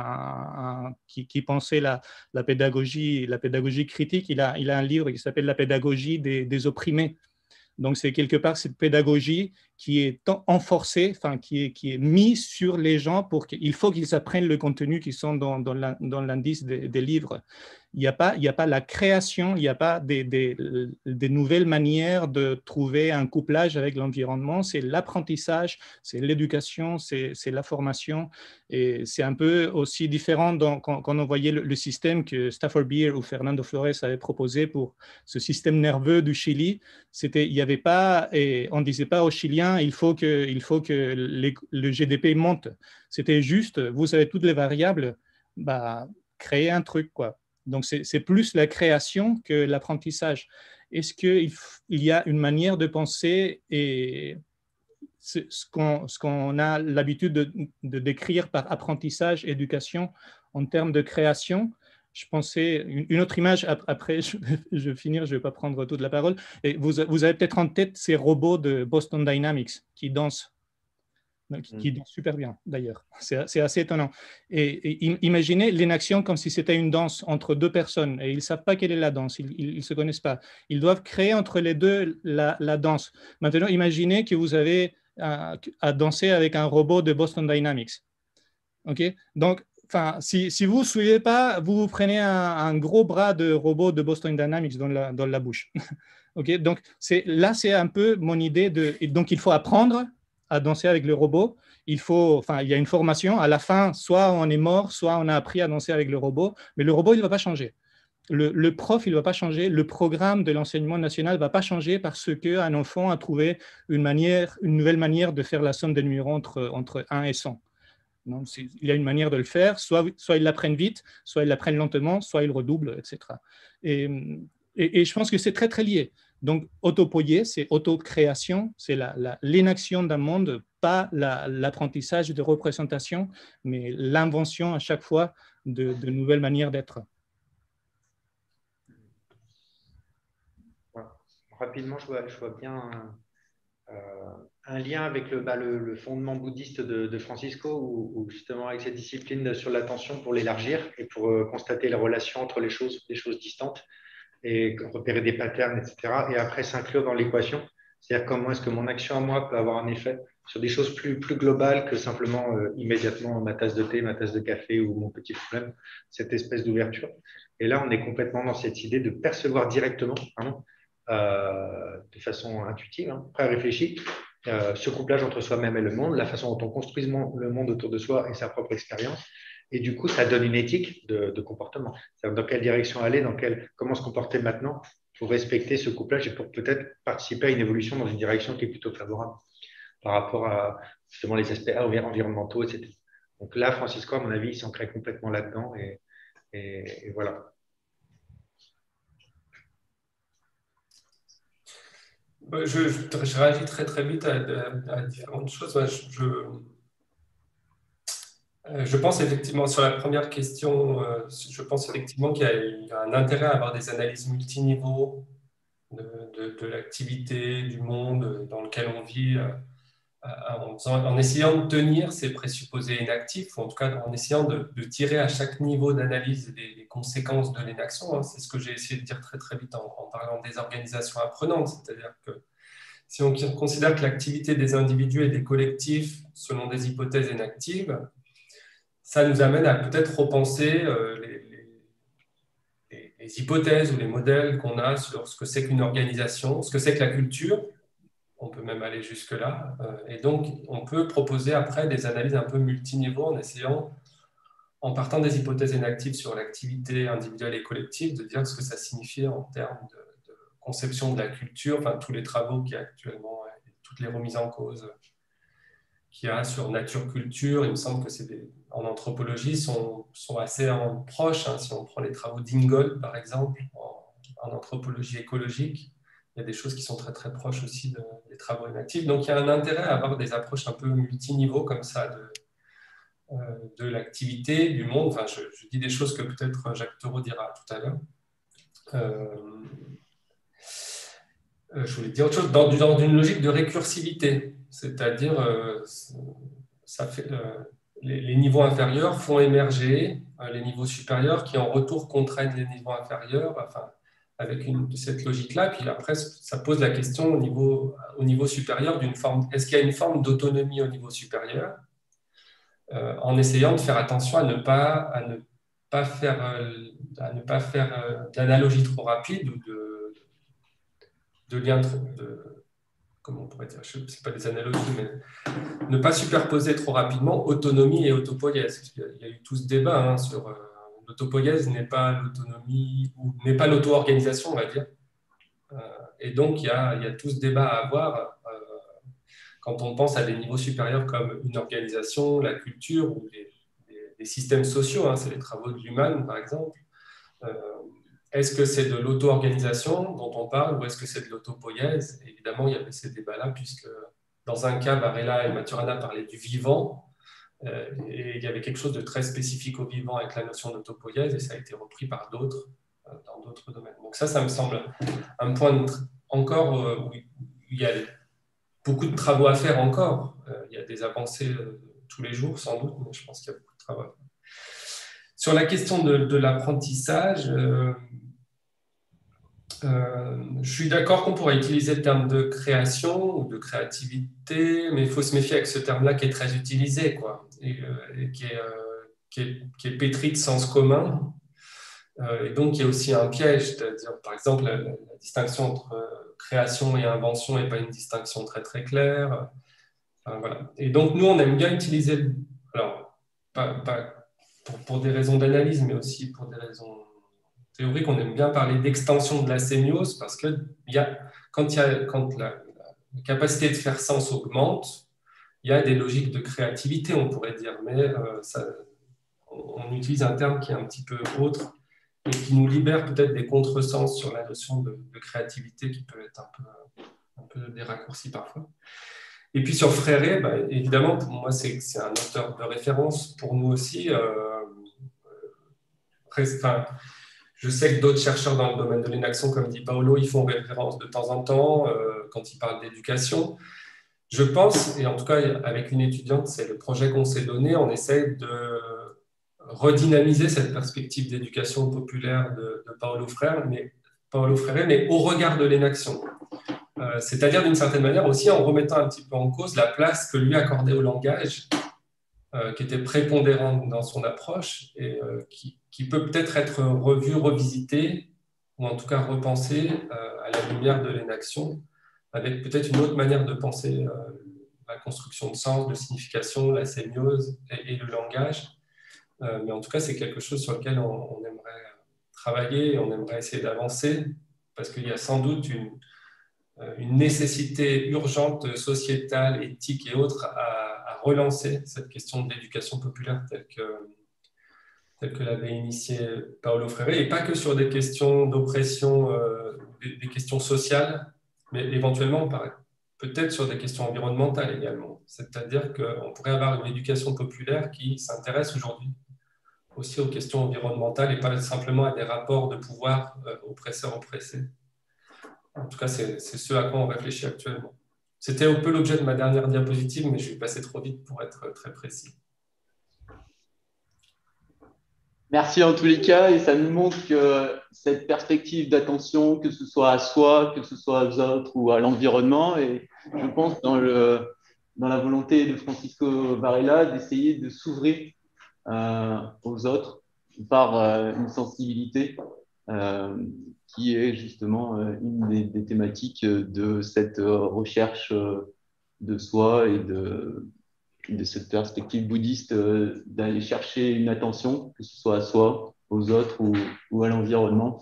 qui pensait la pédagogie critique. Il a un livre qui s'appelle La pédagogie des opprimés. Donc, c'est quelque part cette pédagogie qui est enforcée, qui est mise sur les gens pour qu'il faut qu'ils apprennent le contenu qui sont dans l'indice des livres. Il n'y a pas la création, il n'y a pas des nouvelles manières de trouver un couplage avec l'environnement. C'est l'apprentissage, c'est l'éducation, c'est la formation. Et c'est un peu aussi différent quand on voyait le système que Stafford Beer ou Fernando Flores avaient proposé pour ce système nerveux du Chili. Il y avait pas, et on ne disait pas aux Chiliens, il faut que le GDP monte. C'était juste, vous avez toutes les variables, créer un truc, quoi. Donc, c'est plus la création que l'apprentissage. Est-ce qu'il y a une manière de penser et ce qu'on a l'habitude de décrire par apprentissage, éducation, en termes de création? Je pensais, une autre image, après je vais finir, je ne vais pas prendre toute la parole. Et vous avez peut-être en tête ces robots de Boston Dynamics qui dansent. Qui dansent super bien d'ailleurs, c'est assez étonnant. Et imaginez l'inaction comme si c'était une danse entre deux personnes et ils ne savent pas quelle est la danse, ils ne se connaissent pas. Ils doivent créer entre les deux la danse. Maintenant, imaginez que vous avez à danser avec un robot de Boston Dynamics. Okay? Donc, si vous ne suivez pas, vous prenez un gros bras de robot de Boston Dynamics dans la bouche. Okay? Donc, là, c'est un peu mon idée donc, il faut apprendre à danser avec le robot. Il y a une formation. À la fin, soit on est mort, soit on a appris à danser avec le robot. Mais le robot, il ne va pas changer. Le prof, il ne va pas changer. Le programme de l'enseignement national ne va pas changer parce qu'un enfant a trouvé une nouvelle manière de faire la somme des numéros entre 1 et 100. Non, il y a une manière de le faire. Soit ils l'apprennent vite, soit ils l'apprennent lentement, soit ils redoublent, etc. Et je pense que c'est très, très lié. Donc, autopoïé, c'est autocréation, c'est l'inaction d'un monde, pas l'apprentissage de représentation, mais l'invention à chaque fois de nouvelles manières d'être. Voilà. Rapidement, je vois bien un lien avec le fondement bouddhiste de Francisco, ou justement avec cette discipline sur l'attention pour l'élargir et pour constater les relations entre les choses distantes, et repérer des patterns, etc. Et après s'inclure dans l'équation. C'est-à-dire comment est-ce que mon action à moi peut avoir un effet sur des choses plus globales que simplement immédiatement ma tasse de thé, ma tasse de café ou mon petit problème, cette espèce d'ouverture. Et là, on est complètement dans cette idée de percevoir directement, de façon intuitive, pré-réfléchie, ce couplage entre soi-même et le monde, la façon dont on construit le monde autour de soi et sa propre expérience. Et du coup, ça donne une éthique de comportement. C'est-à-dire dans quelle direction aller, comment se comporter maintenant pour respecter ce couplage et pour peut-être participer à une évolution dans une direction qui est plutôt favorable par rapport à justement les aspects environnementaux, etc. Donc là, Francisco, à mon avis, il s'ancrait complètement là-dedans et voilà. Je réagis très très vite à différentes choses. Je pense effectivement, sur la première question, je pense effectivement qu'il y a un intérêt à avoir des analyses multiniveaux de l'activité, du monde dans lequel on vit, en essayant de tenir ces présupposés inactifs, ou en tout cas en essayant de tirer à chaque niveau d'analyse les conséquences de l'inaction. C'est ce que j'ai essayé de dire très très vite en parlant des organisations apprenantes, c'est-à-dire que si on considère que l'activité des individus et des collectifs selon des hypothèses inactives, ça nous amène à peut-être repenser les hypothèses ou les modèles qu'on a sur ce que c'est qu'une organisation, ce que c'est que la culture. On peut même aller jusque-là. Et donc, on peut proposer après des analyses un peu multiniveaux en essayant, en partant des hypothèses inactives sur l'activité individuelle et collective, de dire ce que ça signifie en termes de conception de la culture, enfin, tous les travaux qu'il y a actuellement, toutes les remises en cause qu'il y a sur nature-culture. Il me semble que en anthropologie sont assez proches. Si on prend les travaux d'Ingold, par exemple, en anthropologie écologique, il y a des choses qui sont très très proches aussi des travaux inactifs. Donc il y a un intérêt à avoir des approches un peu multiniveaux comme ça de l'activité, du monde. Enfin, je dis des choses que peut-être Jacques Thoreau dira tout à l'heure. Je voulais dire autre chose, dans une logique de récursivité, c'est-à-dire les niveaux inférieurs font émerger les niveaux supérieurs qui en retour contraignent les niveaux inférieurs, enfin, avec cette logique-là. Puis après, ça pose la question au niveau supérieur d'une forme. Est-ce qu'il y a une forme d'autonomie au niveau supérieur, en essayant de faire attention à ne pas faire d'analogie trop rapide ou de lien comment on pourrait dire, je ne sais pas des analogies, mais ne pas superposer trop rapidement autonomie et autopoïèse. Il y a eu tout ce débat sur l'autopoïèse n'est pas l'autonomie, ou n'est pas l'auto-organisation, on va dire. Et donc, il y a tout ce débat à avoir quand on pense à des niveaux supérieurs comme une organisation, la culture ou les systèmes sociaux, c'est les travaux de Luhmann, par exemple. Est-ce que c'est de l'auto-organisation dont on parle ou est-ce que c'est de l'autopoïèse? Évidemment, il y avait ces débats-là, puisque dans un cas, Varela et Maturana parlaient du vivant, et il y avait quelque chose de très spécifique au vivant avec la notion d'autopoïèse, et ça a été repris par d'autres dans d'autres domaines. Donc ça me semble un point encore où il y a beaucoup de travaux à faire encore. Il y a des avancées tous les jours, sans doute, mais je pense qu'il y a beaucoup de travaux à faire. Sur la question de l'apprentissage, je suis d'accord qu'on pourrait utiliser le terme de création ou de créativité, mais il faut se méfier avec ce terme-là qui est très utilisé, quoi, et qui est pétri de sens commun. Et donc, il y a aussi un piège, c'est-à-dire, par exemple, la distinction entre création et invention n'est pas une distinction très, très claire. Enfin, voilà. Et donc, nous, on aime bien utiliser, alors, pas pour des raisons d'analyse, mais aussi pour des raisons théoriques, on aime bien parler d'extension de la sémiose, parce que quand la capacité de faire sens augmente, il y a des logiques de créativité, on pourrait dire, mais on utilise un terme qui est un petit peu autre, et qui nous libère peut-être des contresens sur la notion de créativité qui peut être un peu des raccourcis parfois. Et puis sur Freire, évidemment, pour moi, c'est un auteur de référence pour nous aussi. Je sais que d'autres chercheurs dans le domaine de l'inaction, comme dit Paolo, ils font référence de temps en temps quand ils parlent d'éducation. Je pense, et en tout cas avec une étudiante, c'est le projet qu'on s'est donné, on essaie de redynamiser cette perspective d'éducation populaire de Paolo Freire, mais au regard de l'inaction. c'est-à-dire d'une certaine manière aussi en remettant un petit peu en cause la place que lui accordait au langage, qui était prépondérant dans son approche et qui peut peut-être être revu, revisité, ou en tout cas repensé à la lumière de l'énaction, avec peut-être une autre manière de penser la construction de sens, de signification, la sémiose et le langage. Mais en tout cas, c'est quelque chose sur lequel on aimerait travailler, on aimerait essayer d'avancer, parce qu'il y a sans doute une nécessité urgente, sociétale, éthique et autres, à relancer cette question de l'éducation populaire telle que l'avait initié Paolo Freire, et pas que sur des questions d'oppression, des questions sociales, mais éventuellement peut-être sur des questions environnementales également. C'est-à-dire qu'on pourrait avoir une éducation populaire qui s'intéresse aujourd'hui aussi aux questions environnementales et pas simplement à des rapports de pouvoir oppresseur-oppressé. En tout cas, c'est ce à quoi on réfléchit actuellement. C'était un peu l'objet de ma dernière diapositive, mais je suis passé trop vite pour être très précis. Merci en tous les cas, et ça nous montre que cette perspective d'attention, que ce soit à soi, que ce soit aux autres ou à l'environnement, et je pense dans la volonté de Francisco Varela d'essayer de s'ouvrir aux autres par une sensibilité qui est justement une des thématiques de cette recherche de soi et de cette perspective bouddhiste d'aller chercher une attention, que ce soit à soi, aux autres ou à l'environnement,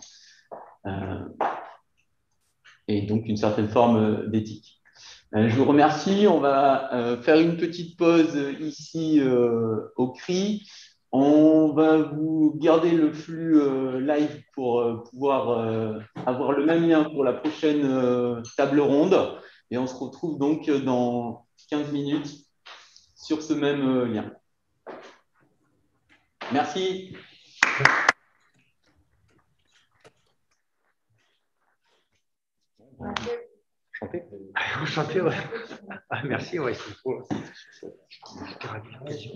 et donc une certaine forme d'éthique. Je vous remercie. On va faire une petite pause ici au CRI. On va vous garder le flux live pour pouvoir avoir le même lien pour la prochaine table ronde. Et on se retrouve donc dans 15 minutes sur ce même lien. Merci. Enchanté. Enchanté, ouais. Ah, merci, ouais, c'est cool. J'étais ravi.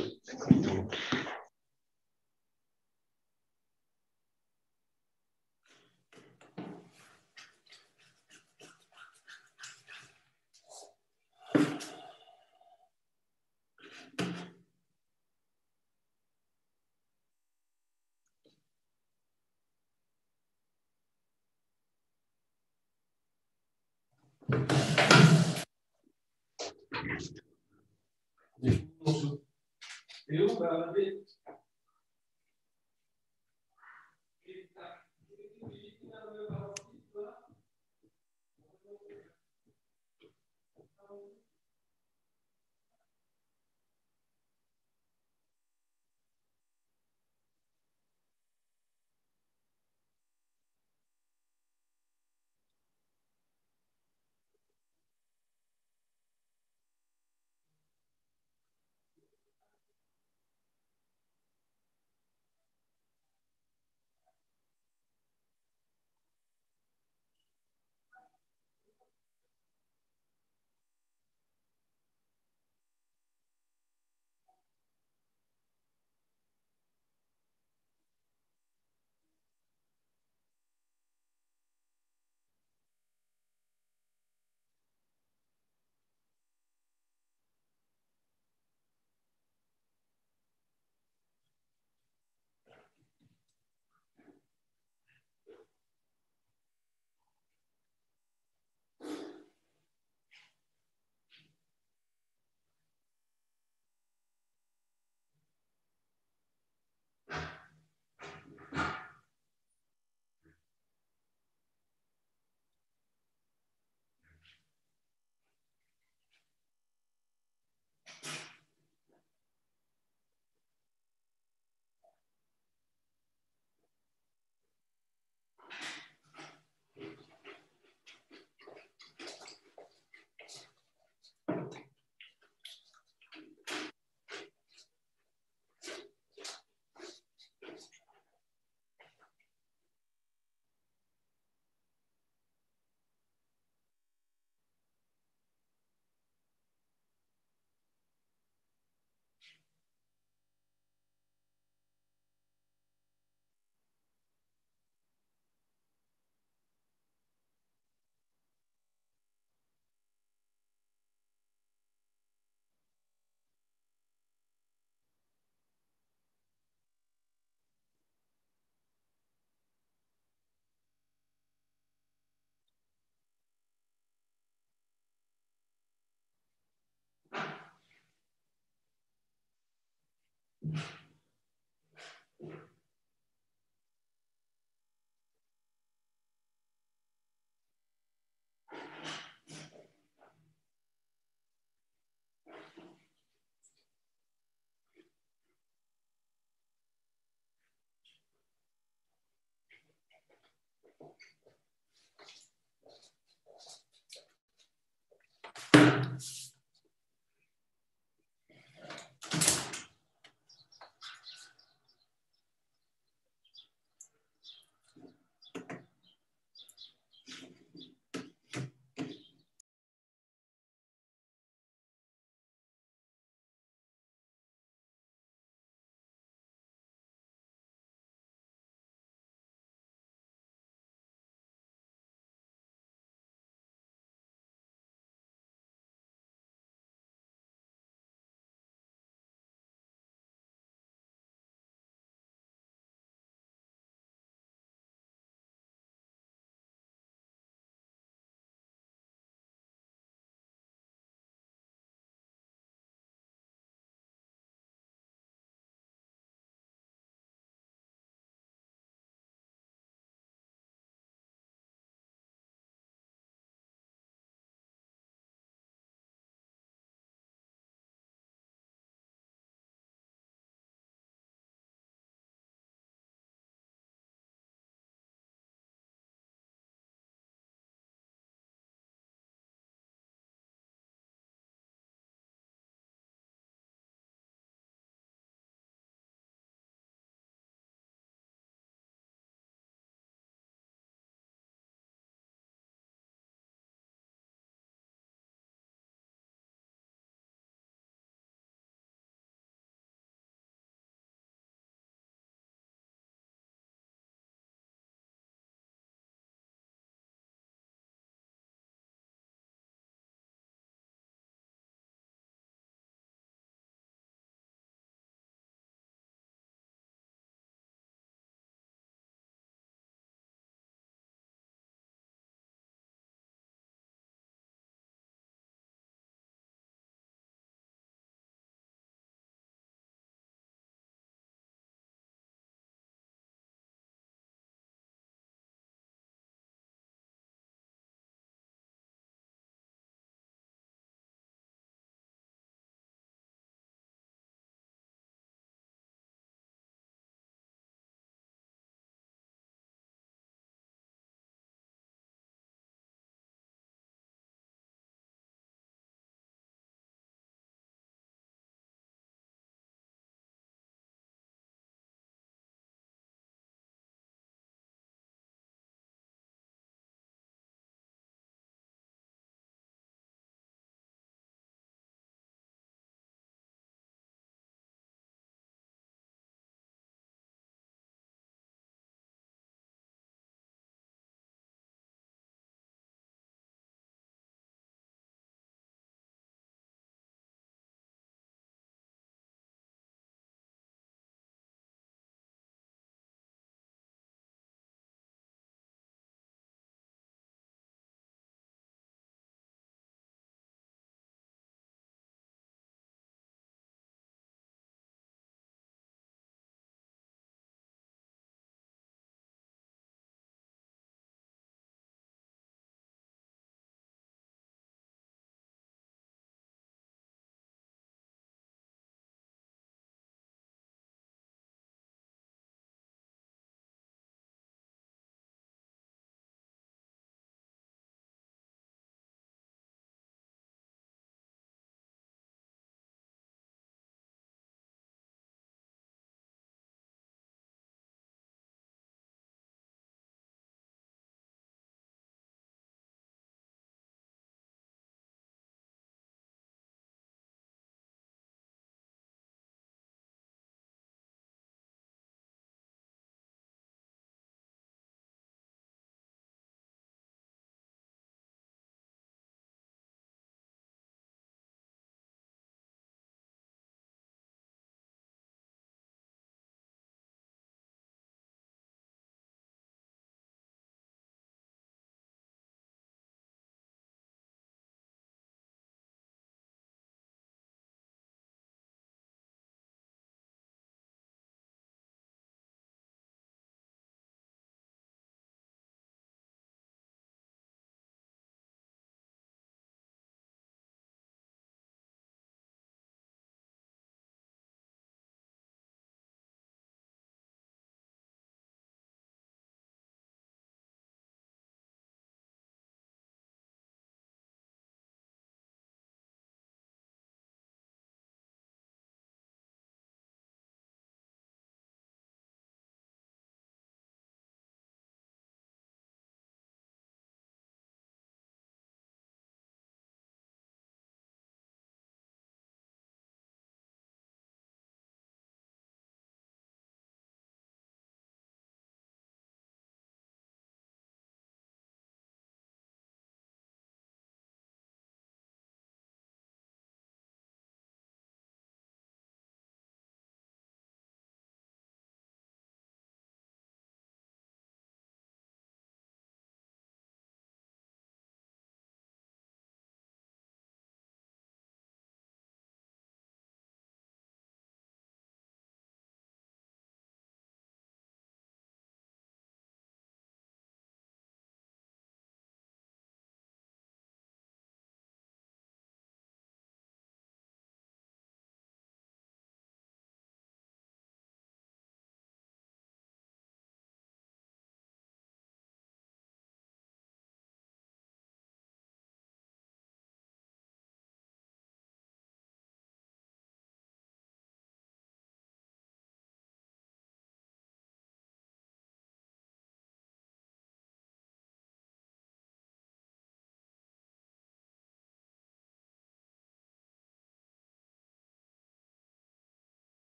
Et on va arriver.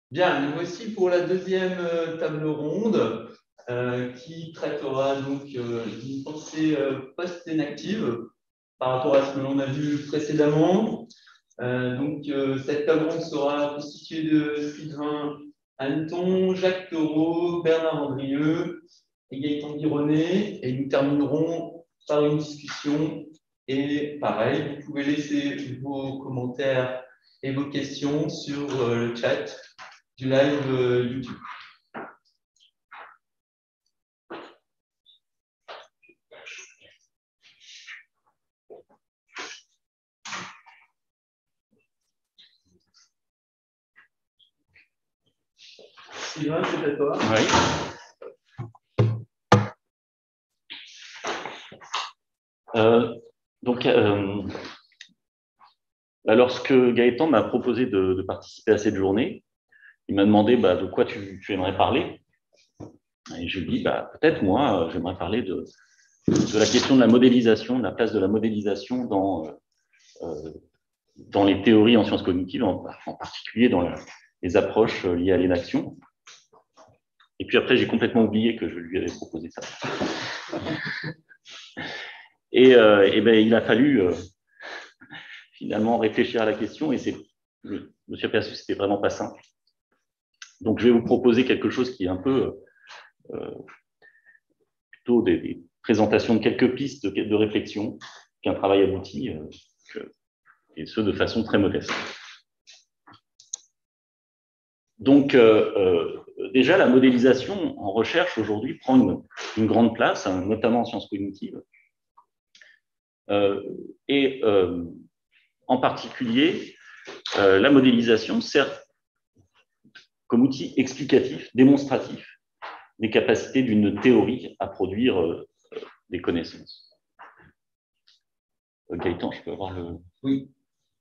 Bien, nous voici pour la deuxième table ronde qui traitera donc d'une pensée post-inactive par rapport à ce que l'on a vu précédemment. Cette table ronde sera constituée de Sylvain Hanneton, Jacques Thoreau, Bernard Andrieux et Gaëtan Bironnet. Et nous terminerons par une discussion. Et pareil, vous pouvez laisser vos commentaires et vos questions sur le chat du live YouTube. Sylvain, c'est à toi. Oui. Lorsque Gaëtan m'a proposé de participer à cette journée, il m'a demandé de quoi tu aimerais parler. Et je lui ai dit, peut-être moi, j'aimerais parler de la question de la modélisation, de la place de la modélisation dans les théories en sciences cognitives, en particulier dans les approches liées à l'inaction. Et puis après, j'ai complètement oublié que je lui avais proposé ça. Et il a fallu finalement réfléchir à la question, et je me suis aperçu que c'était vraiment pas simple. Donc, je vais vous proposer quelque chose qui est un peu plutôt des présentations de quelques pistes de réflexion, qu'un travail abouti, et ce, de façon très modeste. Donc, déjà, la modélisation en recherche aujourd'hui prend une grande place, hein, notamment en sciences cognitives. En particulier, la modélisation sert comme outil explicatif, démonstratif, des capacités d'une théorie à produire des connaissances. Gaëtan, je peux avoir le... Oui.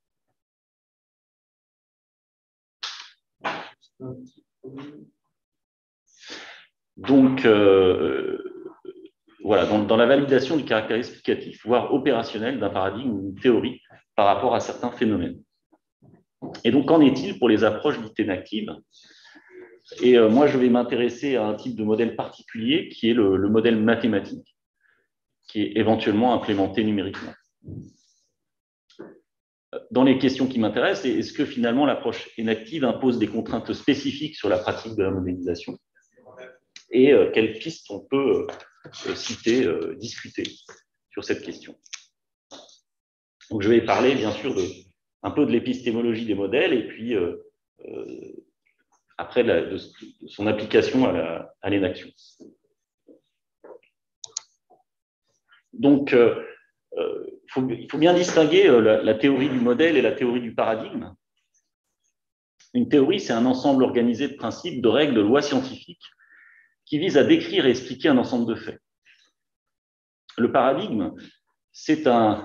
Donc, voilà, dans la validation du caractère explicatif, voire opérationnel d'un paradigme ou d'une théorie par rapport à certains phénomènes. Et donc, qu'en est-il pour les approches dites inactives? Et moi, je vais m'intéresser à un type de modèle particulier qui est le modèle mathématique, qui est éventuellement implémenté numériquement. Dans les questions qui m'intéressent, est-ce que finalement l'approche inactive impose des contraintes spécifiques sur la pratique de la modélisation? Et quelles pistes on peut citer, discuter sur cette question? Donc, je vais parler bien sûr un peu de l'épistémologie des modèles et puis après de son application à l'inaction. Donc, il faut bien distinguer la théorie du modèle et la théorie du paradigme. Une théorie, c'est un ensemble organisé de principes, de règles, de lois scientifiques qui visent à décrire et expliquer un ensemble de faits. Le paradigme, c'est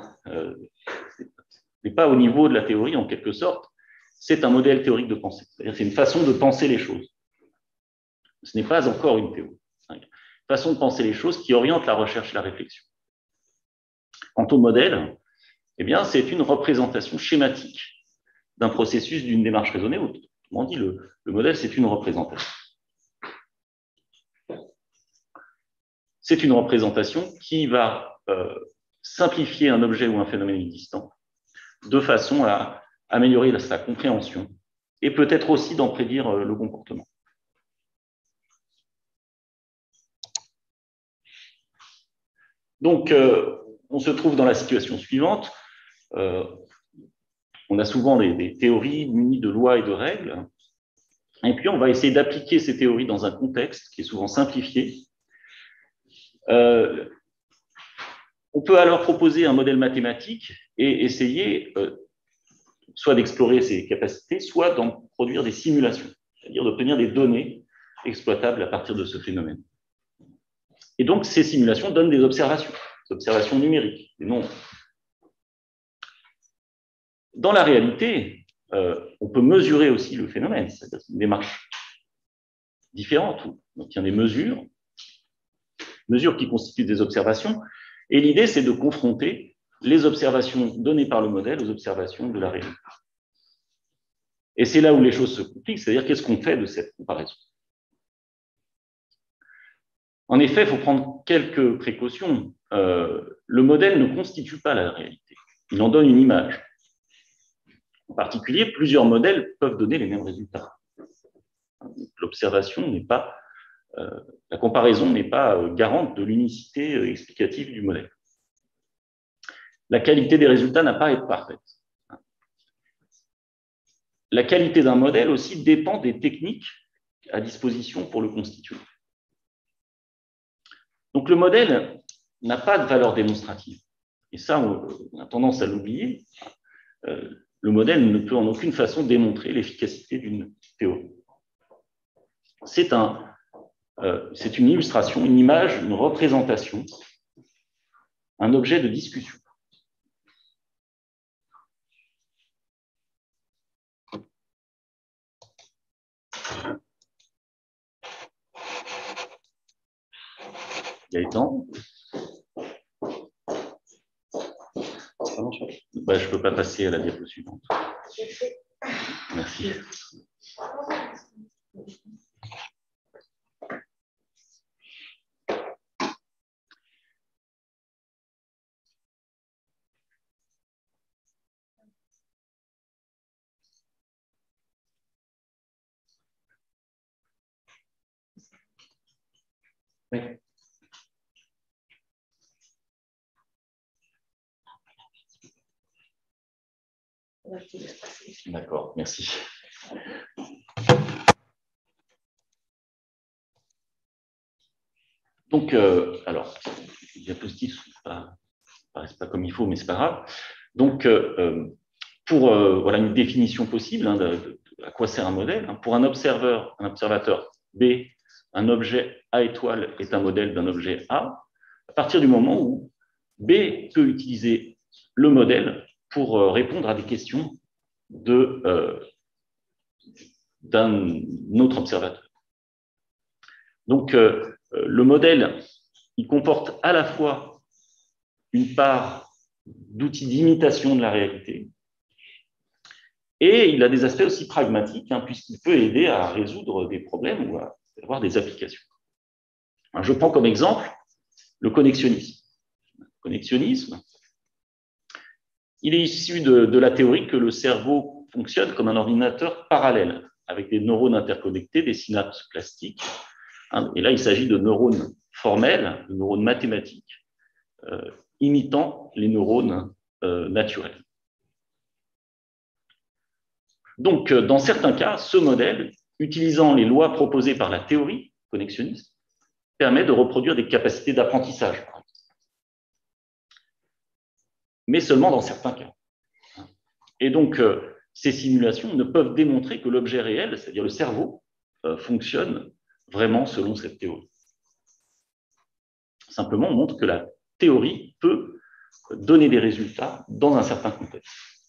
n'est pas au niveau de la théorie en quelque sorte, c'est un modèle théorique de pensée. C'est-à-dire c'est une façon de penser les choses. Ce n'est pas encore une théorie. C'est une façon de penser les choses qui oriente la recherche et la réflexion. Quant au modèle, eh bien, c'est une représentation schématique d'un processus, d'une démarche raisonnée. Autrement dit, le modèle, c'est une représentation. C'est une représentation qui va simplifier un objet ou un phénomène existant de façon à améliorer sa compréhension et peut-être aussi d'en prédire le comportement. Donc, on se trouve dans la situation suivante. On a souvent des théories munies de lois et de règles, et puis on va essayer d'appliquer ces théories dans un contexte qui est souvent simplifié. On peut alors proposer un modèle mathématique et essayer soit d'explorer ses capacités, soit d'en produire des simulations, c'est-à-dire d'obtenir des données exploitables à partir de ce phénomène. Et donc, ces simulations donnent des observations numériques, des nombres. Dans la réalité, on peut mesurer aussi le phénomène, c'est-à-dire une démarche différente, où on obtient des mesures qui constituent des observations, et l'idée, c'est de confronter les observations données par le modèle aux observations de la réalité. Et c'est là où les choses se compliquent, c'est-à-dire qu'est-ce qu'on fait de cette comparaison? En effet, il faut prendre quelques précautions. Le modèle ne constitue pas la réalité, il en donne une image. En particulier, plusieurs modèles peuvent donner les mêmes résultats. L'observation n'est pas, la comparaison n'est pas garante de l'unicité explicative du modèle. La qualité des résultats n'a pas à être parfaite. La qualité d'un modèle aussi dépend des techniques à disposition pour le constituer. Donc le modèle n'a pas de valeur démonstrative. Et ça, on a tendance à l'oublier. Le modèle ne peut en aucune façon démontrer l'efficacité d'une théorie. C'est une illustration, une image, une représentation, un objet de discussion. Gaëtan ? Bah, je ne peux pas passer à la diapo suivante. Merci. Oui. D'accord, merci. Donc, alors, les diapositives ne paraissent pas comme il faut, mais ce n'est pas grave. Donc, pour voilà une définition possible de à quoi sert un modèle, pour un observateur B, un objet A étoile est un modèle d'un objet A, à partir du moment où B peut utiliser le modèle pour répondre à des questions d'un autre observateur. Donc, le modèle, il comporte à la fois une part d'outils d'imitation de la réalité et il a des aspects aussi pragmatiques, puisqu'il peut aider à résoudre des problèmes ou à avoir des applications. Alors, je prends comme exemple le connexionnisme. Le connexionnisme, il est issu de la théorie que le cerveau fonctionne comme un ordinateur parallèle, avec des neurones interconnectés, des synapses plastiques. Et là, il s'agit de neurones formels, de neurones mathématiques, imitant les neurones naturels. Donc, dans certains cas, ce modèle, utilisant les lois proposées par la théorie connexionniste, permet de reproduire des capacités d'apprentissage. Mais seulement dans certains cas. Et donc, ces simulations ne peuvent démontrer que l'objet réel, c'est-à-dire le cerveau, fonctionne vraiment selon cette théorie. Simplement, on montre que la théorie peut donner des résultats dans un certain contexte.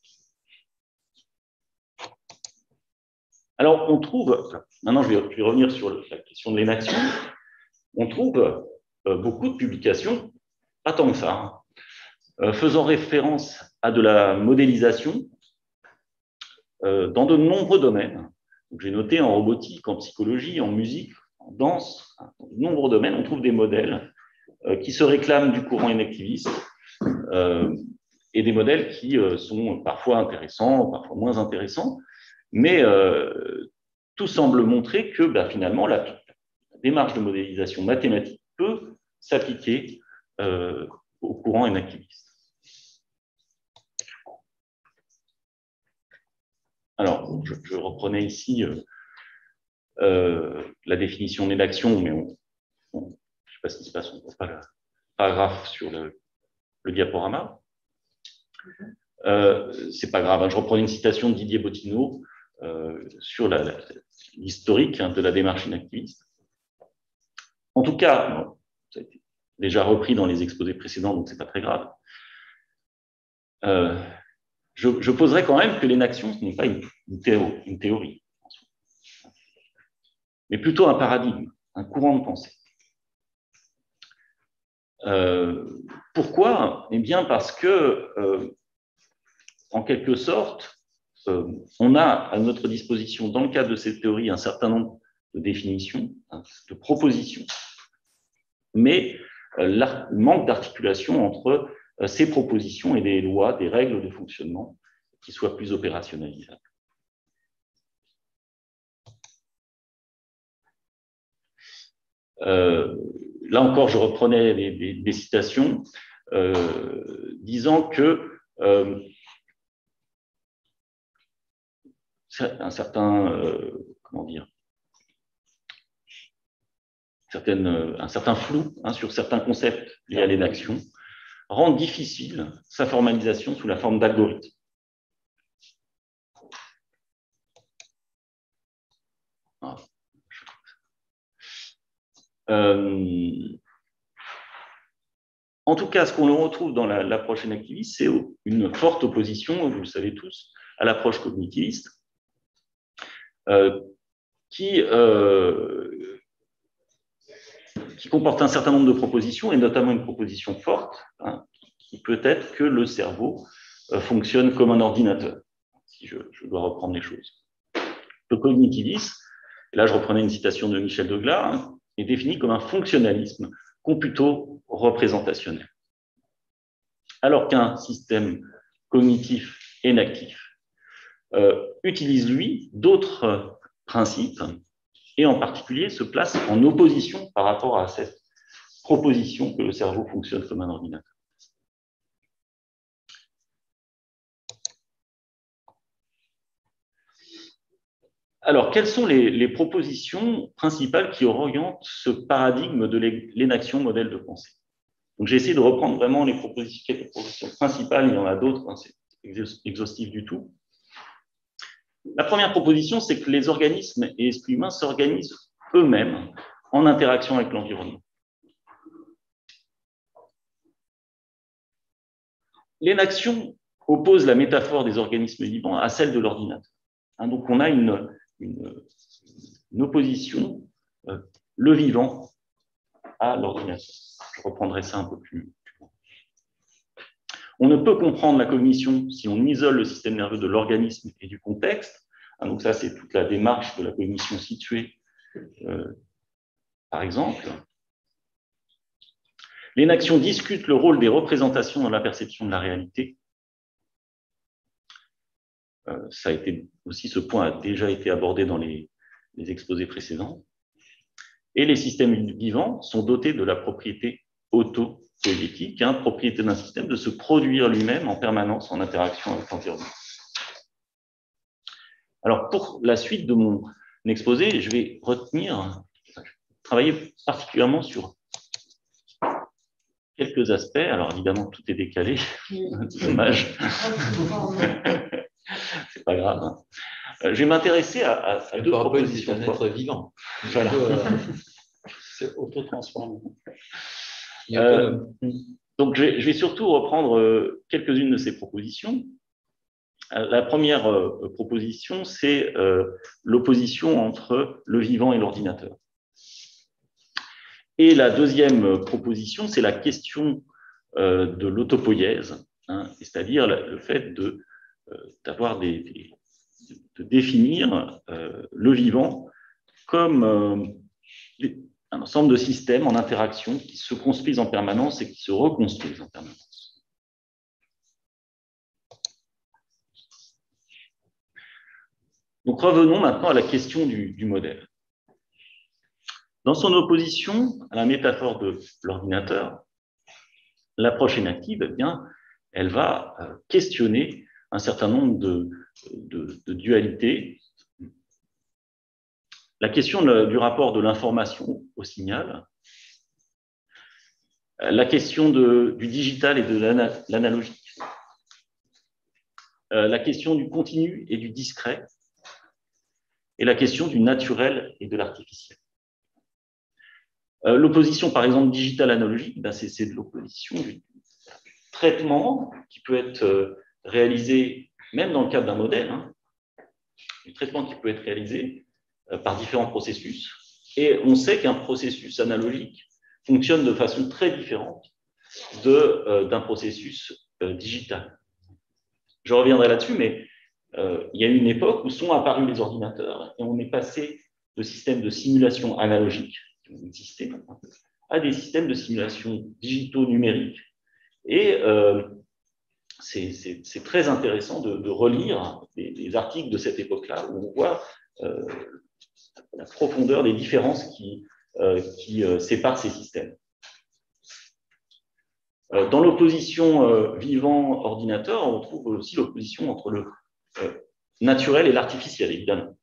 Alors, on trouve, maintenant je vais revenir sur la question de l'énaction, on trouve beaucoup de publications, pas tant que ça, faisant référence à de la modélisation dans de nombreux domaines. J'ai noté en robotique, en psychologie, en musique, en danse, dans de nombreux domaines, on trouve des modèles qui se réclament du courant inactiviste et des modèles qui sont parfois intéressants, parfois moins intéressants, mais tout semble montrer que finalement la démarche de modélisation mathématique peut s'appliquer au courant inactiviste. Alors, je reprenais ici la définition d'énaction, mais je ne sais pas ce qui se passe, on ne voit pas le paragraphe sur le diaporama. C'est pas grave, je reprenais une citation de Didier Bottineau sur l'historique de la démarche inactiviste. En tout cas, ça a été déjà repris dans les exposés précédents, donc ce n'est pas très grave. Je poserais quand même que l'énaction, ce n'est pas une théorie, mais plutôt un paradigme, un courant de pensée. Pourquoi? Eh bien parce que, en quelque sorte, on a à notre disposition, dans le cadre de cette théorie, un certain nombre de définitions, de propositions, mais manque d'articulation entre ces propositions et des lois, des règles de fonctionnement qui soient plus opérationnalisables. Là encore, je reprenais des citations disant que un certain flou sur certains concepts liés à l'énaction rend difficile sa formalisation sous la forme d'algorithme. En tout cas, ce qu'on retrouve dans l'approche énactiviste, c'est une forte opposition, vous le savez tous, à l'approche cognitiviste, qui comporte un certain nombre de propositions, et notamment une proposition forte, qui peut être que le cerveau fonctionne comme un ordinateur, si je dois reprendre les choses. Le cognitivisme, et là je reprenais une citation de Michel Deglas, est défini comme un fonctionnalisme computo-représentationnel. Alors qu'un système cognitif énactif utilise, lui, d'autres principes, et en particulier se place en opposition par rapport à cette proposition que le cerveau fonctionne comme un ordinateur. Alors, quelles sont les propositions principales qui orientent ce paradigme de l'énaction modèle de pensée? Donc, j'ai essayé de reprendre vraiment les propositions principales, il y en a d'autres, c'est exhaustif du tout. La première proposition, c'est que les organismes et esprits humains s'organisent eux-mêmes en interaction avec l'environnement. L'énaction oppose la métaphore des organismes vivants à celle de l'ordinateur. Donc, on a une opposition, le vivant à l'ordinateur. Je reprendrai ça un peu plus loin. On ne peut comprendre la cognition si on isole le système nerveux de l'organisme et du contexte. Donc ça, c'est toute la démarche de la cognition située, par exemple. L'énaction discute le rôle des représentations dans la perception de la réalité. Ça a été aussi, ce point a déjà été abordé dans les exposés précédents. Et les systèmes vivants sont dotés de la propriété autopoétique, propriété d'un système de se produire lui-même en permanence en interaction avec l'environnement. Alors, pour la suite de mon exposé, je vais travailler particulièrement sur quelques aspects. Alors, évidemment, tout est décalé, c'est dommage. C'est pas grave. Je vais m'intéresser à deux propositions. C'est un être vivant. Voilà. C'est auto-transformé. Donc, je vais surtout reprendre quelques-unes de ces propositions. La première proposition, c'est l'opposition entre le vivant et l'ordinateur. Et la deuxième proposition, c'est la question de l'autopoïèse, c'est-à-dire le fait de définir le vivant comme un ensemble de systèmes en interaction qui se construisent en permanence et qui se reconstruisent en permanence. Donc revenons maintenant à la question du modèle. Dans son opposition à la métaphore de l'ordinateur, l'approche énactive, eh bien, elle va questionner un certain nombre de dualités. La question du rapport de l'information au signal, la question du digital et de l'analogique, la question du continu et du discret, et la question du naturel et de l'artificiel. L'opposition, par exemple, digital-analogique, c'est de l'opposition du traitement qui peut être réalisé, même dans le cadre d'un modèle, du traitement qui peut être réalisé par différents processus. Et on sait qu'un processus analogique fonctionne de façon très différente d'un processus digital. Je reviendrai là-dessus, mais il y a eu une époque où sont apparus les ordinateurs et on est passé de systèmes de simulation analogiques qui ont existé à des systèmes de simulation digitaux numériques. Et c'est très intéressant de relire des articles de cette époque-là où on voit la profondeur des différences qui séparent ces systèmes. Dans l'opposition vivant-ordinateur, on trouve aussi l'opposition entre le naturel et l'artificiel, évidemment.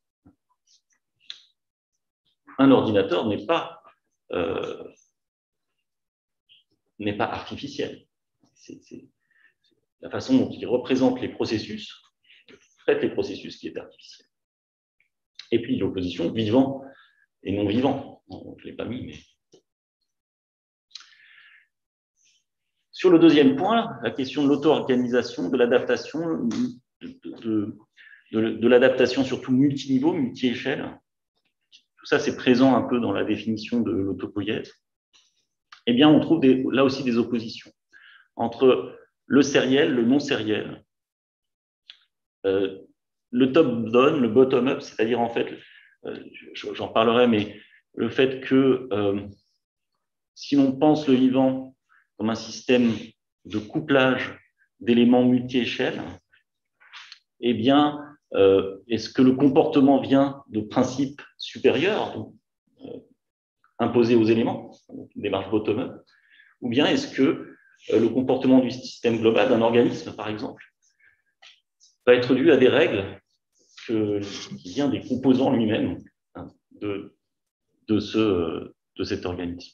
Un ordinateur n'est pas artificiel. C'est la façon dont il représente les processus, traite les processus qui est artificiel. Et puis l'opposition vivant et non vivant. Je ne l'ai pas mis, mais... Sur le deuxième point, la question de l'auto-organisation, de l'adaptation, de l'adaptation surtout multiniveau, multi-échelle, tout ça c'est présent un peu dans la définition de l'autopoïète, eh bien on trouve là aussi des oppositions entre le sériel, le non-sériel, le top-down, le bottom-up, c'est-à-dire en fait, j'en parlerai, mais le fait que si on pense le vivant comme un système de couplage d'éléments multi-échelles, eh bien, est-ce que le comportement vient de principes supérieurs, donc, imposés aux éléments, donc une démarche bottom-up, ou bien est-ce que le comportement du système global d'un organisme, par exemple, va être dû à des règles qui viennent des composants lui-même de cet organisme.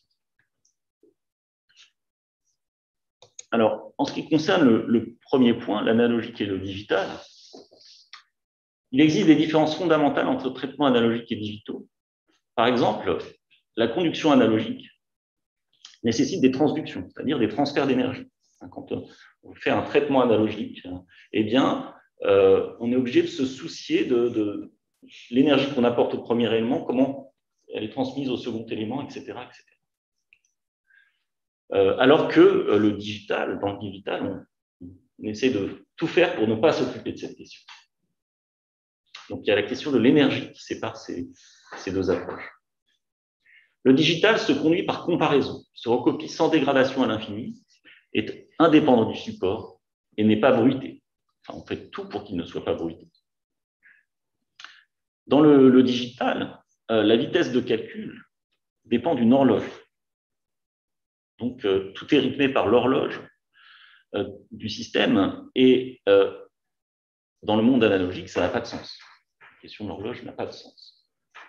Alors, en ce qui concerne le premier point, l'analogique et le digital, il existe des différences fondamentales entre traitements analogiques et digitaux. Par exemple, la conduction analogique nécessite des transductions, c'est-à-dire des transferts d'énergie. Quand on fait un traitement analogique, eh bien, on est obligé de se soucier de l'énergie qu'on apporte au premier élément, comment elle est transmise au second élément, etc. etc. Alors que le digital, dans le digital, on essaie de tout faire pour ne pas s'occuper de cette question. Donc, il y a la question de l'énergie qui sépare ces deux approches. Le digital se conduit par comparaison, se recopie sans dégradation à l'infini, est indépendant du support et n'est pas bruité. Enfin, on fait tout pour qu'il ne soit pas bruité. Dans le digital, la vitesse de calcul dépend d'une horloge. Donc, tout est rythmé par l'horloge du système et dans le monde analogique, ça n'a pas de sens. La question de l'horloge n'a pas de sens.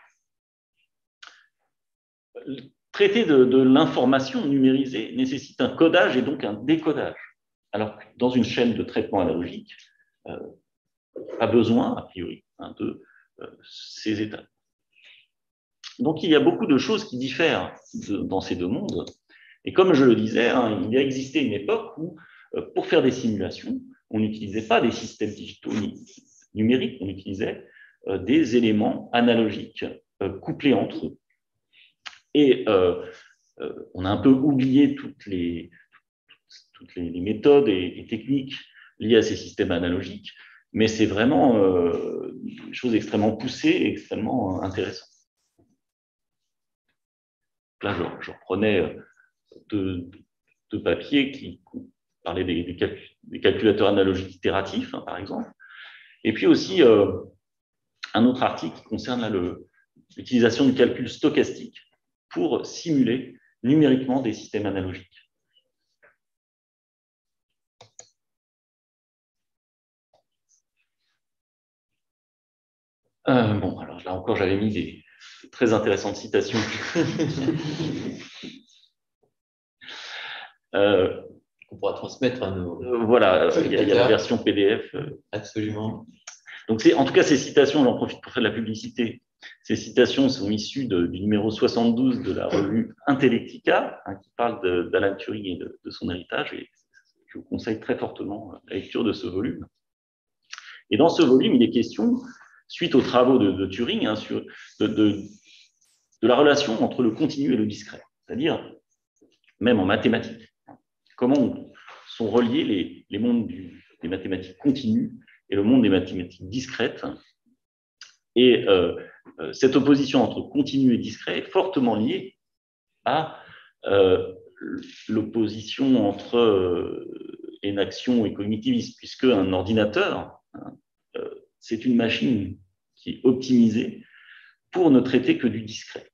Traiter de l'information numérisée nécessite un codage et donc un décodage. Alors que dans une chaîne de traitement analogique, pas besoin, a priori, de ces étapes. Donc, il y a beaucoup de choses qui diffèrent dans ces deux mondes. Et comme je le disais, il a existé une époque où, pour faire des simulations, on n'utilisait pas des systèmes digitaux numériques, on utilisait des éléments analogiques couplés entre eux. Et on a un peu oublié toutes les méthodes et techniques liées à ces systèmes analogiques, mais c'est vraiment une chose extrêmement poussée et extrêmement intéressante. Là, je reprenais deux papiers qui parlaient des calculateurs analogiques itératifs, par exemple, et puis aussi un autre article qui concerne l'utilisation du calcul stochastique pour simuler numériquement des systèmes analogiques. Bon, alors là encore, j'avais mis des très intéressantes citations. On pourra transmettre à nos... voilà, il y a la version PDF. Absolument. Donc, en tout cas, ces citations, j'en profite pour faire de la publicité. Ces citations sont issues du numéro 72 de la revue Intellectica, qui parle d'Alan Turing et de son héritage. Et je vous conseille très fortement la lecture de ce volume. Et dans ce volume, il est question, suite aux travaux de Turing, de la relation entre le continu et le discret. C'est-à-dire, même en mathématiques, comment sont reliés les mondes des mathématiques continues et le monde des mathématiques discrètes. Et cette opposition entre continu et discret est fortement liée à l'opposition entre énaction et cognitivisme, puisque un ordinateur, c'est une machine qui est optimisée pour ne traiter que du discret.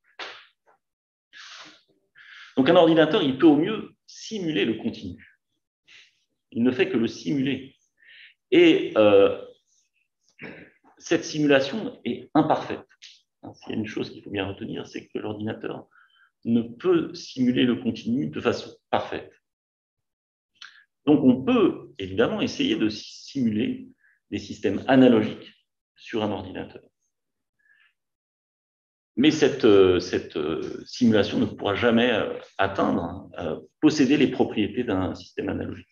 Donc un ordinateur, il peut au mieux simuler le continu. Il ne fait que le simuler. Et cette simulation est imparfaite. S'il y a une chose qu'il faut bien retenir, c'est que l'ordinateur ne peut simuler le continu de façon parfaite. Donc on peut évidemment essayer de simuler des systèmes analogiques sur un ordinateur. Mais cette simulation ne pourra jamais atteindre, posséder les propriétés d'un système analogique.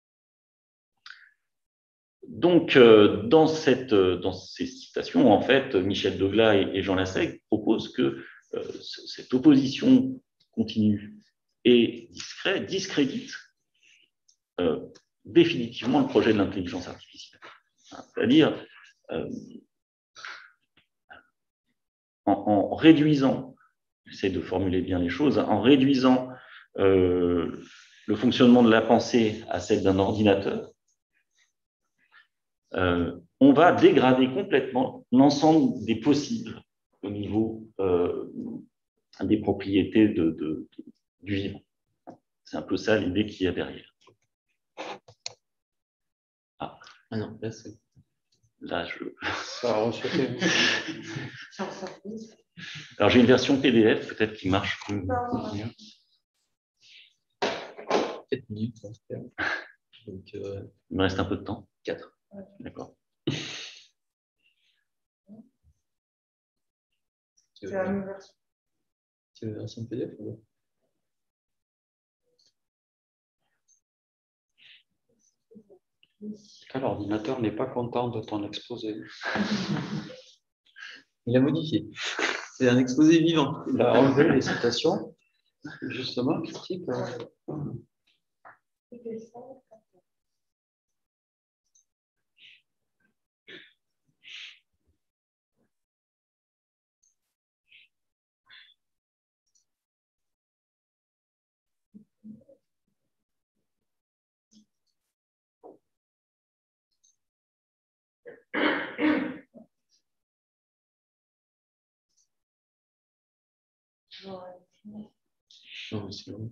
Donc, dans ces citations, en fait, Michel Degla et Jean Lassègue proposent que cette opposition continue et discret discrédite définitivement le projet de l'intelligence artificielle. C'est-à-dire, en réduisant, j'essaie de formuler bien les choses, en réduisant le fonctionnement de la pensée à celle d'un ordinateur, on va dégrader complètement l'ensemble des possibles au niveau des propriétés du vivant. C'est un peu ça l'idée qu'il y a derrière. Ah non, là c'est... Là, je... Ça a rechuté. Alors, j'ai une version PDF, peut-être qui marche mieux. 4 minutes, on se perd. Donc, il me reste un peu de temps. 4. D'accord. Tu veux la version PDF ou pas? L'ordinateur n'est pas content de ton exposé. Il a modifié. C'est un exposé vivant. Il a enlevé les citations, justement, critique. Non, c'est long,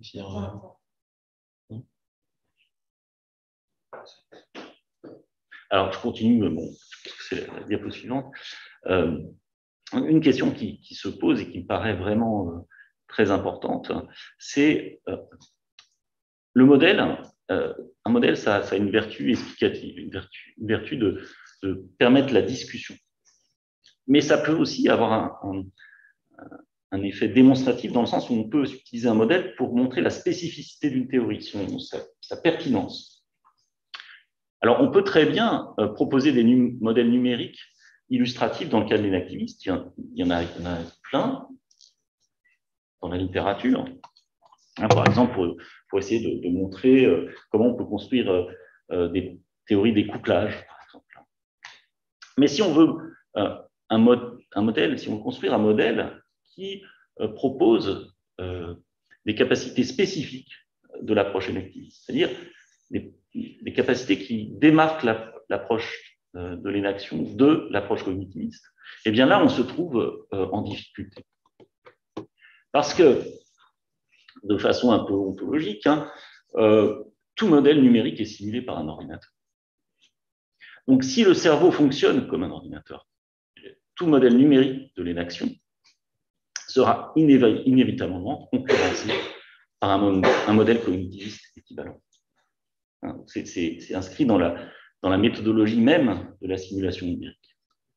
Alors, je continue, bon, c'est la diapo suivante. Une question qui se pose et qui me paraît vraiment très importante, c'est le modèle. Un modèle, ça a une vertu explicative, une vertu de permettre la discussion. Mais ça peut aussi avoir un effet démonstratif dans le sens où on peut utiliser un modèle pour montrer la spécificité d'une théorie, sa pertinence. Alors, on peut très bien proposer des modèles numériques illustratifs dans le cas de l'énactiviste. Il y en a plein dans la littérature. Par exemple, pour essayer de montrer comment on peut construire des théories découplage, par exemple. Mais si on veut un modèle, si on veut construire un modèle qui propose des capacités spécifiques de l'approche énactiviste, c'est-à-dire des capacités qui démarquent l'approche de l'énaction de l'approche cognitiviste, eh bien là, on se trouve en difficulté. Parce que, de façon un peu ontologique, tout modèle numérique est simulé par un ordinateur. Donc, si le cerveau fonctionne comme un ordinateur, tout modèle numérique de l'énaction sera inévitablement concurrencé par un modèle cognitiviste équivalent. C'est inscrit dans la méthodologie même de la simulation numérique.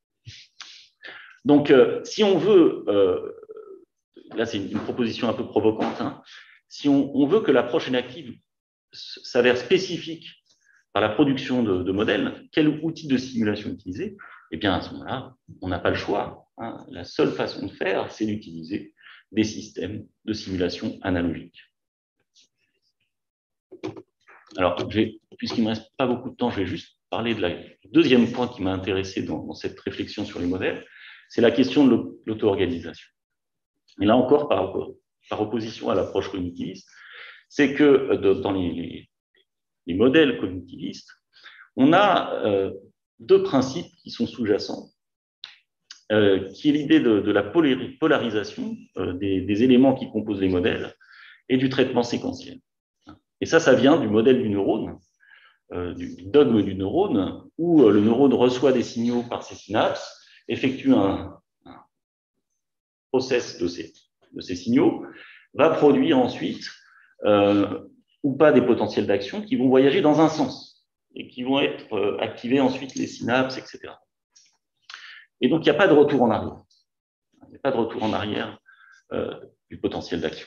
Donc, si on veut, là c'est une proposition un peu provocante, si on veut que l'approche énactive s'avère spécifique par la production de modèles, quel outil de simulation utiliser? Eh bien, à ce moment-là, on n'a pas le choix. La seule façon de faire, c'est d'utiliser des systèmes de simulation analogique. Alors, puisqu'il ne me reste pas beaucoup de temps, je vais juste parler du deuxième point qui m'a intéressé dans cette réflexion sur les modèles, c'est la question de l'auto-organisation. Et là encore, par opposition à l'approche cognitiviste, c'est que dans les modèles cognitivistes, on a deux principes qui sont sous-jacents, qui est l'idée de la polarisation des éléments qui composent les modèles et du traitement séquentiel. Et ça vient du modèle du neurone, du dogme du neurone, où le neurone reçoit des signaux par ses synapses, effectue un process de ces signaux, va produire ensuite ou pas des potentiels d'action qui vont voyager dans un sens et qui vont être activer ensuite les synapses, etc. Et donc, il n'y a pas de retour en arrière. Il n'y a pas de retour en arrière du potentiel d'action.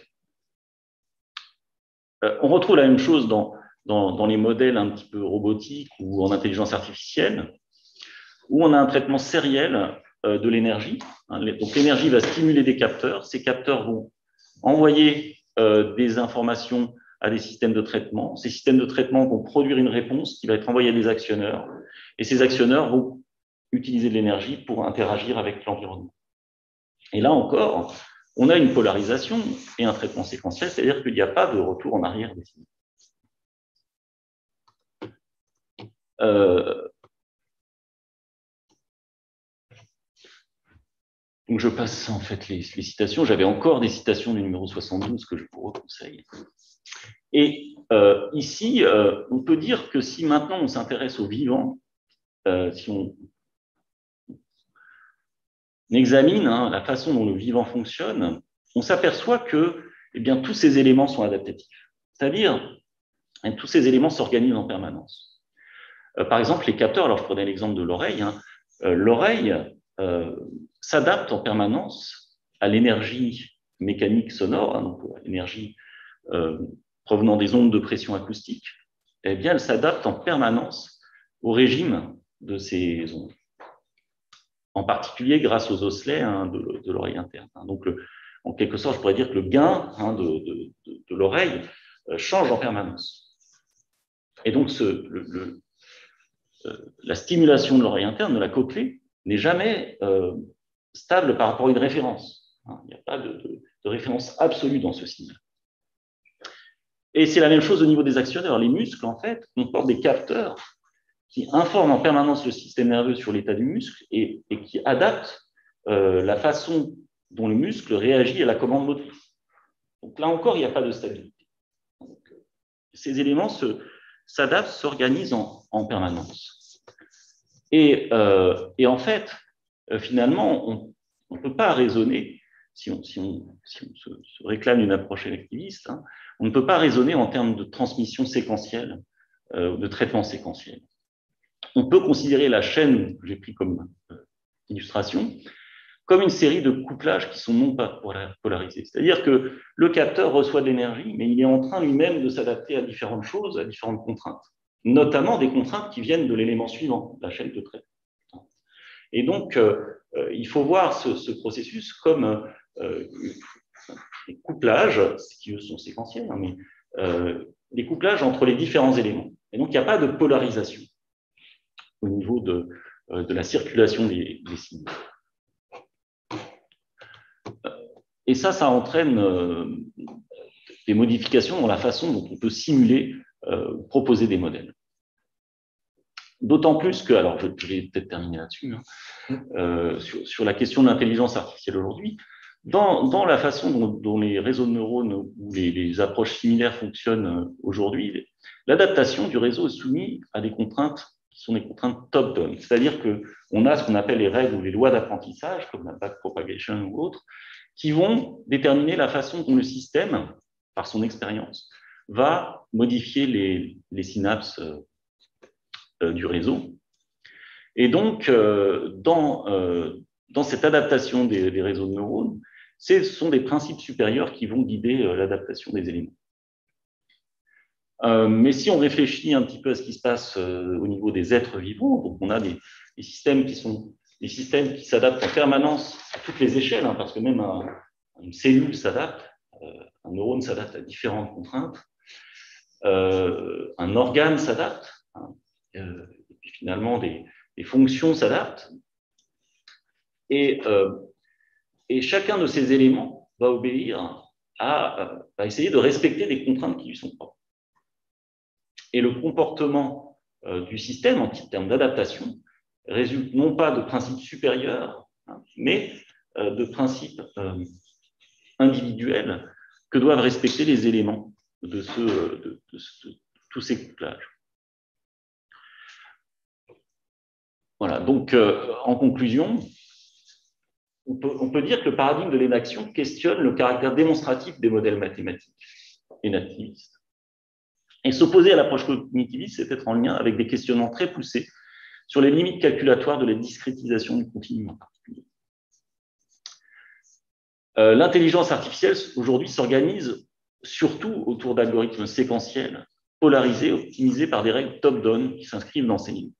On retrouve la même chose dans les modèles un petit peu robotiques ou en intelligence artificielle, où on a un traitement sériel de l'énergie. Donc, l'énergie va stimuler des capteurs. Ces capteurs vont envoyer des informations à des systèmes de traitement. Ces systèmes de traitement vont produire une réponse qui va être envoyée à des actionneurs. Et ces actionneurs vont utiliser de l'énergie pour interagir avec l'environnement. Et là encore, on a une polarisation et un traitement séquentiel, c'est-à-dire qu'il n'y a pas de retour en arrière des signaux. Donc je passe en fait les citations. J'avais encore des citations du numéro 72 que je vous reconseille. Et ici, on peut dire que si maintenant on s'intéresse au vivant, si on examine la façon dont le vivant fonctionne, on s'aperçoit que tous ces éléments sont adaptatifs. C'est-à-dire, tous ces éléments s'organisent en permanence. Par exemple, les capteurs, alors je prenais l'exemple de l'oreille, l'oreille s'adapte en permanence à l'énergie mécanique sonore, donc l'énergie provenant des ondes de pression acoustique, elle s'adapte en permanence au régime de ces ondes. En particulier grâce aux osselets de l'oreille interne. Donc, en quelque sorte, je pourrais dire que le gain de l'oreille change en permanence. Et donc, la stimulation de l'oreille interne, de la cochlée, n'est jamais stable par rapport à une référence. Il n'y a pas de référence absolue dans ce signal. Et c'est la même chose au niveau des actionneurs. Les muscles, en fait, comportent des capteurs qui informent en permanence le système nerveux sur l'état du muscle et qui adaptent la façon dont le muscle réagit à la commande motrice. Donc là encore, il n'y a pas de stabilité. Donc, ces éléments s'adaptent, s'organisent en permanence. Et en fait, finalement, on ne peut pas raisonner, si on se réclame d'une approche électiviste, on ne peut pas raisonner en termes de transmission séquentielle, de traitement séquentiel. On peut considérer la chaîne que j'ai pris comme illustration comme une série de couplages qui sont non pas polarisés. C'est-à-dire que le capteur reçoit de l'énergie, mais il est en train lui-même de s'adapter à différentes choses, à différentes contraintes, notamment des contraintes qui viennent de l'élément suivant, la chaîne de traitement. Et donc, il faut voir ce processus comme des couplages, qui eux sont séquentiels, mais des couplages entre les différents éléments. Et donc, il n'y a pas de polarisation au niveau de la circulation des signaux. Et ça entraîne des modifications dans la façon dont on peut simuler, proposer des modèles. D'autant plus que, alors je vais peut-être terminer là-dessus, sur la question de l'intelligence artificielle aujourd'hui, dans la façon dont les réseaux de neurones ou les approches similaires fonctionnent aujourd'hui, l'adaptation du réseau est soumise à des contraintes qui sont des contraintes top-down. C'est-à-dire qu'on a ce qu'on appelle les règles ou les lois d'apprentissage, comme la backpropagation ou autres, qui vont déterminer la façon dont le système, par son expérience, va modifier les synapses du réseau. Et donc, dans cette adaptation des réseaux de neurones, ce sont des principes supérieurs qui vont guider l'adaptation des éléments. Mais si on réfléchit un petit peu à ce qui se passe au niveau des êtres vivants, donc on a des systèmes qui sont des systèmes qui s'adaptent en permanence à toutes les échelles, parce que même une cellule s'adapte, un neurone s'adapte à différentes contraintes, un organe s'adapte, et puis finalement des fonctions s'adaptent. Et chacun de ces éléments va obéir à essayer de respecter des contraintes qui lui sont propres. Et le comportement du système en termes d'adaptation résulte non pas de principes supérieurs, hein, mais de principes individuels que doivent respecter les éléments de tous ces couplages. Voilà, donc en conclusion, on peut dire que le paradigme de l'énaction questionne le caractère démonstratif des modèles mathématiques énactivistes. Et s'opposer à l'approche cognitiviste, c'est être en lien avec des questionnements très poussés sur les limites calculatoires de la discrétisation du continuum en particulier. L'intelligence artificielle, aujourd'hui, s'organise surtout autour d'algorithmes séquentiels, polarisés, optimisés par des règles top-down qui s'inscrivent dans ces limites.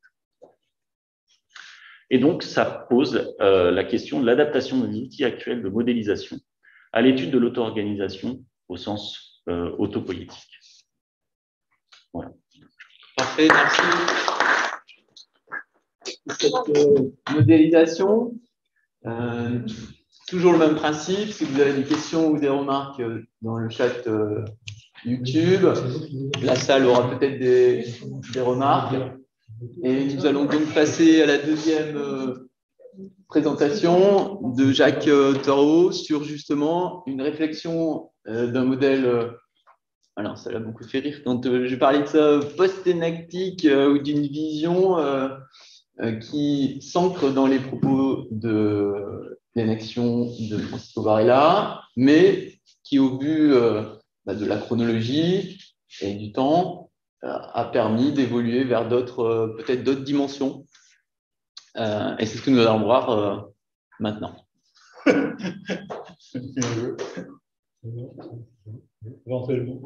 Et donc, ça pose la question de l'adaptation des outils actuels de modélisation à l'étude de l'auto-organisation au sens autopoïétique. Voilà. Parfait, merci. Cette modélisation, toujours le même principe. Si vous avez des questions ou des remarques dans le chat YouTube, la salle aura peut-être des remarques. Et nous allons donc passer à la deuxième présentation de Jacques Thoreau sur justement une réflexion d'un modèle. Alors, ça l'a beaucoup fait rire quand je parlais de ça, post-énactique ou d'une vision qui s'ancre dans les propos de l'énaction de Francisco Varela, mais qui, au vu de la chronologie et du temps, a permis d'évoluer vers peut-être d'autres dimensions. Et c'est ce que nous allons voir maintenant. Éventuellement.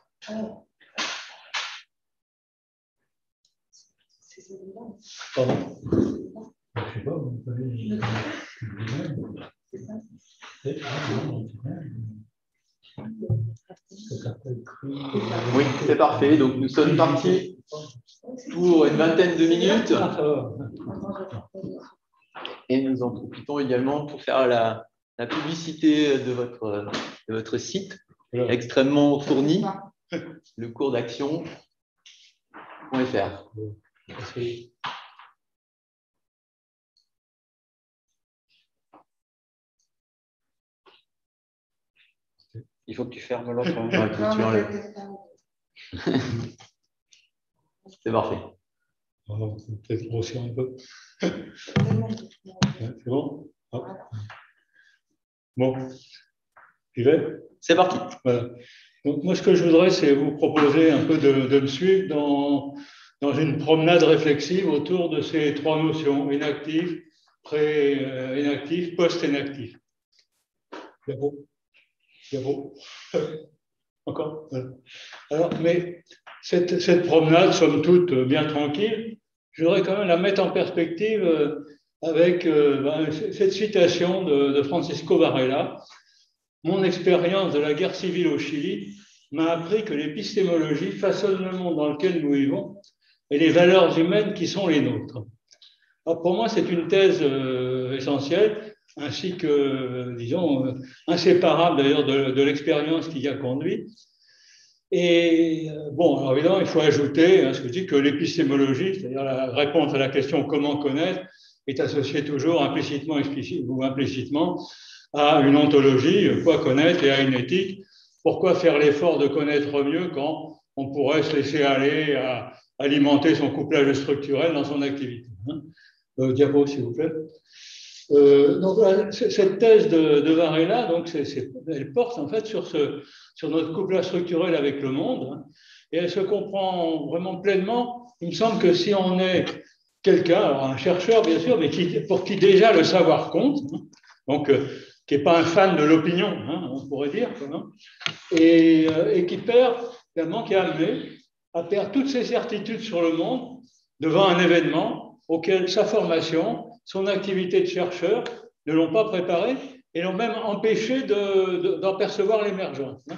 Pardon. Je sais pas, vous savez. Oui, c'est parfait. Donc, nous sommes partis pour une vingtaine de minutes. Et nous en profitons également pour faire la publicité de votre site, extrêmement fourni, le cours d'action.fr. Il faut que tu fermes l'autre. C'est parfait. On va peut-être grossir un peu. C'est bon? Hop. Bon. J'y vais? C'est parti. Voilà. Donc, moi, ce que je voudrais, c'est vous proposer un peu de me suivre dans une promenade réflexive autour de ces trois notions, inactif, pré-inactif, post-inactif. Diapo. Encore? Voilà. Alors, mais cette promenade, somme toute, bien tranquille, je voudrais quand même la mettre en perspective avec cette citation de Francisco Varela. Mon expérience de la guerre civile au Chili m'a appris que l'épistémologie façonne le monde dans lequel nous vivons et les valeurs humaines qui sont les nôtres. Alors pour moi, c'est une thèse essentielle, ainsi que, disons, inséparable d'ailleurs de l'expérience qui y a conduit. Et bon, alors évidemment, il faut ajouter ce que je dis, que l'épistémologie, c'est-à-dire la réponse à la question comment connaître, est associée toujours implicitement ou implicitement à une ontologie, quoi connaître, et à une éthique. Pourquoi faire l'effort de connaître mieux quand on pourrait se laisser aller à alimenter son couplage structurel dans son activité? Diapo, s'il vous plaît. Donc, cette thèse de Varela, donc, elle porte en fait sur notre couplage structurel avec le monde, et elle se comprend vraiment pleinement. Il me semble que si on est quelqu'un, alors un chercheur bien sûr, mais pour qui déjà le savoir compte, donc qui n'est pas un fan de l'opinion, on pourrait dire, et qui perd, également, qui est amené à perdre toutes ses certitudes sur le monde devant un événement auquel sa formation, son activité de chercheur ne l'ont pas préparé et l'ont même empêché d'en percevoir l'émergence.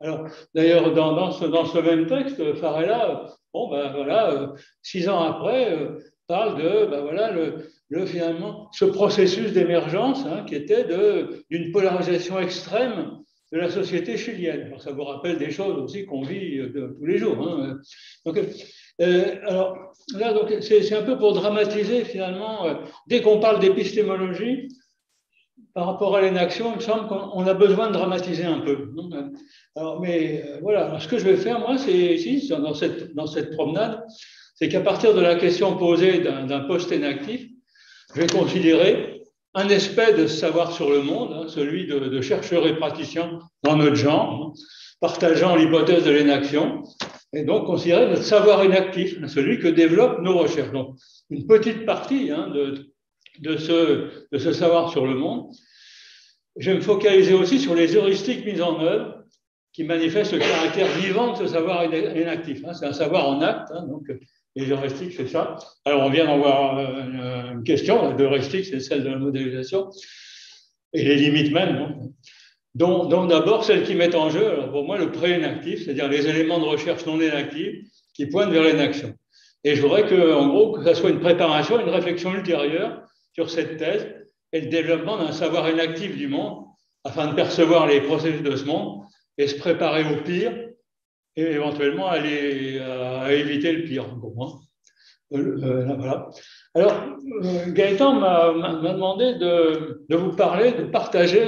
Alors, d'ailleurs, dans ce même texte, Farella, bon, ben voilà, 6 ans après, parle de, ben voilà, finalement, ce processus d'émergence hein, qui était d'une polarisation extrême de la société chilienne. Alors, ça vous rappelle des choses aussi qu'on vit tous les jours. Hein. Donc, alors, là, c'est un peu pour dramatiser, finalement, dès qu'on parle d'épistémologie, par rapport à l'inaction, il me semble qu'on a besoin de dramatiser un peu. Alors, mais voilà, alors, ce que je vais faire, moi, c'est ici, dans cette promenade, c'est qu'à partir de la question posée d'un poste inactif, je vais considérer un aspect de savoir sur le monde, hein, celui de chercheur et praticien dans notre genre, hein, partageant l'hypothèse de l'inaction, et donc considérer notre savoir inactif, hein, celui que développent nos recherches. Donc, une petite partie hein, de ce savoir sur le monde. Je vais me focaliser aussi sur les heuristiques mises en œuvre qui manifestent le caractère vivant de ce savoir inactif. Hein. C'est un savoir en acte, hein, donc les heuristiques, c'est ça. Alors, on vient d'en voir une question, l'heuristique, c'est celle de la modélisation, et les limites même, hein. dont d'abord celles qui mettent en jeu, alors pour moi, le pré-inactif, c'est-à-dire les éléments de recherche non inactifs qui pointent vers l'inaction. Et je voudrais qu'en gros, que ça soit une préparation, une réflexion ultérieure sur cette thèse et le développement d'un savoir inactif du monde afin de percevoir les processus de ce monde et se préparer au pire et éventuellement à éviter le pire. Voilà. Alors, Gaëtan m'a demandé de vous parler, de partager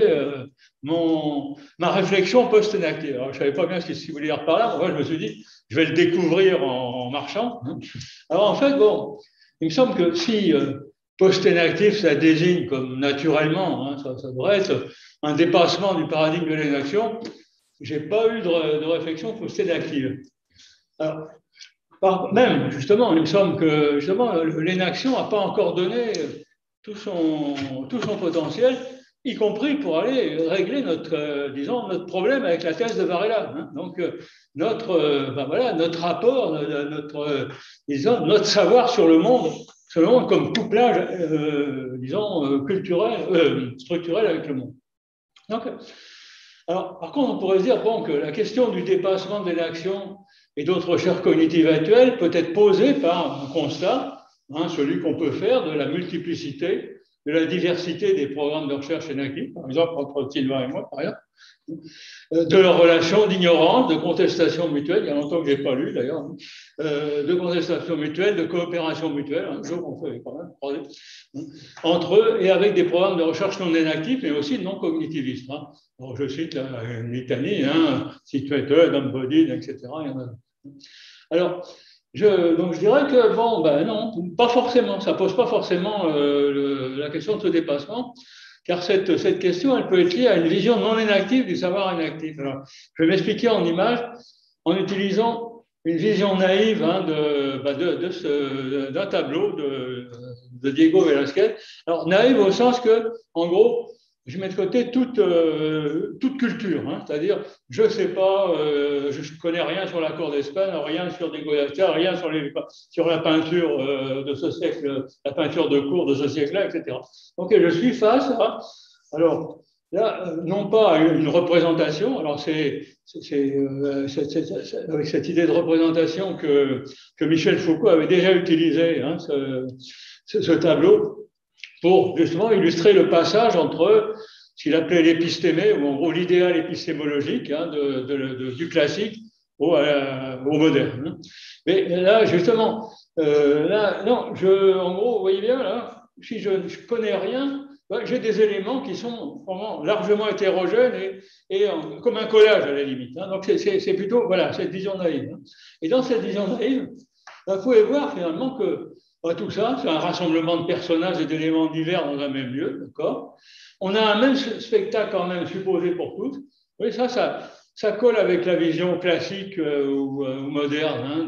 ma réflexion post-inactive. Alors, je ne savais pas bien ce qu'il voulait dire par là, moi je me suis dit, je vais le découvrir en marchant. Alors, en fait, bon, il me semble que si post-inactif, ça désigne comme naturellement, hein, ça devrait être un dépassement du paradigme de l'inaction, je n'ai pas eu de réflexion post-inactive. Alors, même, justement, il me semble que l'inaction n'a pas encore donné tout son potentiel, y compris pour aller régler notre problème avec la thèse de Varela. Hein. Donc, notre rapport, notre savoir sur le monde comme couplage, structurel avec le monde. Donc, alors, par contre, on pourrait se dire que la question du dépassement de l'inaction et d'autres recherches cognitives actuelles peut être posée par un constat, hein, celui qu'on peut faire de la multiplicité, de la diversité des programmes de recherche inactifs, par exemple entre Sylvain et moi, par exemple, de leur relation d'ignorance, de contestation mutuelle, il y a longtemps que je n'ai pas lu d'ailleurs, de contestation mutuelle, de coopération mutuelle, un jour on fait quand même, entre eux et avec des programmes de recherche non inactifs, mais aussi non cognitivistes. Hein. Alors, je cite une litanie, hein, Situated, Embodied, etc. Il y en a. Alors, donc je dirais que, non, pas forcément, ça ne pose pas forcément la question de ce dépassement, car cette question, elle peut être liée à une vision non inactive du savoir inactif. Alors, je vais m'expliquer en image en utilisant une vision naïve hein, d'un tableau de Diego Velázquez. Alors, naïve au sens que, en gros, je mets de côté toute culture, hein, c'est-à-dire, je ne sais pas, je ne connais rien sur la cour d'Espagne, rien sur Diego Velázquez, rien sur la peinture de ce siècle, la peinture de cour de ce siècle-là, etc. Donc, je suis face à, alors, là, non pas à une représentation, alors c'est avec cette idée de représentation que Michel Foucault avait déjà utilisé, hein, ce tableau, pour justement illustrer le passage entre ce qu'il appelait l'épistémé, ou en gros l'idéal épistémologique hein, du classique au moderne. Mais là, justement, en gros, vous voyez bien, là, si je ne connais rien, j'ai des éléments qui sont vraiment largement hétérogènes et comme un collage à la limite. Hein. Donc, c'est plutôt, voilà, cette vision naïve. Hein. Et dans cette vision naïve, vous pouvez voir finalement que tout ça, c'est un rassemblement de personnages et d'éléments divers dans un même lieu, d'accord. On a un même spectacle quand même supposé pour tous. Oui, ça colle avec la vision classique ou moderne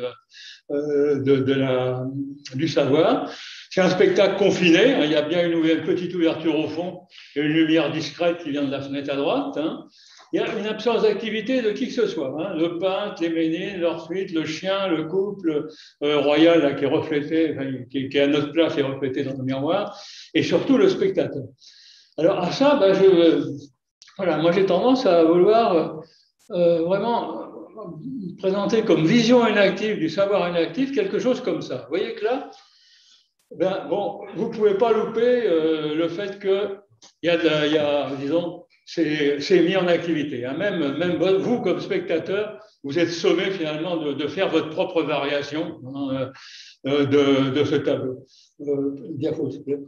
hein, du savoir. C'est un spectacle confiné, hein, il y a bien une petite ouverture au fond et une lumière discrète qui vient de la fenêtre à droite. Hein. Il y a une absence d'activité de qui que ce soit. Hein. Le peintre, les Ménines, leur suite, le chien, le couple royal là, qui est reflété, enfin, qui est à notre place et reflété dans le miroir, et surtout le spectateur. Alors à ça, voilà, moi j'ai tendance à vouloir vraiment présenter comme vision inactive du savoir inactif quelque chose comme ça. Vous voyez que là, ben, bon, vous ne pouvez pas louper le fait que disons, c'est mis en activité. Hein. Même vous, comme spectateur, vous êtes sommé finalement de faire votre propre variation hein, de ce tableau. Diapo, s'il vous plaît.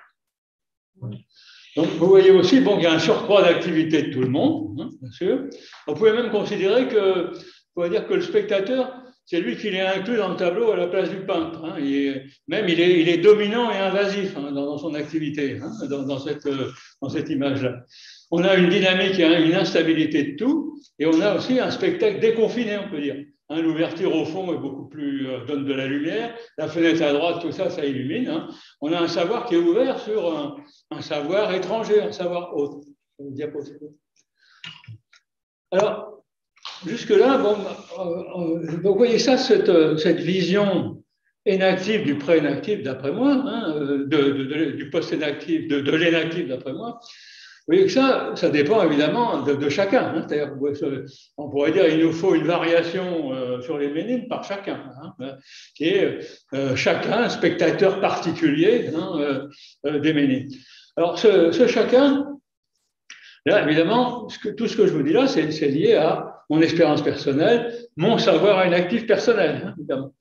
Donc, vous voyez aussi bon, qu'il y a un surcroît d'activité de tout le monde, hein, bien sûr. On pouvait même considérer que, on va dire que le spectateur, c'est lui qui l'est inclus dans le tableau à la place du peintre. Hein. Il est dominant et invasif hein, dans son activité, hein, dans cette image-là. On a une dynamique et une instabilité de tout, et on a aussi un spectacle déconfiné, on peut dire. Hein, l'ouverture au fond est beaucoup plus donne de la lumière, la fenêtre à droite, tout ça, ça illumine. Hein. On a un savoir qui est ouvert sur un savoir étranger, un savoir autre. Alors, jusque-là, bon, vous voyez ça, cette vision inactive du pré-inactif, d'après moi, hein, du post-inactif, de l'inactif, d'après moi. Vous voyez que ça dépend évidemment de chacun. Hein. C'est-à-dire, on pourrait dire qu'il nous faut une variation sur les Ménines par chacun, hein, qui est chacun, spectateur particulier hein, des Ménines. Alors, ce chacun, là, évidemment, tout ce que je vous dis là, c'est lié à mon expérience personnelle, mon savoir inactif personnel, hein, évidemment.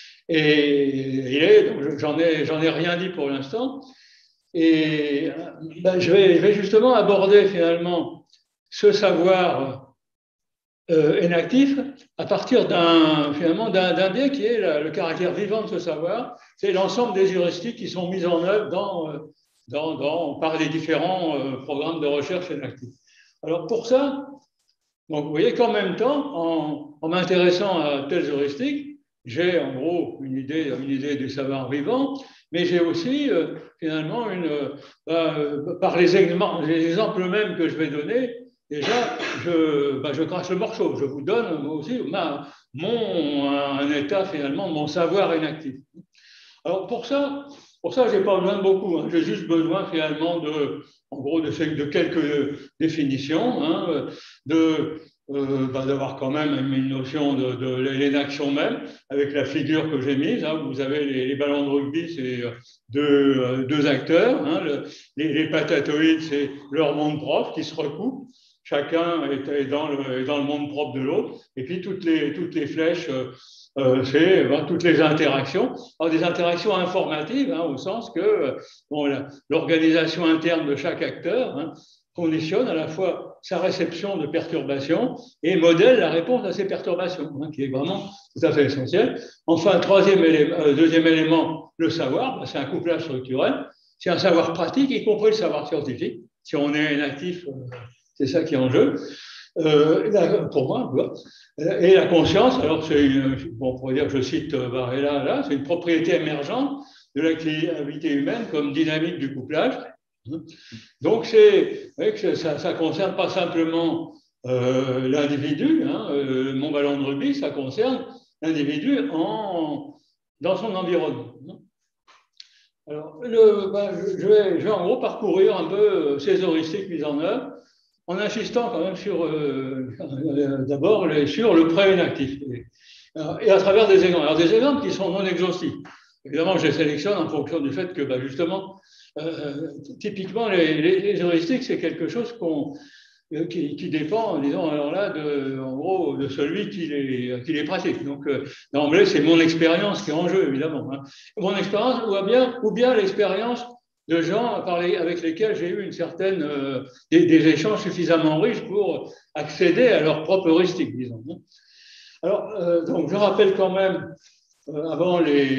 Et donc, j'en ai rien dit pour l'instant. Et ben, je vais justement aborder finalement ce savoir inactif à partir d'un biais qui est le caractère vivant de ce savoir, c'est l'ensemble des heuristiques qui sont mises en œuvre par les différents programmes de recherche inactifs. Alors pour ça, donc vous voyez qu'en même temps, en m'intéressant à telles heuristiques, j'ai en gros une idée du savoir vivant, mais j'ai aussi finalement par les exemples mêmes que je vais donner, déjà je crache le morceau, je vous donne moi aussi un état finalement de mon savoir inactif. Alors pour ça j'ai pas besoin de beaucoup, hein, j'ai juste besoin finalement de quelques définitions, hein, d'avoir quand même une notion de l'énaction même, avec la figure que j'ai mise. Hein, vous avez les ballons de rugby, c'est deux acteurs. Hein, les patatoïdes, c'est leur monde propre qui se recoupent. Chacun est dans le monde propre de l'autre. Et puis toutes les flèches, c'est toutes les interactions. Alors, des interactions informatives, hein, au sens que l'organisation interne de chaque acteur hein, conditionne à la fois sa réception de perturbations et modèle la réponse à ces perturbations, hein, qui est vraiment tout à fait essentiel. Enfin, deuxième élément, le savoir, c'est un couplage structurel, c'est un savoir pratique, y compris le savoir scientifique. Si on est inactif, c'est ça qui est en jeu. Pour moi, et la conscience, alors on pourrait dire que je cite Varela là, c'est une propriété émergente de l'activité humaine comme dynamique du couplage. Donc, ça ne concerne pas simplement l'individu, hein, mon ballon de rugby, ça concerne l'individu dans son environnement. Alors, je vais en gros parcourir un peu ces heuristiques mises en œuvre, en insistant quand même d'abord sur le pré-inactif, et à travers des exemples. Alors, des exemples qui sont non exhaustifs. Évidemment, je les sélectionne en fonction du fait que, justement, typiquement, les heuristiques, c'est quelque chose qui dépend, disons, alors là, en gros, de celui qui les pratique. Donc, d'emblée, c'est mon expérience qui est en jeu, évidemment. Hein. Mon expérience, ou bien l'expérience de gens avec lesquels j'ai eu des échanges suffisamment riches pour accéder à leur propre heuristique, disons. Alors, donc, je rappelle quand même, avant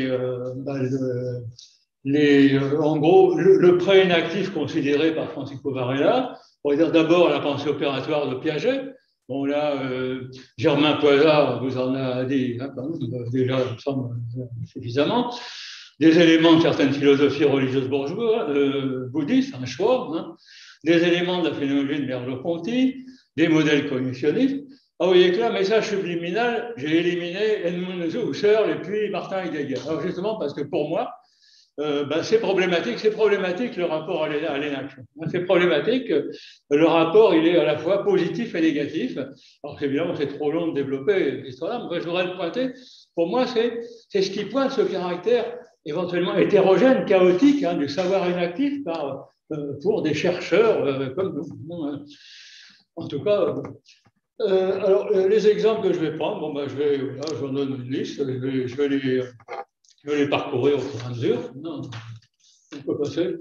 en gros, le pré-inactif considéré par Francisco Varela, on va dire d'abord la pensée opératoire de Piaget. Bon, là, Germain Poisard vous en a dit hein, déjà, il me semble, suffisamment. Des éléments de certaines philosophies religieuses bouddhistes, un choix, hein, des éléments de la phénoménologie de Merleau-Ponty, des modèles cognitionnistes. Ah, vous voyez que là, message subliminal, j'ai éliminé Edmund Husserl et puis Martin Heidegger. Alors justement, parce que pour moi, c'est problématique le rapport à l'inaction. C'est problématique, le rapport il est à la fois positif et négatif. Alors évidemment c'est trop long de développer l'histoire-là, mais je voudrais le pointer. Pour moi c'est ce qui pointe ce caractère éventuellement hétérogène, chaotique du savoir inactif pour des chercheurs comme nous. En tout cas, alors les exemples que je vais prendre, je vous donne une liste, je vais les parcourir au fur et à mesure. Non, on peut passer.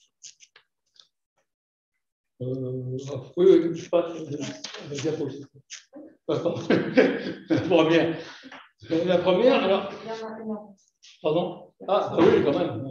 Oui, je passe. La première, alors. Pardon? Ah, oui, quand même.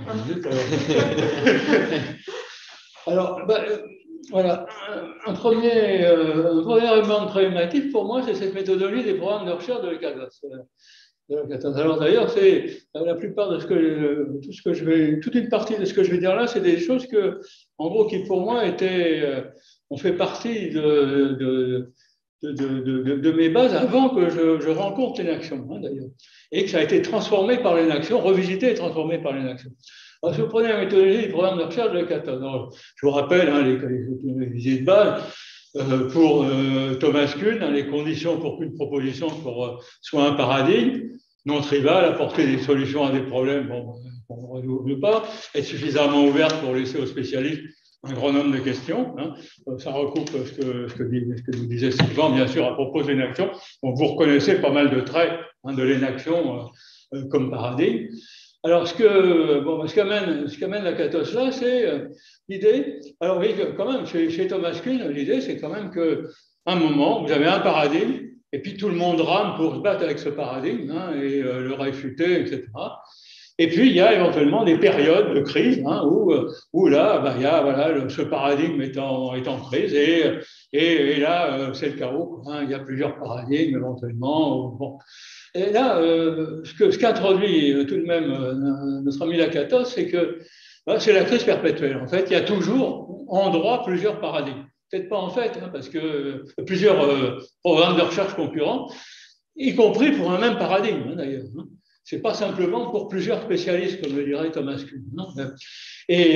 Alors, voilà. Un premier élément problématique pour moi, c'est cette méthodologie des programmes de recherche de l'ECATOS. Alors d'ailleurs, c'est la plupart de toute une partie de ce que je vais dire là, c'est des choses que, en gros, qui pour moi ont fait partie de mes bases avant que je rencontre l'inaction, d'ailleurs, et que ça a été transformé par l'inaction, revisité et transformé par l'inaction. Alors, si vous prenez la méthodologie du programme de recherche de l'ECATOS, je vous rappelle les idées de base. Pour Thomas Kuhn, les conditions pour qu'une proposition soit un paradigme non trivial, apporter des solutions à des problèmes qu'on ne résout pas, être suffisamment ouverte pour laisser aux spécialistes un grand nombre de questions. Ça recoupe ce que nous disait Sylvain, bien sûr, à propos de l'inaction. Donc, vous reconnaissez pas mal de traits de l'inaction comme paradigme. Alors, ce qu'amène la CATOS là, c'est l'idée. Alors, oui, quand même, chez Thomas Kuhn, l'idée, c'est quand même qu'à un moment, vous avez un paradigme, et puis tout le monde rame pour se battre avec ce paradigme, et le réfuter, etc. Et puis, il y a éventuellement des périodes de crise où là, il y a ce paradigme est en crise, et là, c'est le chaos. Il y a plusieurs paradigmes éventuellement. Bon. Et là, ce qu'introduit tout de même notre ami Lakatos, c'est que c'est la crise perpétuelle. En fait, il y a toujours en droit plusieurs paradigmes. Peut-être pas en fait, parce que plusieurs programmes de recherche concurrents, y compris pour un même paradigme, d'ailleurs. Ce n'est pas simplement pour plusieurs spécialistes, comme le dirait Thomas Kuhn. Et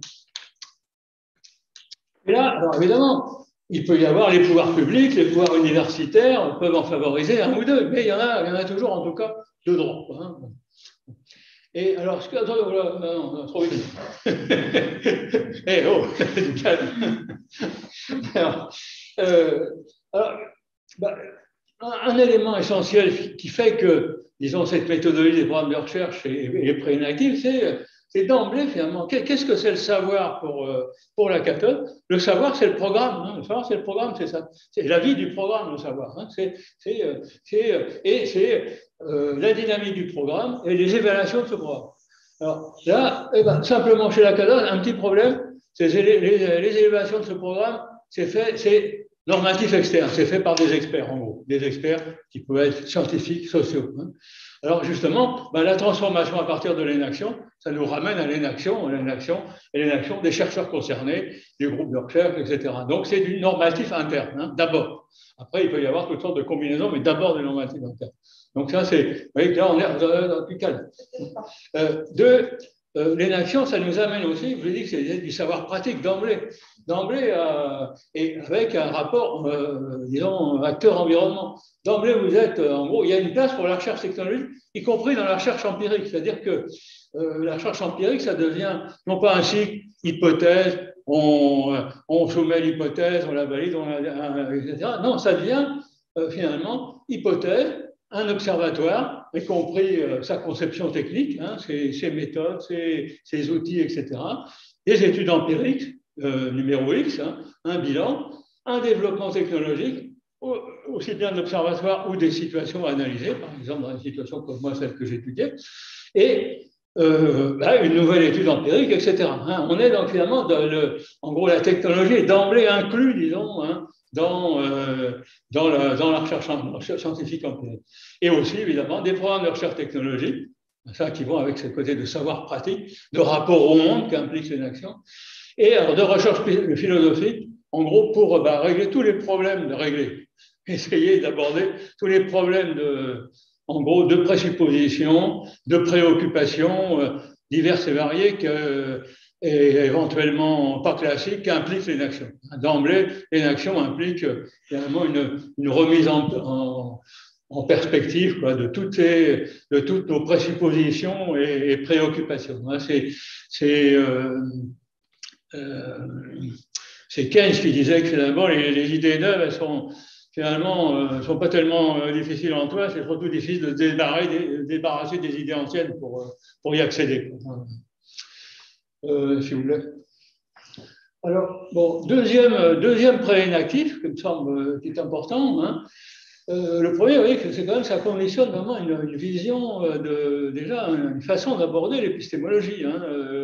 là, alors évidemment, il peut y avoir les pouvoirs publics, les pouvoirs universitaires peuvent en favoriser un ou deux, mais il y en a toujours en tout cas deux droits. Et alors, non, trop vite. Du calme. Un élément essentiel qui fait que, disons, cette méthodologie des programmes de recherche est pré-inactive, c'est d'emblée, finalement, qu'est-ce que c'est le savoir pour la CATOS? Le savoir, c'est le programme. Le savoir, c'est le programme, c'est ça. C'est la vie du programme, le savoir. C'est la dynamique du programme et les évaluations de ce programme. Alors là, simplement chez la CATOS, un petit problème, c'est les évaluations de ce programme, c'est normatif externe, c'est fait par des experts, en gros. Des experts qui peuvent être scientifiques, sociaux. Alors justement, la transformation à partir de l'inaction, ça nous ramène à l'inaction des chercheurs concernés, des groupes de recherche, etc. Donc c'est du normatif interne, d'abord. Après, il peut y avoir toutes sortes de combinaisons, mais d'abord du normatif interne. Donc ça, c'est... Vous voyez que là, on est dans le plus calme. L'inaction, ça nous amène aussi, je vous ai dit que c'est du savoir pratique d'emblée, et avec un rapport, disons, acteur-environnement. D'emblée, vous êtes, en gros, il y a une place pour la recherche technologique, y compris dans la recherche empirique. C'est-à-dire que la recherche empirique, ça devient non pas un cycle, hypothèse, on soumet l'hypothèse, on la valide, etc. Non, ça devient finalement hypothèse, un observatoire, y compris sa conception technique, ses méthodes, ses outils, etc. Des études empiriques, numéro X, un bilan, un développement technologique, aussi bien de l'observatoire ou des situations analysées, par exemple dans une situation comme moi, celle que j'étudiais, et une nouvelle étude empirique, etc. On est donc finalement, en gros, la technologie est d'emblée inclue, disons, dans la recherche scientifique empirique. Et aussi, évidemment, des programmes de recherche technologique, ça qui vont avec ce côté de savoir pratique, de rapport au monde qu'implique l'inaction, et alors de recherche philosophique, en gros, pour régler tous les problèmes, essayer d'aborder tous les problèmes en gros, de présupposition, de préoccupation, diverses et variées et éventuellement pas classiques qu'implique l'énaction. D'emblée, l'énaction implique finalement une remise en perspective quoi, de toutes nos présuppositions et préoccupations. C'est Keynes qui disait que finalement les idées neuves, elles sont finalement sont pas tellement difficiles en toi, c'est surtout difficile de débarrasser des idées anciennes pour y accéder. Si vous voulez. Alors, bon, deuxième préinactif, qui me semble qui est important. Hein. Le premier, vous voyez, que c'est quand même, ça conditionne vraiment une vision, déjà une façon d'aborder l'épistémologie. Hein,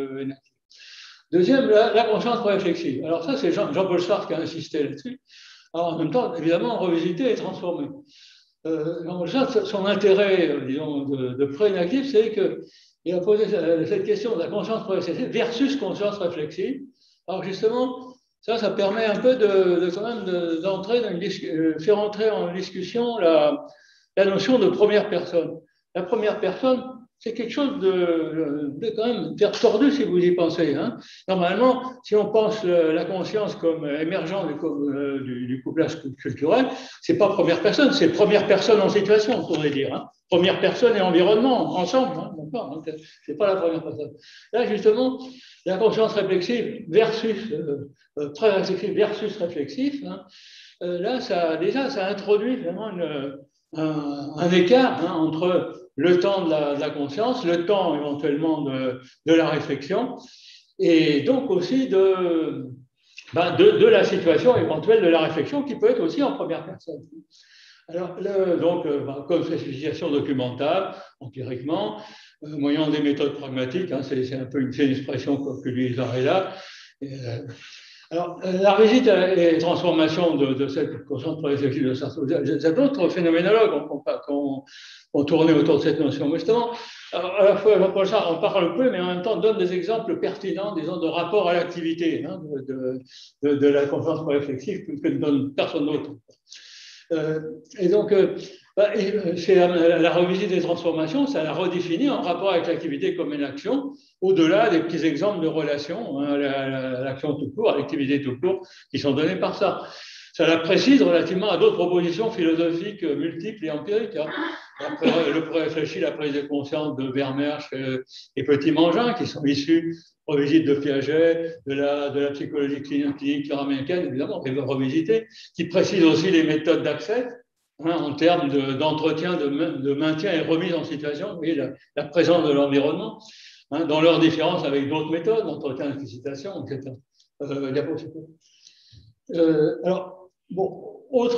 deuxième, la conscience réflexive. Alors ça, c'est Jean-Paul Sartre qui a insisté là-dessus. Alors en même temps, évidemment, revisiter et transformer. Jean-Paul Sartre, son intérêt, disons, de préinactif, c'est qu'il a posé cette question de la conscience réflexive versus conscience réflexive. Alors justement, ça permet un peu quand même d'entrer faire entrer en discussion la notion de première personne. La première personne, c'est quelque chose de quand même tordu si vous y pensez. Hein. Normalement, si on pense la conscience comme émergent du couplage culturel, c'est pas première personne, c'est première personne en situation, on pourrait dire. Hein. Première personne et environnement, ensemble. Hein, d'accord, hein, c'est pas la première personne. Là, justement, la conscience réflexive versus pré-réflexive versus réflexif, hein, là, ça introduit vraiment un écart hein, entre le temps de la conscience, le temps éventuellement de la réflexion, et donc aussi de la situation éventuelle de la réflexion qui peut être aussi en première personne. Alors, comme spécification documentable, empiriquement, moyennant des méthodes pragmatiques, hein, c'est un peu une expression qu'utilise Varela. Alors, la visite et transformation de cette conscience réflexive de Sartre, il y a d'autres phénoménologues qui ont tourné autour de cette notion. Mais justement, à la fois, Jean-Paul Sartre en parle peu, mais en même temps donne des exemples pertinents, disons, de rapport à l'activité hein, de la conscience réflexive que ne donne personne d'autre. Et donc, c'est la revisite des transformations, ça la redéfinit en rapport avec l'activité comme une action, au-delà des petits exemples de relations, hein, l'action tout court, l'activité tout court, qui sont donnés par ça. Ça la précise relativement à d'autres propositions philosophiques multiples et empiriques. Hein. Le pré-réfléchi, la prise de conscience de Vermeersch et Petit-Mangin, qui sont issus revisite de Piaget, de la psychologie clinique américaine, évidemment, et revisiter, qui précise aussi les méthodes d'accès hein, en termes d'entretien, de maintien et remise en situation, vous voyez, la présence de l'environnement, hein, dans leur différence avec d'autres méthodes, d'entretien d'excitation, etc. Alors, bon,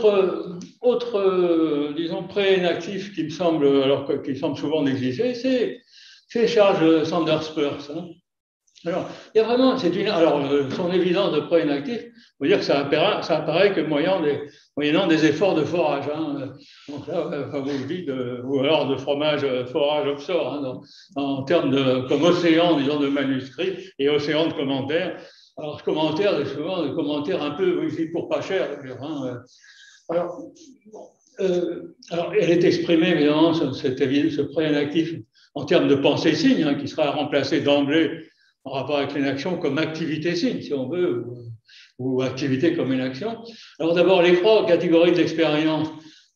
autre disons, préinactif qui me semble, qui semble souvent négligé, c'est Charles Sanders Peirce. Hein. Alors, il y a vraiment, son évidence de préinactif, on veut dire que ça apparaît que moyennant des efforts de forage. Hein. Donc là, vous dites, ou alors de forage offshore, hein, en termes comme océan, disons, de manuscrits et océan de commentaires. Alors, ce commentaire, c'est souvent des commentaires un peu pour pas cher, d'ailleurs. Hein. Alors, elle est exprimée, évidemment, ce préinactif en termes de pensée-signe, hein, qui sera remplacé d'emblée en rapport avec l'inaction comme activité-signe, si on veut, ou activité comme une action. Alors d'abord, les trois catégories de l'expérience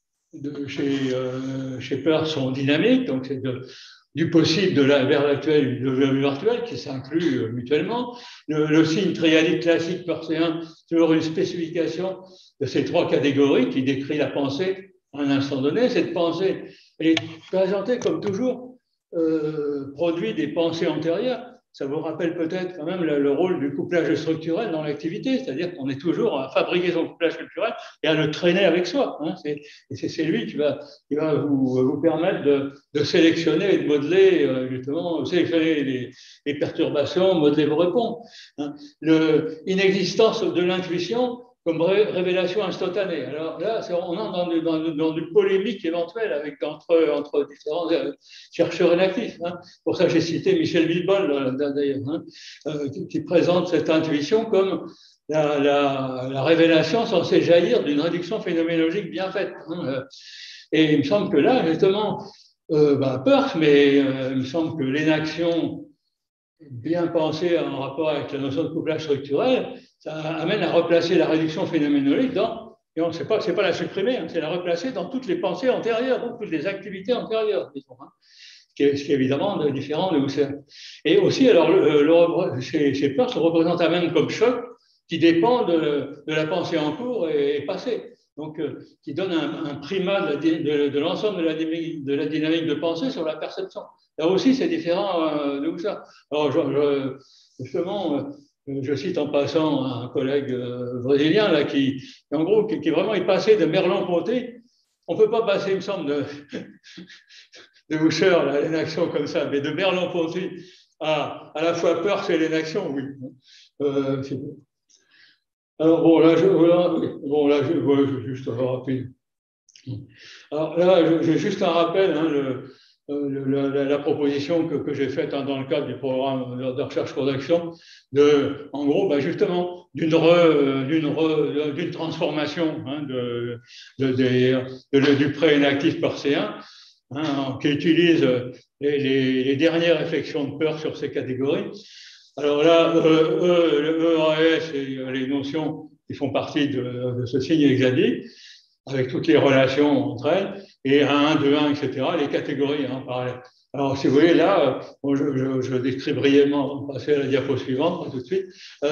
chez Peirce sont dynamiques, donc c'est du possible vers l'actuel et du virtuel qui s'incluent mutuellement. Le signe triadique classique peircéen, c'est toujours une spécification de ces trois catégories qui décrit la pensée à un instant donné. Cette pensée, elle est présentée comme toujours produit des pensées antérieures. Ça vous rappelle peut-être quand même le rôle du couplage structurel dans l'activité, c'est-à-dire qu'on est toujours à fabriquer son couplage culturel et à le traîner avec soi. Hein. C'est lui qui va vous permettre de sélectionner et de modeler, justement, sélectionner les perturbations, modeler vos réponses. Hein. L'inexistence de l'intuition comme révélation instantanée. Alors là, on entre dans une polémique éventuelle entre différents chercheurs inactifs. Hein. Pour ça, j'ai cité Michel Villebol, d'ailleurs, hein, qui présente cette intuition comme la révélation censée jaillir d'une réduction phénoménologique bien faite. Hein. Et il me semble que là, justement, Peirce, mais il me semble que l'énaction bien pensé en rapport avec la notion de couplage structurel, ça amène à replacer la réduction phénoménologique dans, et c'est pas la supprimer, hein, c'est la replacer dans toutes les pensées antérieures, donc toutes les activités antérieures, disons, hein, ce qui est évidemment différent de Husserl. Et aussi, alors, chez Peirce, on représente même comme choc qui dépend de la pensée en cours et passée. Donc, qui donne un primat de l'ensemble de la dynamique de pensée sur la perception. Là aussi, c'est différent de Husserl. Alors, justement, je cite en passant un collègue brésilien là, qui en gros, qui vraiment est passé de Merleau-Ponty. On ne peut pas passer, il me semble, de Husserl à l'énaction comme ça, mais de Merleau-Ponty à la fois Peirce et l'énaction, oui. Alors, bon, là, je vois juste rapide. Alors là, j'ai juste un rappel, hein, la proposition que j'ai faite dans le cadre du programme de recherche cours d'action, en gros, justement, d'une transformation hein, du pré-inactif peircéen, hein, qui utilise les dernières réflexions de Peirce sur ces catégories. Alors là, le EAS et les notions qui font partie de ce signe hexadique, avec toutes les relations entre elles, et 1, 2, 1, etc., les catégories en parallèle. Alors, si vous voulez, là, je décris brièvement, passer à la diapo suivante, tout de suite.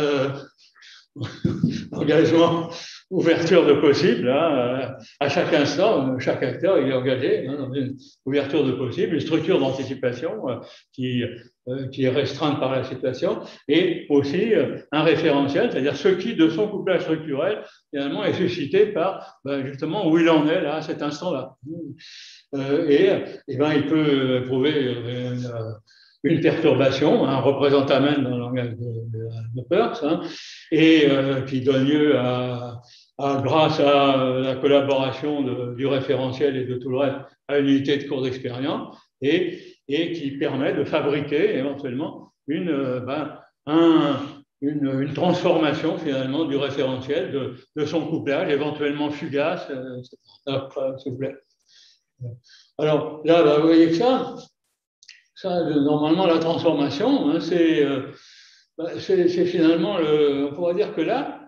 Engagement, ouverture de possible, hein, à chaque instant, chaque acteur il est engagé hein, dans une ouverture de possible, une structure d'anticipation qui est restreinte par la situation, et aussi un référentiel, c'est-à-dire ce qui, de son couplage structurel, finalement est suscité par justement où il en est là, à cet instant-là. Et il peut éprouver une perturbation, un représentant même dans le langage de Peirce, hein, et qui donne lieu grâce à la collaboration du référentiel et de tout le reste, à une unité de cours d'expérience, et qui permet de fabriquer éventuellement une transformation finalement du référentiel, de son couplage, éventuellement fugace, s'il vous plaît. Alors là, vous voyez que ça, normalement, la transformation, hein, c'est finalement, on pourrait dire que là,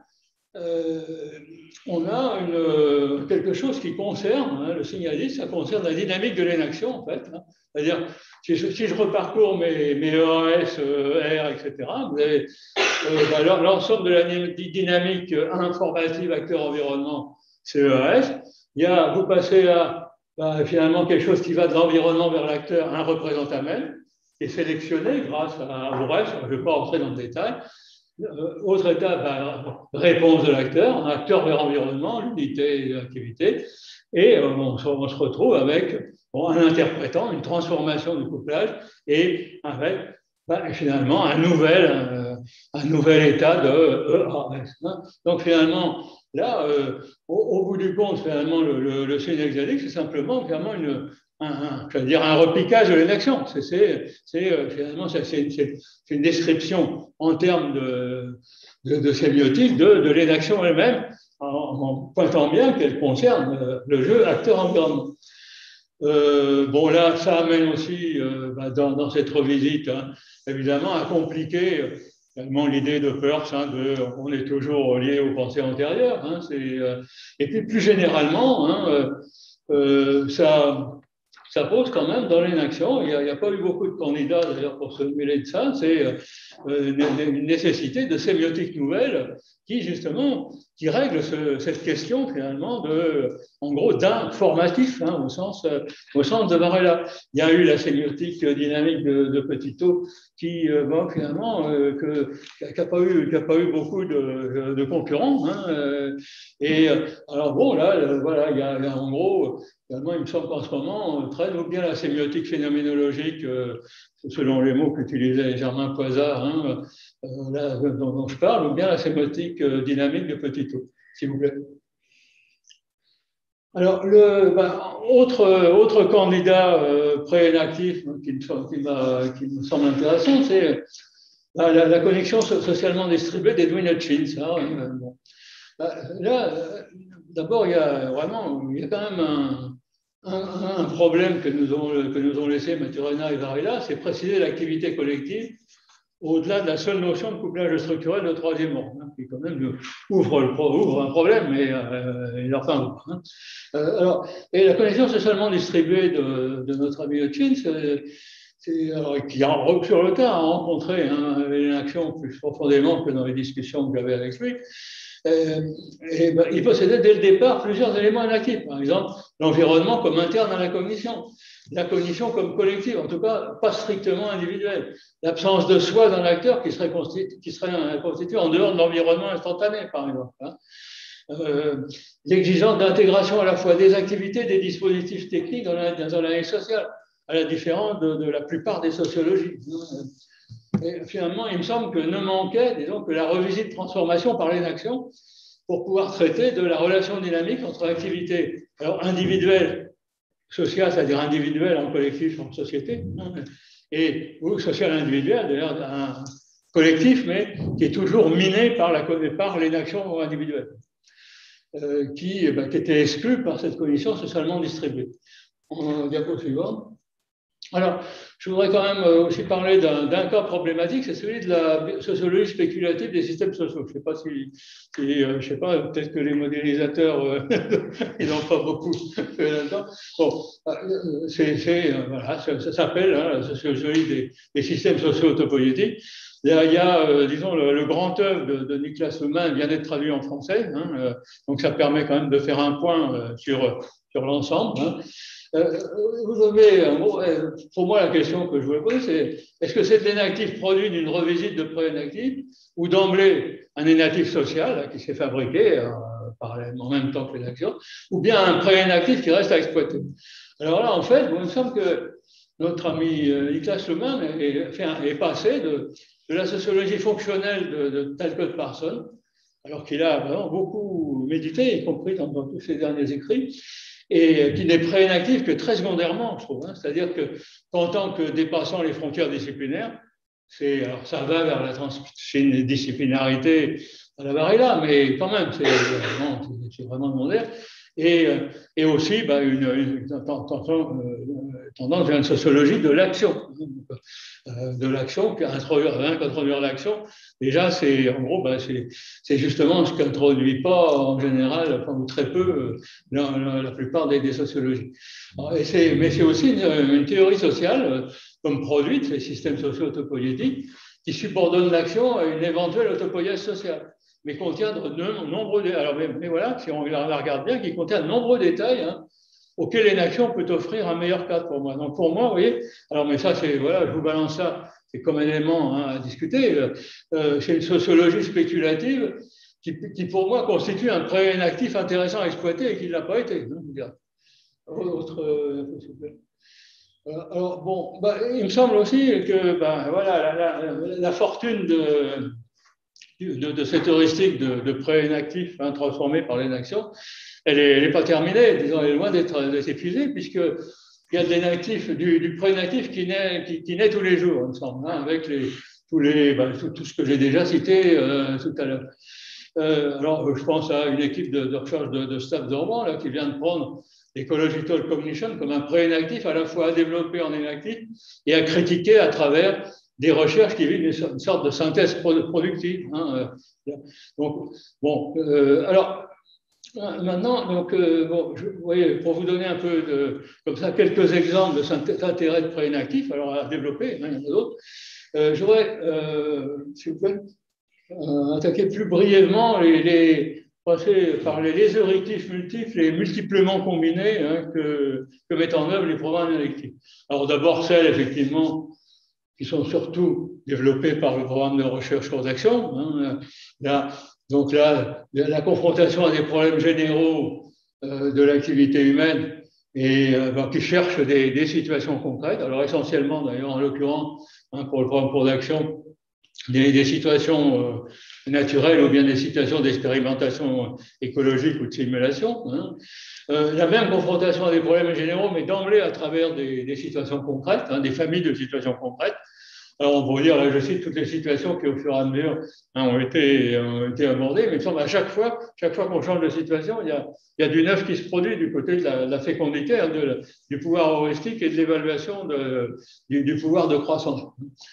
on a quelque chose qui concerne, hein, le signalisme, ça concerne la dynamique de l'énaction, en fait. Hein. C'est-à-dire, si je reparcours mes EAS, R, etc., vous avez l'ensemble de la dynamique informative acteur-environnement, c'est EAS. Vous passez à finalement quelque chose qui va de l'environnement vers l'acteur, un représentant même, qui est sélectionné grâce au reste, je ne vais pas entrer dans le détail. Autre étape, réponse de l'acteur, un acteur vers environnement, l'unité de l'activité, et on se retrouve avec un interprétant, une transformation du couplage, et avec finalement un nouvel état de EAS. Hein. Donc finalement, là, au bout du compte, finalement, le signe hexadique, c'est simplement finalement un repiquage de l'énaction. Finalement, c'est une description en termes de sémiotique de l'énaction elle-même, en pointant bien qu'elle concerne le jeu acteur-environnement. Bon, là, ça amène aussi, dans cette revisite, hein, évidemment, à compliquer l'idée de Peirce, hein, on est toujours lié aux pensées antérieures. Hein, et puis, plus généralement, hein, ça pose quand même dans l'énaction, il n'y a pas eu beaucoup de candidats d'ailleurs pour se mêler de ça, c'est une nécessité de sémiotique nouvelle qui règle cette question finalement en gros d'un formatif, hein, au sens de Varela. Il y a eu la sémiotique dynamique de Petitot qui finalement n'a pas eu beaucoup de concurrents. Hein, et alors bon là voilà il y a en gros finalement il me semble qu'en ce moment traîne ou bien la sémiotique phénoménologique selon les mots qu'utilisait Germain Poisard, hein, là, dont je parle, ou bien la sémiotique dynamique de Petitot, s'il vous plaît. Alors, autre candidat pré-inactif qui me semble intéressant, c'est la connexion socialement distribuée d'Edwin Hutchins. Hein, bon. Là, d'abord, il y a quand même un problème que nous ont laissé Maturana et Varela, c'est préciser l'activité collective au-delà de la seule notion de couplage structurel de troisième ordre, hein, qui quand même ouvre un problème, mais il en fait un autre. Hein. Alors, et la connexion socialement distribuée de notre ami Hutchins, qui sur le tas a rencontré une action plus profondément que dans les discussions que j'avais avec lui. Il possédait dès le départ plusieurs éléments inactifs. Par exemple, l'environnement comme interne à la cognition comme collective, en tout cas pas strictement individuelle. L'absence de soi dans l'acteur qui serait constitué en dehors de l'environnement instantané, par exemple. Hein. L'exigence d'intégration à la fois des activités, des dispositifs techniques dans l'analyse sociale, à la différence de la plupart des sociologies. Et finalement, il me semble que ne manquait, disons, que la revisite de transformation par l'inaction pour pouvoir traiter de la relation dynamique entre activités individuelles, sociales, c'est-à-dire individuelles en collectif, en société, ou social individuel, d'ailleurs un collectif, mais qui est toujours miné par l'inaction individuelle, qui était exclue par cette cognition socialement distribuée. Diapo suivante. Alors, je voudrais quand même aussi parler d'un cas problématique, c'est celui de la sociologie spéculative des systèmes sociaux. Je ne sais pas je sais pas, peut-être que les modélisateurs, ils n'ont pas beaucoup fait là-dedans. Bon, voilà, ça s'appelle la sociologie des systèmes sociaux autopoétiques. Il y a disons, le grand œuvre de Niklas Luhmann vient d'être traduit en français, hein, donc ça permet quand même de faire un point sur l'ensemble. Hein. Vous avez, pour moi, la question que je voulais poser, c'est est-ce que cet inactif produit d'une revisite de pré-inactif ou d'emblée un inactif social qui s'est fabriqué parallèlement en même temps que l'inaction, ou bien un pré-inactif qui reste à exploiter? Alors là, en fait, il me semble que notre ami Niklas Luhmann est passé de la sociologie fonctionnelle de Talcott Parsons, alors qu'il a vraiment beaucoup médité, y compris dans tous ses derniers écrits, et qui n'est pré-inactif que très secondairement, je trouve. Hein. C'est-à-dire qu'en tant que dépassant les frontières disciplinaires, alors ça va vers la transdisciplinarité à la Varela, mais quand même, c'est vraiment secondaire. Et aussi une tendance vers une sociologie de l'action. Qu'introduire l'action, déjà, en gros, c'est justement ce qu'introduit pas en général, ou très peu, la plupart des sociologies. Mais c'est aussi une théorie sociale, comme produite, ces systèmes sociaux autopoïétiques, qui subordonne l'action à une éventuelle autopoïèse sociale, mais contient de nombreux détails. Alors, mais voilà, si on la regarde bien, qui contient de nombreux détails, hein, auxquels l'inaction peut offrir un meilleur cadre pour moi. Donc pour moi, vous voyez, alors mais ça, voilà, je vous balance ça, c'est comme un élément à discuter. C'est une sociologie spéculative qui pour moi constitue un pré-inactif intéressant à exploiter et qui ne l'a pas été. Autre, s'il vous plaît. Alors bon, il me semble aussi que voilà, la fortune de cette heuristique de pré-inactif transformé par l'inaction, elle n'est pas terminée, disons, elle est loin d'être épuisée, puisqu'il y a de l'inactif, du pré-inactif qui naît tous les jours, il me semble, hein, avec tout ce que j'ai déjà cité tout à l'heure. Alors, je pense à une équipe de recherche de Staff Dorban là, qui vient de prendre l'ecological cognition comme un pré-inactif à la fois à développer en inactif et à critiquer à travers des recherches qui visent une sorte de synthèse productive. Hein. Donc, bon, alors, maintenant, donc, vous voyez, pour vous donner un peu comme ça, quelques exemples de cet intérêt de pré-inactif, alors à développer, hein, il y en a d'autres, je voudrais, s'il vous plaît, attaquer plus brièvement passer par les heuristifs multiples et multiplement combinés hein, que mettent en œuvre les programmes inactifs. Alors d'abord, celles, effectivement, qui sont surtout développées par le programme de recherche cours d'action. Hein, donc là, la confrontation à des problèmes généraux de l'activité humaine et qui cherchent des situations concrètes. Alors essentiellement, d'ailleurs, en l'occurrence, hein, pour le programme cours d'action, des situations naturelles ou bien des situations d'expérimentation écologique ou de simulation. Hein. La même confrontation à des problèmes généraux, mais d'emblée à travers des situations concrètes, hein, des familles de situations concrètes. Alors, on pourrait dire, là, je cite toutes les situations qui, au fur et à mesure, hein, ont été abordées, mais il semble à chaque fois qu'on change de situation, il y a du neuf qui se produit du côté de la fécondité, hein, du pouvoir heuristique et de l'évaluation du pouvoir de croissance.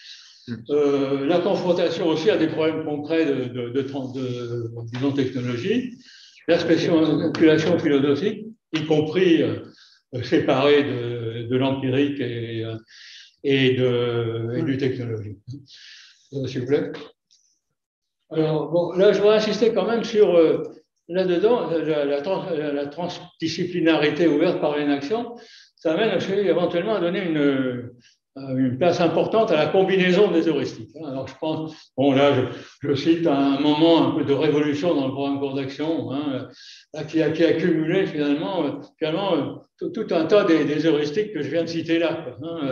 la confrontation aussi à des problèmes concrets disons, technologie, la spéculation philosophique, y compris séparée de l'empirique et du technologique. S'il vous plaît. Alors, bon, là, je voudrais insister quand même sur, là-dedans, la transdisciplinarité ouverte par l'inaction, ça amène aussi éventuellement à donner une place importante à la combinaison des heuristiques. Alors, je pense, bon, là, je cite un moment un peu de révolution dans le programme cours d'action, qui a cumulé finalement tout un tas des heuristiques que je viens de citer là,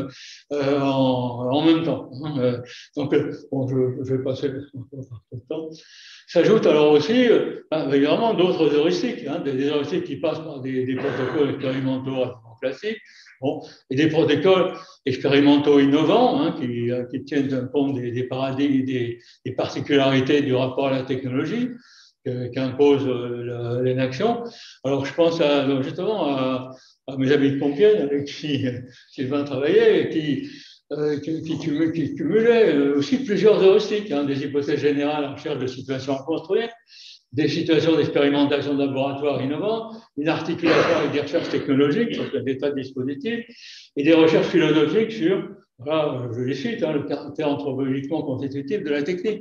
en même temps. Donc, bon, je vais passer le temps. S'ajoutent alors aussi, évidemment, d'autres heuristiques, des heuristiques qui passent par des protocoles expérimentaux classiques, bon, et des protocoles expérimentaux innovants qui tiennent compte des paradigmes, des particularités du rapport à la technologie qu'impose l'inaction. Alors, je pense justement à mes amis de Compiègne avec qui Sylvain travaillait et qui cumulait aussi plusieurs heuristiques, des hypothèses générales en recherche de situations à construire, des situations d'expérimentation de laboratoire innovants, une articulation avec des recherches technologiques sur des tas de dispositifs, et des recherches philosophiques sur, voilà, je les cite, le caractère anthropologiquement constitutif de la technique.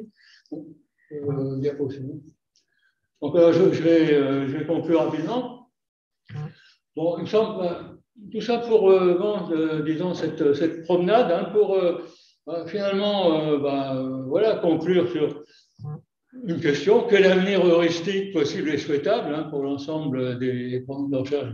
Donc, je vais conclure rapidement. Bon, il me semble, tout ça pour, disons, cette promenade, pour finalement, voilà, conclure sur une question: quel avenir heuristique possible et souhaitable pour l'ensemble des programmes de recherche,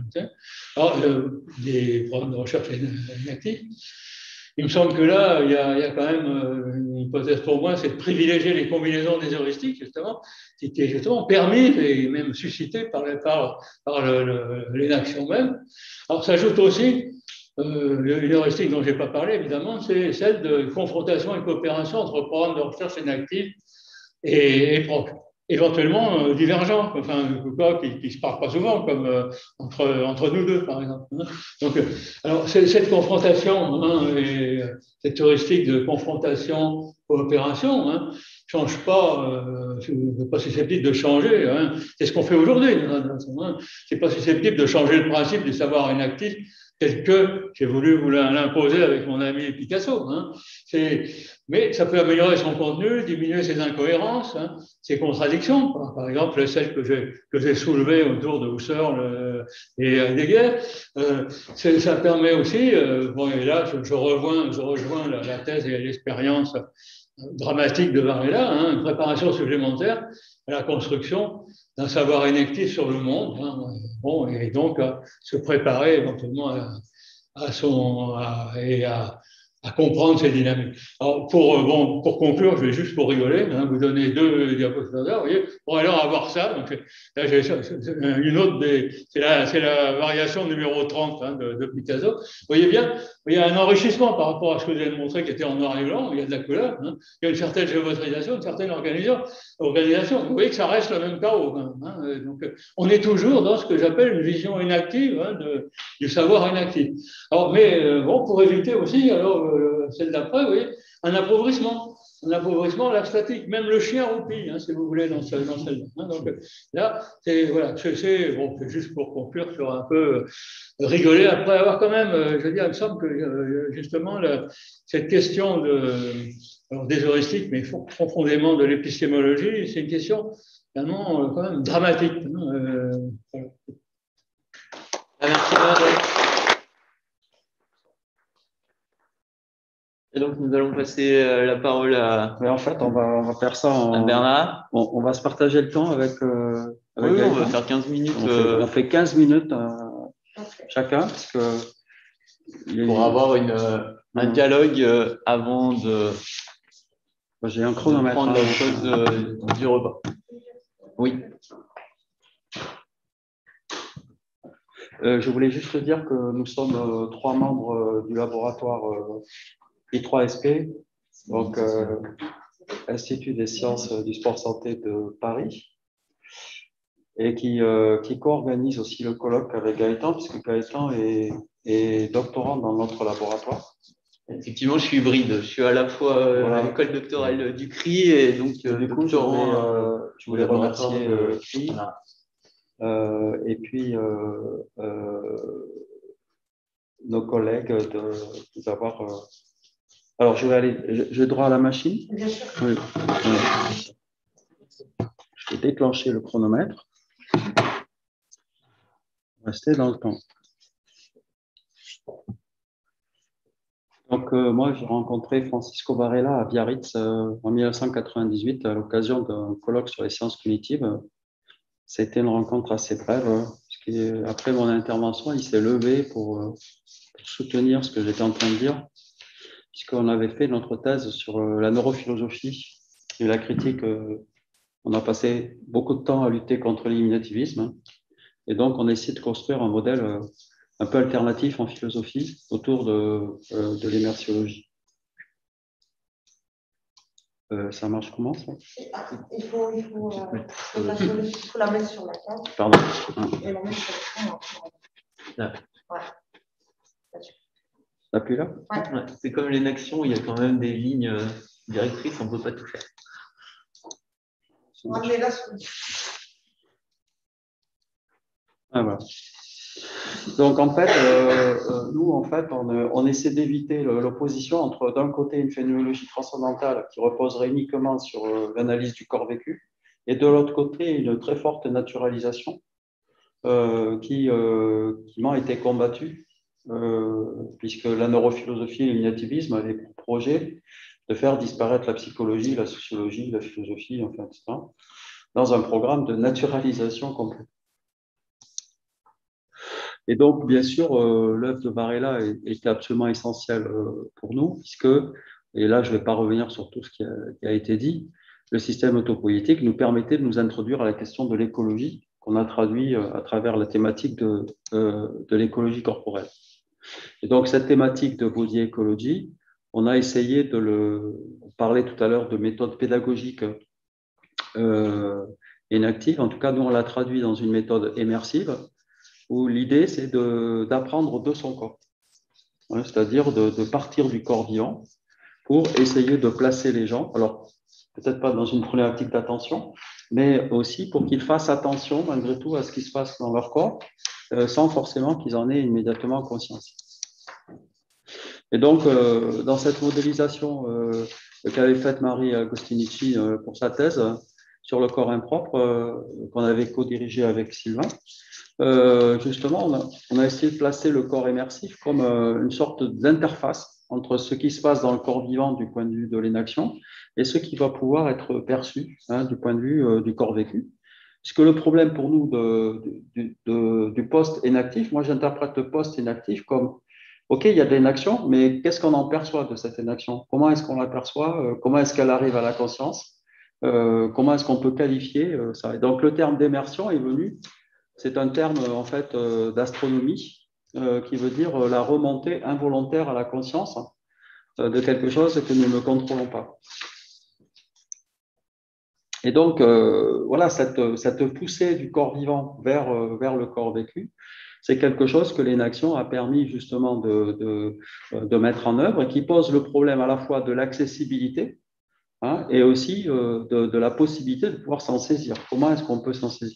des programmes de recherche inactifs. Il me semble que là, il y a quand même une hypothèse pour moi, c'est de privilégier les combinaisons des heuristiques, justement, qui est justement permise et même suscitée par l'inaction même. Alors, s'ajoute aussi une heuristique dont je n'ai pas parlé, évidemment, c'est celle de confrontation et coopération entre programmes de recherche inactifs et proches, éventuellement divergents, enfin, qui ne se parlent pas souvent, comme entre nous deux, par exemple. Donc, alors, cette confrontation, et cette heuristique de confrontation, coopération, ne change pas, n'est pas susceptible de changer. C'est ce qu'on fait aujourd'hui. C'est pas susceptible de changer le principe du savoir inactif tel que j'ai voulu vous l'imposer avec mon ami Picasso. Mais ça peut améliorer son contenu, diminuer ses incohérences, ses contradictions. Par exemple, celles que j'ai soulevées autour de Husserl et Heidegger. Ça permet aussi, bon, et là je rejoins la thèse et l'expérience dramatique de Varela, une préparation supplémentaire à la construction d'un savoir inactif sur le monde, bon, et donc se préparer éventuellement à comprendre ces dynamiques. Alors, pour conclure, je vais juste pour rigoler, vous donner 2 diapositives, vous voyez, pour alors avoir ça. Donc, là, j'ai une autre, c'est la variation numéro 30 de Picasso. Vous voyez bien, il y a un enrichissement par rapport à ce que je viens de montrer qui était en noir et blanc, il y a de la couleur, il y a une certaine géométrisation, une certaine organisation. Vous voyez que ça reste le même chaos. Donc, on est toujours dans ce que j'appelle une vision inactive du savoir inactif. Alors, mais bon, pour éviter aussi, alors, celle d'après, vous voyez, un appauvrissement là, statique, même le chien roupille, si vous voulez, dans celle-là. Donc là, c'est juste pour conclure sur un peu rigoler, après avoir quand même, je veux dire, il me semble que justement, cette question des heuristiques, mais profondément de l'épistémologie, c'est une question vraiment quand même dramatique. Merci. Et donc, nous allons passer la parole à. Mais en fait, on va faire ça à Bernard. On va se partager le temps avec. Oui, on va faire 15 minutes. On fait 15 minutes chacun, parce que. Pour avoir un dialogue avant de. J'ai un chronomètre. Prendre la chose du repas. Oui. Je voulais juste dire que nous sommes 3 membres du laboratoire I3SP, donc Institut des sciences du sport santé de Paris, et qui co-organise aussi le colloque avec Gaëtan, puisque Gaëtan est doctorant dans notre laboratoire. Effectivement, je suis hybride. Je suis à la fois à l'école doctorale du CRI et donc du coup, je voulais remercier le CRI. Et puis nos collègues de nous avoir. Alors, je vais aller. J'ai droit à la machine? Bien sûr. Oui. Je vais déclencher le chronomètre. Restez dans le temps. Donc, moi, j'ai rencontré Francisco Varela à Biarritz en 1998 à l'occasion d'un colloque sur les sciences cognitives. C'était une rencontre assez brève, parce qu'après mon intervention, il s'est levé pour soutenir ce que j'étais en train de dire, puisqu'on avait fait notre thèse sur la neurophilosophie et la critique. On a passé beaucoup de temps à lutter contre l'immunitivisme, et donc on a essayé de construire un modèle un peu alternatif en philosophie autour de l'émersiologie. Ça marche comment, ça? Il faut la mettre sur la table. Pardon. Et la mettre sur l'écran. Ouais. T'appuies là? Ouais. C'est comme l'inaction, il y a quand même des lignes directrices, on ne peut pas tout faire. Mais là, voilà. Donc, en fait, nous, en fait, on essaie d'éviter l'opposition entre, d'un côté, une phénoménologie transcendantale qui reposerait uniquement sur l'analyse du corps vécu, et de l'autre côté, une très forte naturalisation qui m'a été combattue, puisque la neurophilosophie et l'immunitivisme avaient pour projet de faire disparaître la psychologie, la sociologie, la philosophie, enfin, etc., dans un programme de naturalisation complète. Et donc, bien sûr, l'œuvre de Varela était absolument essentielle pour nous, puisque, et là, je ne vais pas revenir sur tout ce qui a été dit, le système autopoïétique nous permettait de nous introduire à la question de l'écologie, qu'on a traduit à travers la thématique de l'écologie corporelle. Et donc, cette thématique de body ecology, on a essayé on parlait tout à l'heure de méthode pédagogique inactive. En tout cas, nous, on l'a traduit dans une méthode immersive, où l'idée, c'est d'apprendre de son corps. C'est-à-dire de partir du corps vivant pour essayer de placer les gens, alors peut-être pas dans une problématique d'attention, mais aussi pour qu'ils fassent attention malgré tout à ce qui se passe dans leur corps, sans forcément qu'ils en aient immédiatement conscience. Et donc, dans cette modélisation qu'avait faite Marie Agostinici pour sa thèse sur le corps impropre, qu'on avait co-dirigé avec Sylvain, justement, on a essayé de placer le corps immersif comme une sorte d'interface entre ce qui se passe dans le corps vivant du point de vue de l'inaction et ce qui va pouvoir être perçu du point de vue du corps vécu. Puisque le problème pour nous du post-inactif, moi j'interprète le post-inactif comme OK, il y a de l'inaction, mais qu'est-ce qu'on en perçoit de cette inaction? Comment est-ce qu'on l'aperçoit? Comment est-ce qu'elle arrive à la conscience? Comment est-ce qu'on peut qualifier ça? Et donc, le terme d'immersion est venu, c'est un terme en fait d'astronomie qui veut dire la remontée involontaire à la conscience de quelque chose que nous ne contrôlons pas. Et donc, voilà, cette poussée du corps vivant vers le corps vécu, c'est quelque chose que l'inaction a permis justement de mettre en œuvre et qui pose le problème à la fois de l'accessibilité et aussi de la possibilité de pouvoir s'en saisir. Comment est-ce qu'on peut s'en saisir?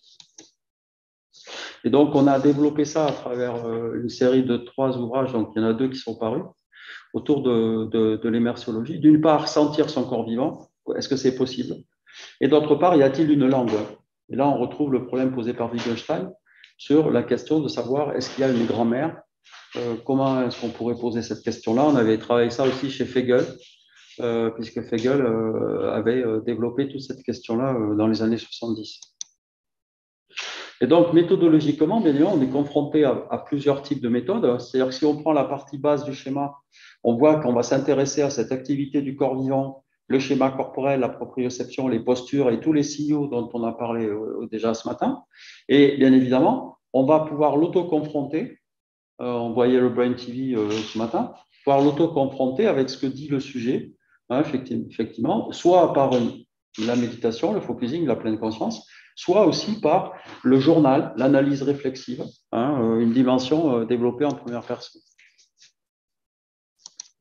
Et donc, on a développé ça à travers une série de 3 ouvrages, donc il y en a 2 qui sont parus, autour de l'immersiologie. D'une part, sentir son corps vivant, est-ce que c'est possible? Et d'autre part, y a-t-il une langue? Et là, on retrouve le problème posé par Wittgenstein sur la question de savoir est-ce qu'il y a une grand-mère? Comment est-ce qu'on pourrait poser cette question-là? On avait travaillé ça aussi chez Fegel, puisque Fegel avait développé toute cette question-là dans les années 70. Et donc, méthodologiquement, bien évidemment, on est confronté à plusieurs types de méthodes. C'est-à-dire que si on prend la partie basse du schéma, on voit qu'on va s'intéresser à cette activité du corps vivant, le schéma corporel, la proprioception, les postures et tous les signaux dont on a parlé déjà ce matin. Et bien évidemment, on va pouvoir l'auto-confronter. On voyait le Brain TV ce matin, pouvoir l'auto-confronter avec ce que dit le sujet, effectivement, soit par la méditation, le focusing, la pleine conscience, soit aussi par le journal, l'analyse réflexive, une dimension développée en première personne.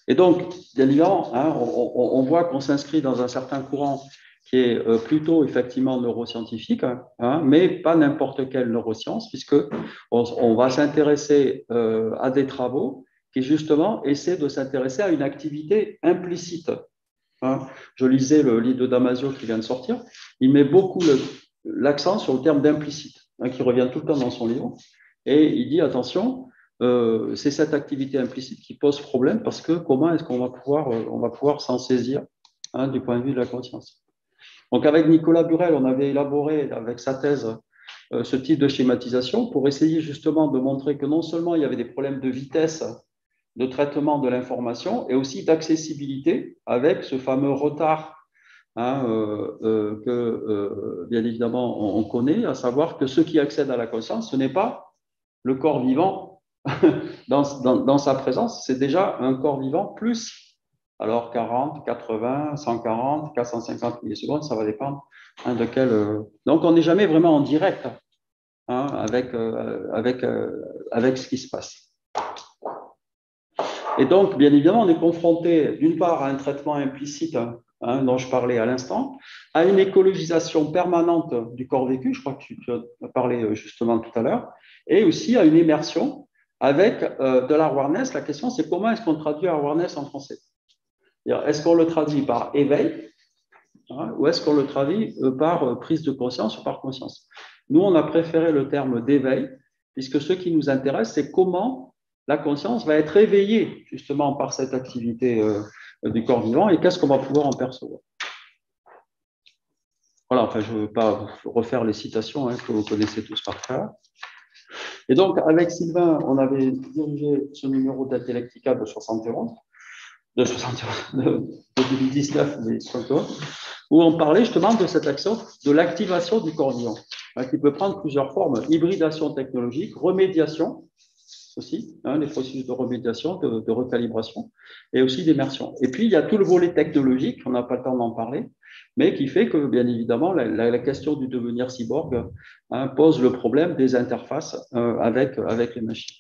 Et donc, bien évidemment, hein, on voit qu'on s'inscrit dans un certain courant qui est plutôt effectivement neuroscientifique, hein, mais pas n'importe quelle neuroscience, puisque on va s'intéresser à des travaux qui justement essaient de s'intéresser à une activité implicite. Hein. Je lisais le livre de Damasio qui vient de sortir, il met beaucoup l'accent sur le terme d'implicite, hein, qui revient tout le temps dans son livre, et il dit attention, c'est cette activité implicite qui pose problème, parce que comment est-ce qu'on va pouvoir s'en saisir, hein, du point de vue de la conscience. Donc avec Nicolas Burel, on avait élaboré avec sa thèse ce type de schématisation pour essayer justement de montrer que non seulement il y avait des problèmes de vitesse de traitement de l'information et aussi d'accessibilité avec ce fameux retard, hein, que bien évidemment on connaît, à savoir que ceux qui accèdent à la conscience, ce n'est pas le corps vivant dans sa présence, c'est déjà un corps vivant plus. Alors 40, 80, 140, 450 millisecondes, ça va dépendre, hein, de quel. Donc on n'est jamais vraiment en direct, hein, avec ce qui se passe. Et donc, bien évidemment, on est confronté d'une part à un traitement implicite, hein, dont je parlais à l'instant, à une écologisation permanente du corps vécu, je crois que tu as parlé justement tout à l'heure, et aussi à une immersion avec de l'awareness. La question, c'est comment est-ce qu'on traduit awareness en français? Est-ce qu'on le traduit par éveil, hein, ou est-ce qu'on le traduit par prise de conscience ou par conscience? Nous, on a préféré le terme d'éveil, puisque ce qui nous intéresse, c'est comment la conscience va être éveillée justement par cette activité du corps vivant et qu'est-ce qu'on va pouvoir en percevoir. Voilà, enfin, je ne veux pas refaire les citations, hein, que vous connaissez tous par cœur. Et donc, avec Sylvain, on avait dirigé ce numéro d'Intellectica de 2019, où on parlait justement de cette action de l'activation du corps vivant, hein, qui peut prendre plusieurs formes: hybridation technologique, remédiation aussi, hein, les processus de remédiation, de recalibration, et aussi d'immersion. Et puis, il y a tout le volet technologique, on n'a pas le temps d'en parler, mais qui fait que, bien évidemment, la question du devenir cyborg, hein, pose le problème des interfaces avec les machines.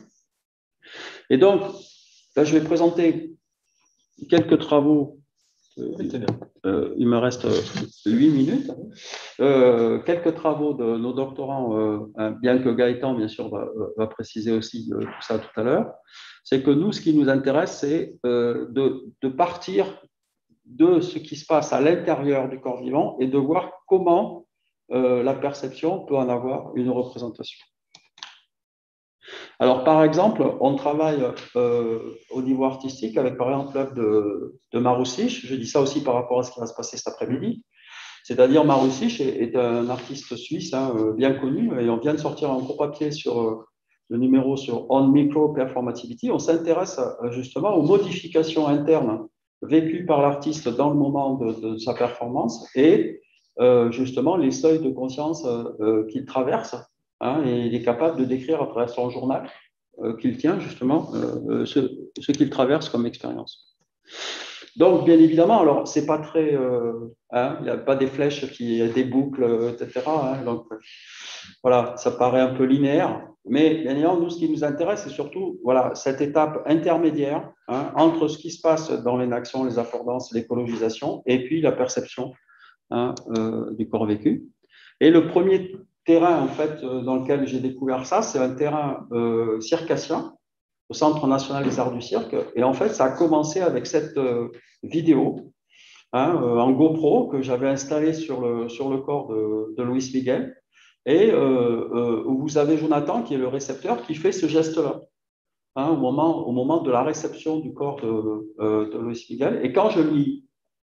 Et donc, là, je vais présenter quelques travaux. Il me reste 8 minutes. Quelques travaux de nos doctorants, bien que Gaëtan, bien sûr, va préciser aussi tout ça tout à l'heure. C'est que nous, ce qui nous intéresse, c'est de partir de ce qui se passe à l'intérieur du corps vivant et de voir comment la perception peut en avoir une représentation. Alors, par exemple, on travaille au niveau artistique avec, par exemple, l'œuvre de Maroussich. Je dis ça aussi par rapport à ce qui va se passer cet après-midi. C'est-à-dire, Maroussich est un artiste suisse, hein, bien connu, et on vient de sortir un gros papier sur le numéro sur On Micro Performativity. On s'intéresse justement aux modifications internes vécues par l'artiste dans le moment de sa performance et justement les seuils de conscience qu'il traverse. Hein, et il est capable de décrire à travers son journal qu'il tient justement ce qu'il traverse comme expérience. Donc, bien évidemment, alors, c'est pas très. Hein, il n'y a pas des flèches, des boucles, etc. Hein, donc, voilà, ça paraît un peu linéaire. Mais bien évidemment, nous, ce qui nous intéresse, c'est surtout voilà, cette étape intermédiaire, hein, entre ce qui se passe dans l'énaction, les affordances, l'écologisation, et puis la perception, hein, du corps vécu. Et le premier terrain, en fait, dans lequel j'ai découvert ça, c'est un terrain circassien, au Centre national des arts du cirque. Et en fait, ça a commencé avec cette vidéo, hein, en GoPro que j'avais installée sur le corps de Luis Miguel, et où vous avez Jonathan, qui est le récepteur, qui fait ce geste-là, hein, au moment de la réception du corps de Luis Miguel. Et quand je lui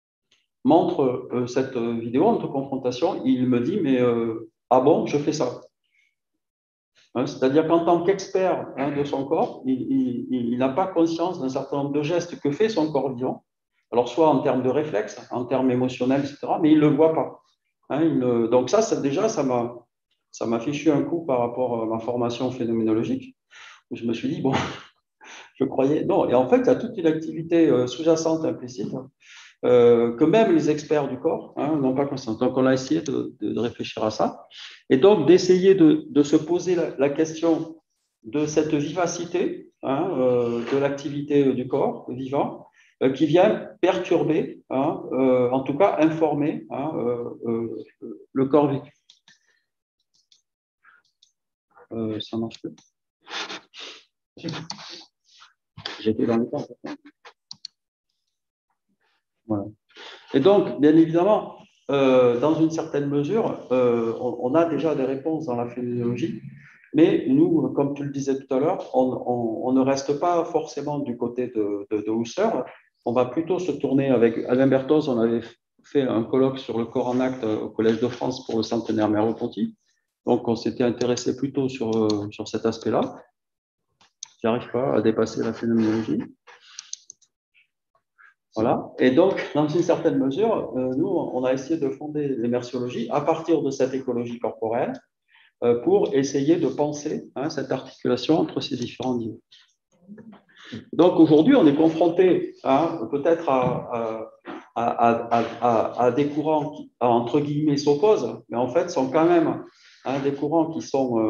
montre cette vidéo entre confrontation, il me dit, mais ah bon, je fais ça. Hein, c'est-à-dire qu'en tant qu'expert, hein, de son corps, il n'a pas conscience d'un certain nombre de gestes que fait son corps vivant, alors soit en termes de réflexes, en termes émotionnels, etc., mais il ne le voit pas. Hein, donc ça déjà, ça m'a fichu un coup par rapport à ma formation phénoménologique, où je me suis dit, bon, je croyais... Non, et en fait, il y a toute une activité sous-jacente, implicite, que même les experts du corps, hein, n'ont pas conscience. Donc, on a essayé de réfléchir à ça. Et donc, d'essayer de se poser la question de cette vivacité de l'activité du corps vivant qui vient perturber, en tout cas informer le corps vivant. Ça marche plus. J'étais dans le temps. Voilà. Et donc, bien évidemment, dans une certaine mesure, on a déjà des réponses dans la phénoménologie, mais nous, comme tu le disais tout à l'heure, on ne reste pas forcément du côté de Husserl. On va plutôt se tourner avec Alain Berthoz. On avait fait un colloque sur le corps en acte au Collège de France pour le centenaire Merleau-Ponty. Donc, on s'était intéressé plutôt sur cet aspect-là. J'arrive pas à dépasser la phénoménologie. Voilà. Et donc, dans une certaine mesure, nous, on a essayé de fonder l'immersiologie à partir de cette écologie corporelle pour essayer de penser cette articulation entre ces différents niveaux. Donc, aujourd'hui, on est confronté peut-être à des courants qui, entre guillemets, s'opposent, mais en fait, sont quand même des courants qui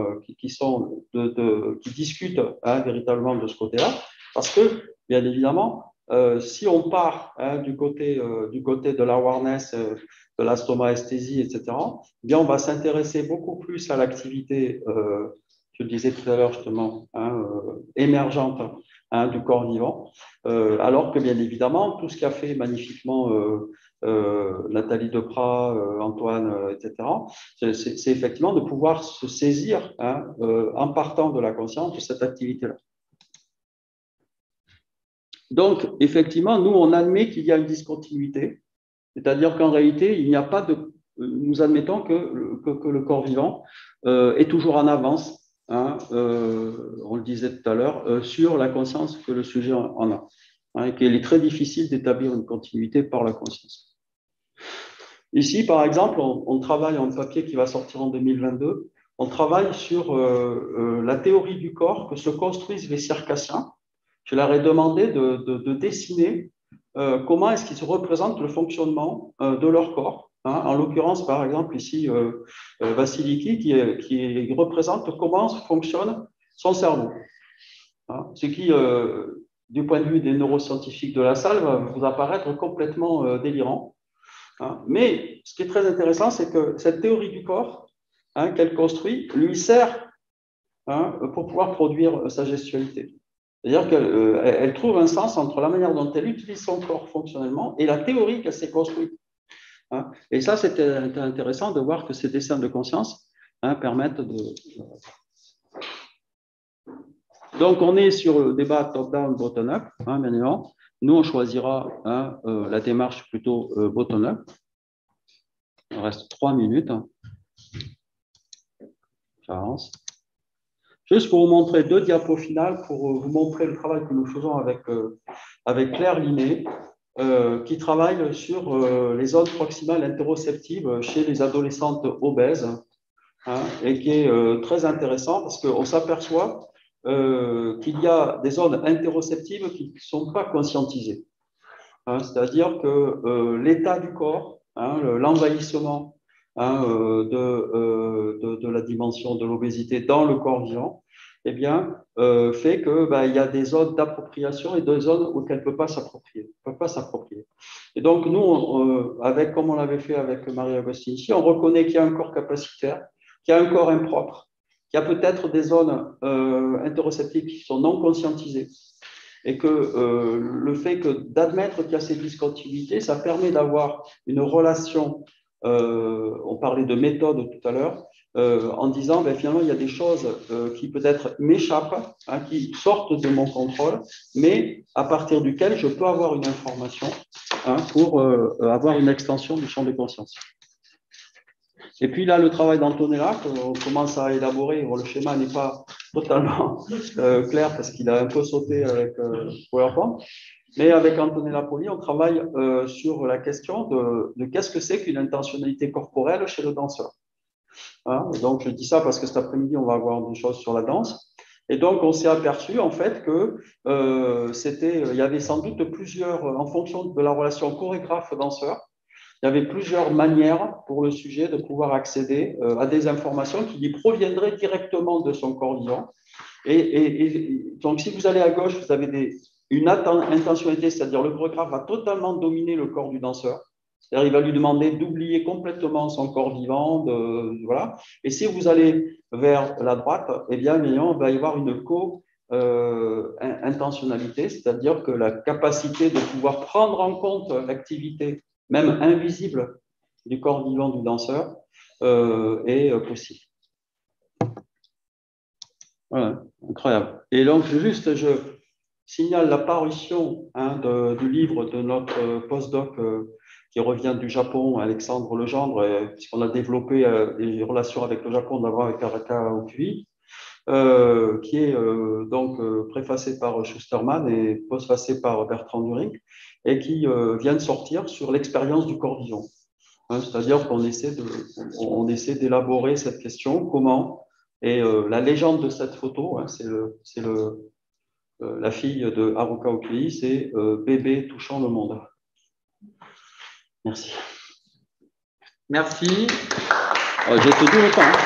discutent véritablement de ce côté-là, parce que, bien évidemment, si on part du côté de l'awareness, de la stomaesthésie, etc., bien, on va s'intéresser beaucoup plus à l'activité, je le disais tout à l'heure justement, émergente du corps vivant, alors que, bien évidemment, tout ce qu'a fait magnifiquement Nathalie Deprat, Antoine, etc., c'est effectivement de pouvoir se saisir en partant de la conscience de cette activité-là. Donc, effectivement, nous, on admet qu'il y a une discontinuité, c'est-à-dire qu'en réalité, il n'y a pas de... Nous admettons que le corps vivant est toujours en avance, on le disait tout à l'heure, sur la conscience que le sujet en a, et qu'il est très difficile d'établir une continuité par la conscience. Ici, par exemple, on travaille en papier qui va sortir en 2022, on travaille sur la théorie du corps que se construisent les circassiens. Je leur ai demandé de dessiner comment est-ce qu'ils représentent le fonctionnement de leur corps. En l'occurrence, par exemple, ici, Vassiliki qui représente comment fonctionne son cerveau. Ce qui, du point de vue des neuroscientifiques de la salle, va vous apparaître complètement délirant. Mais ce qui est très intéressant, c'est que cette théorie du corps qu'elle construit lui sert pour pouvoir produire sa gestualité. C'est-à-dire qu'elle trouve un sens entre la manière dont elle utilise son corps fonctionnellement et la théorie qu'elle s'est construite. Et ça, c'était intéressant de voir que ces dessins de conscience permettent de... Donc, on est sur le débat top-down, bottom-up, bien évidemment. Nous, on choisira la démarche plutôt bottom-up. Il reste 3 minutes. J'avance. Juste pour vous montrer 2 diapos finales, pour vous montrer le travail que nous faisons avec Claire Linet, qui travaille sur les zones proximales interoceptives chez les adolescentes obèses, et qui est très intéressant parce qu'on s'aperçoit qu'il y a des zones interoceptives qui ne sont pas conscientisées. C'est-à-dire que l'état du corps, l'envahissement de la dimension de l'obésité dans le corps vivant, eh bien, fait que y a des zones d'appropriation et des zones auxquelles elle ne peut pas s'approprier. Et donc, nous, comme on l'avait fait avec Marie-Augustine ici, on reconnaît qu'il y a un corps capacitaire, qu'il y a un corps impropre, qu'il y a peut-être des zones interoceptives qui sont non conscientisées. Et que le fait d'admettre qu'il y a ces discontinuités, ça permet d'avoir une relation, on parlait de méthode tout à l'heure, en disant finalement il y a des choses qui peut-être m'échappent, qui sortent de mon contrôle, mais à partir duquel je peux avoir une information pour avoir une extension du champ de conscience. Et puis là, le travail d'Antonella, qu'on commence à élaborer, le schéma n'est pas totalement clair parce qu'il a un peu sauté avec PowerPoint, mais avec Antonella Poli, on travaille sur la question de qu'est-ce que c'est qu'une intentionnalité corporelle chez le danseur. Donc, je dis ça parce que cet après-midi, on va avoir des choses sur la danse. Et donc, on s'est aperçu, en fait, que il y avait sans doute plusieurs, en fonction de la relation chorégraphe-danseur, il y avait plusieurs manières pour le sujet de pouvoir accéder à des informations qui lui proviendraient directement de son corps vivant Donc, si vous allez à gauche, vous avez une intentionnalité, c'est-à-dire le chorégraphe va totalement dominer le corps du danseur. C'est-à-dire, il va lui demander d'oublier complètement son corps vivant. Voilà. Et si vous allez vers la droite, eh bien, il va y avoir une intentionnalité, c'est-à-dire que la capacité de pouvoir prendre en compte l'activité, même invisible, du corps vivant du danseur est possible. Voilà, incroyable. Et donc, je signale la parution du livre de notre postdoc qui revient du Japon, Alexandre Legendre, puisqu'on a développé des relations avec le Japon d'abord avec Araka Okui, qui est donc préfacé par Schusterman et postfacé par Bertrand During, et qui vient de sortir sur l'expérience du corps vivant. C'est-à-dire qu'on essaie d'élaborer cette question, comment, et la légende de cette photo, c'est la fille de Haruka Okui, c'est bébé touchant le monde. Merci. Merci. J'ai tenu longtemps.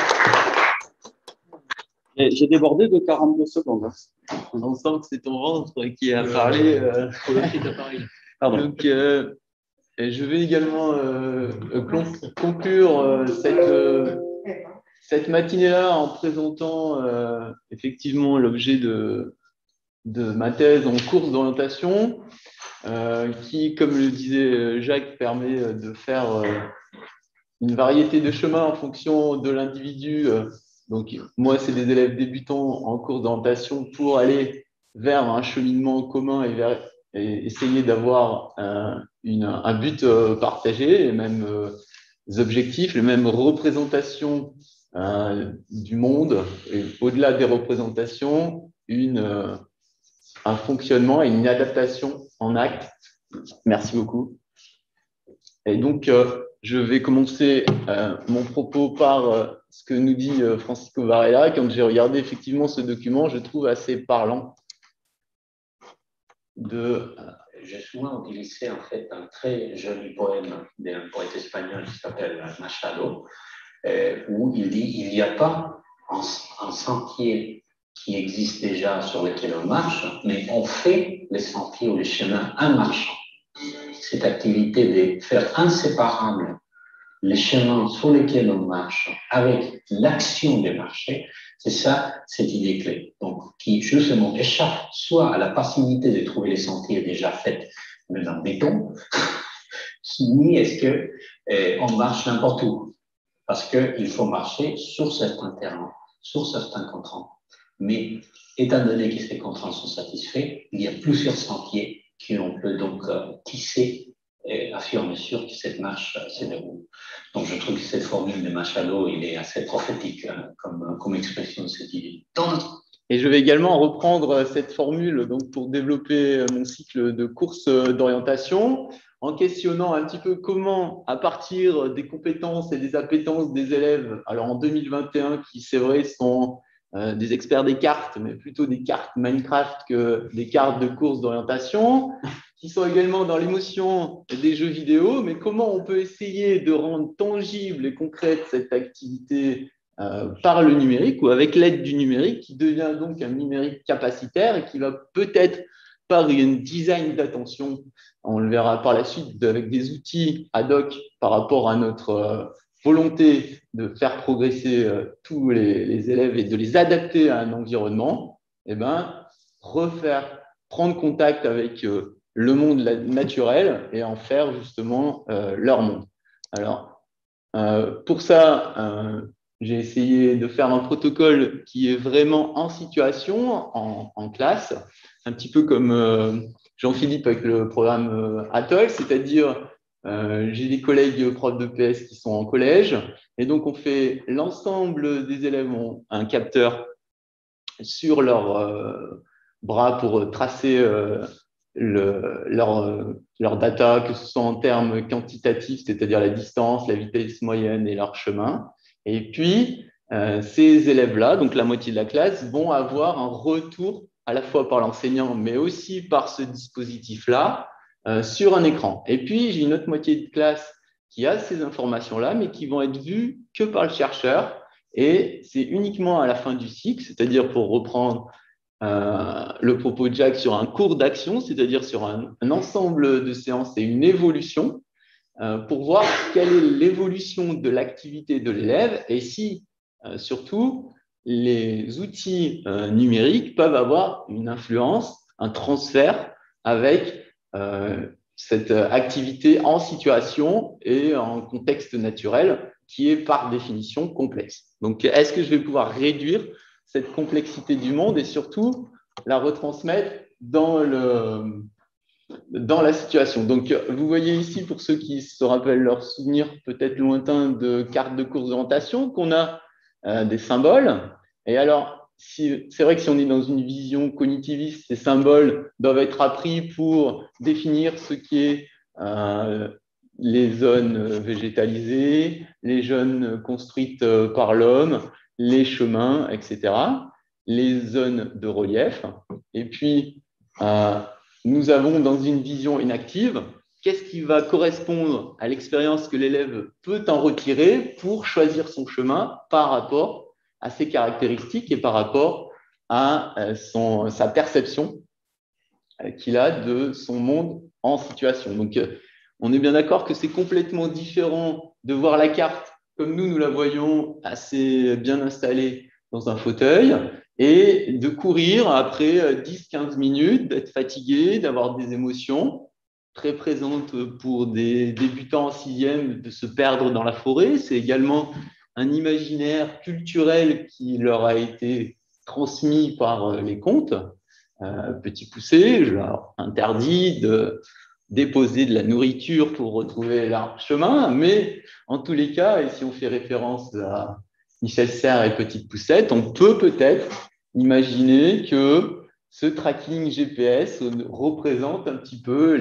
J'ai débordé de 42 secondes. On sent que c'est ton ventre qui a parlé. Pardon. Donc, je vais également conclure cette matinée-là en présentant effectivement l'objet de ma thèse en course d'orientation, qui, comme le disait Jacques, permet de faire une variété de chemins en fonction de l'individu. Donc, moi, c'est des élèves débutants en course d'orientation pour aller vers un cheminement commun et essayer d'avoir un but partagé, les mêmes objectifs, les mêmes représentations du monde, et au-delà des représentations, un fonctionnement et une adaptation en acte. Merci beaucoup. Et donc, je vais commencer mon propos par ce que nous dit Francisco Varela. Quand j'ai regardé effectivement ce document, je trouve assez parlant. J'ai souvent utilisé en fait un très joli poème d'un poète espagnol qui s'appelle Machado, où il dit il n'y a pas un sentier qui existe déjà sur lequel on marche, mais on fait les sentiers ou les chemins en marchant. Cette activité de faire inséparable les chemins sur lesquels on marche avec l'action de marcher, c'est ça, cette idée clé. Donc, qui justement échappe soit à la passivité de trouver les sentiers déjà faits, mais en béton, ni est-ce qu'on marche n'importe où. Parce qu'il faut marcher sur certains terrains, sur certains contraintes. Mais étant donné que ces contraintes sont satisfaites, il y a plusieurs sentiers qu'on peut donc tisser à fur et à mesure que cette marche se déroule. Donc je trouve que cette formule de Machado, il est assez prophétique comme expression de cette idée. Et je vais également reprendre cette formule donc, pour développer mon cycle de course d'orientation en questionnant un petit peu comment, à partir des compétences et des appétences des élèves, alors en 2021, qui c'est vrai sont des experts des cartes, mais plutôt des cartes Minecraft que des cartes de course d'orientation, qui sont également dans l'émotion des jeux vidéo, mais comment on peut essayer de rendre tangible et concrète cette activité par le numérique ou avec l'aide du numérique, qui devient donc un numérique capacitaire et qui va peut-être, par une design d'attention, on le verra par la suite, avec des outils ad hoc par rapport à notre volonté de faire progresser tous les élèves et de les adapter à un environnement, eh ben, prendre contact avec le monde naturel et en faire justement leur monde. Alors, pour ça, j'ai essayé de faire un protocole qui est vraiment en situation, en classe, un petit peu comme Jean-Philippe avec le programme Atoll, c'est-à-dire j'ai des collègues profs de PS qui sont en collège, et donc on fait l'ensemble des élèves ont un capteur sur leur bras pour tracer leur data, que ce soit en termes quantitatifs, c'est-à-dire la distance, la vitesse moyenne et leur chemin. Et puis, ces élèves-là, donc la moitié de la classe, vont avoir un retour à la fois par l'enseignant, mais aussi par ce dispositif-là, sur un écran. Et puis, j'ai une autre moitié de classe qui a ces informations-là, mais qui vont être vues que par le chercheur, Et c'est uniquement à la fin du cycle, c'est-à-dire pour reprendre le propos de Jacques sur un cours d'action, c'est-à-dire sur un ensemble de séances et une évolution, pour voir quelle est l'évolution de l'activité de l'élève et si, surtout, les outils numériques peuvent avoir une influence, un transfert avec cette activité en situation et en contexte naturel qui est par définition complexe. Donc, est-ce que je vais pouvoir réduire cette complexité du monde et surtout la retransmettre dans la situation. Donc, vous voyez ici, pour ceux qui se rappellent leurs souvenirs peut-être lointains de cartes de course d'orientation, qu'on a des symboles. Et alors, c'est vrai que si on est dans une vision cognitiviste, ces symboles doivent être appris pour définir ce qui est les zones végétalisées, les zones construites par l'homme, les chemins, etc., les zones de relief. Et puis, nous avons dans une vision inactive, qu'est-ce qui va correspondre à l'expérience que l'élève peut en retirer pour choisir son chemin par rapport à ses caractéristiques et par rapport à sa perception qu'il a de son monde en situation. Donc, on est bien d'accord que c'est complètement différent de voir la carte comme nous la voyons assez bien installée dans un fauteuil et de courir après 10-15 minutes, d'être fatigué, d'avoir des émotions très présentes pour des débutants en sixième, de se perdre dans la forêt. C'est également un imaginaire culturel qui leur a été transmis par les contes. Petit Poucet, je leur interdis de déposer de la nourriture pour retrouver leur chemin, mais en tous les cas, et si on fait référence à Michel Serres et Petite Poucette, on peut peut-être imaginer que ce tracking GPS représente un petit peu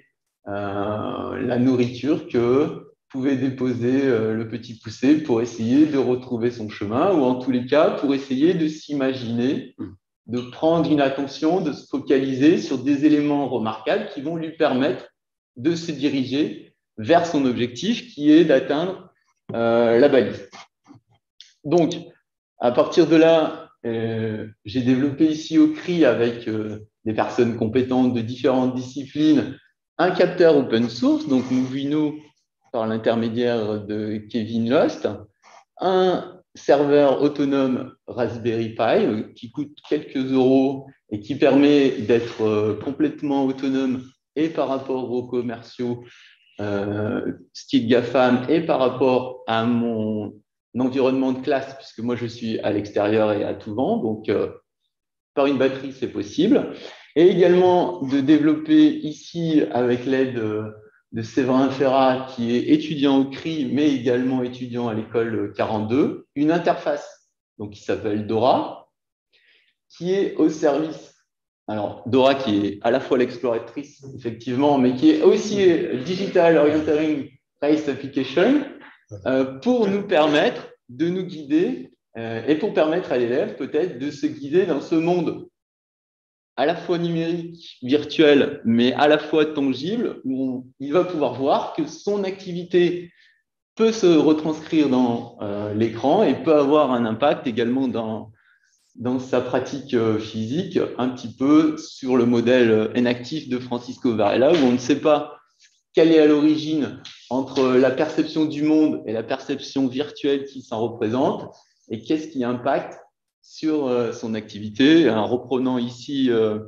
la nourriture que pouvait déposer le Petit Poucet pour essayer de retrouver son chemin, ou en tous les cas pour essayer de s'imaginer, de prendre une attention, de se focaliser sur des éléments remarquables qui vont lui permettre de se diriger vers son objectif qui est d'atteindre la balise. Donc, à partir de là, j'ai développé ici au CRI avec des personnes compétentes de différentes disciplines un capteur open source, donc Movino par l'intermédiaire de Kevin Lost, un serveur autonome Raspberry Pi qui coûte quelques euros et qui permet d'être complètement autonome et par rapport aux commerciaux style GAFAM et par rapport à mon environnement de classe, puisque moi je suis à l'extérieur et à tout vent, donc par une batterie c'est possible. Et également de développer ici avec l'aide de Séverin Ferrat, qui est étudiant au CRI, mais également étudiant à l'école 42, une interface donc, qui s'appelle Dora, qui est au service, alors Dora qui est à la fois l'exploratrice, effectivement, mais qui est aussi Digital Orienteering Race Application, pour nous permettre de nous guider et pour permettre à l'élève peut-être de se guider dans ce monde à la fois numérique, virtuel, mais à la fois tangible, où il va pouvoir voir que son activité peut se retranscrire dans l'écran et peut avoir un impact également dans sa pratique physique, un petit peu sur le modèle inactif de Francisco Varela, où on ne sait pas quelle est à l'origine entre la perception du monde et la perception virtuelle qui s'en représente, et qu'est-ce qui impacte sur son activité. En reprenant ici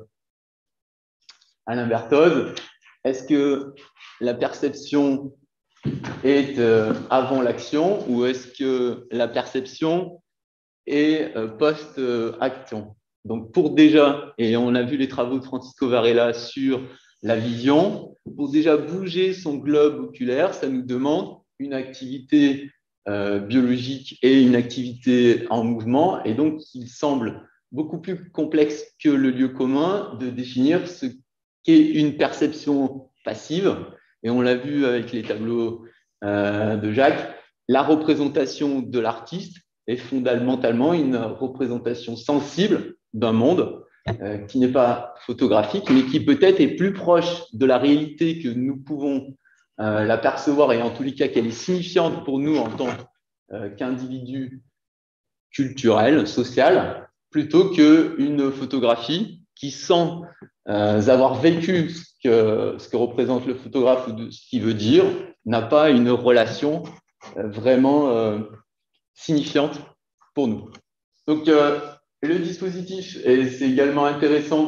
Alain Berthoz, est-ce que la perception est avant l'action ou est-ce que la perception est post-action? Donc pour déjà, et on a vu les travaux de Francisco Varela sur la vision, pour déjà bouger son globe oculaire, ça nous demande une activité biologique et une activité en mouvement, et donc il semble beaucoup plus complexe que le lieu commun de définir ce qu'est une perception passive. Et on l'a vu avec les tableaux de Jacques, la représentation de l'artiste est fondamentalement une représentation sensible d'un monde qui n'est pas photographique, mais qui peut-être est plus proche de la réalité que nous pouvons la percevoir, et en tous les cas qu'elle est signifiante pour nous en tant qu'individus culturelle, sociale, plutôt qu'une photographie qui, sans avoir vécu ce que représente le photographe ou ce qu'il veut dire, n'a pas une relation vraiment signifiante pour nous. Donc, le dispositif, et c'est également intéressant.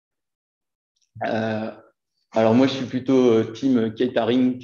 Alors, moi, je suis plutôt team catering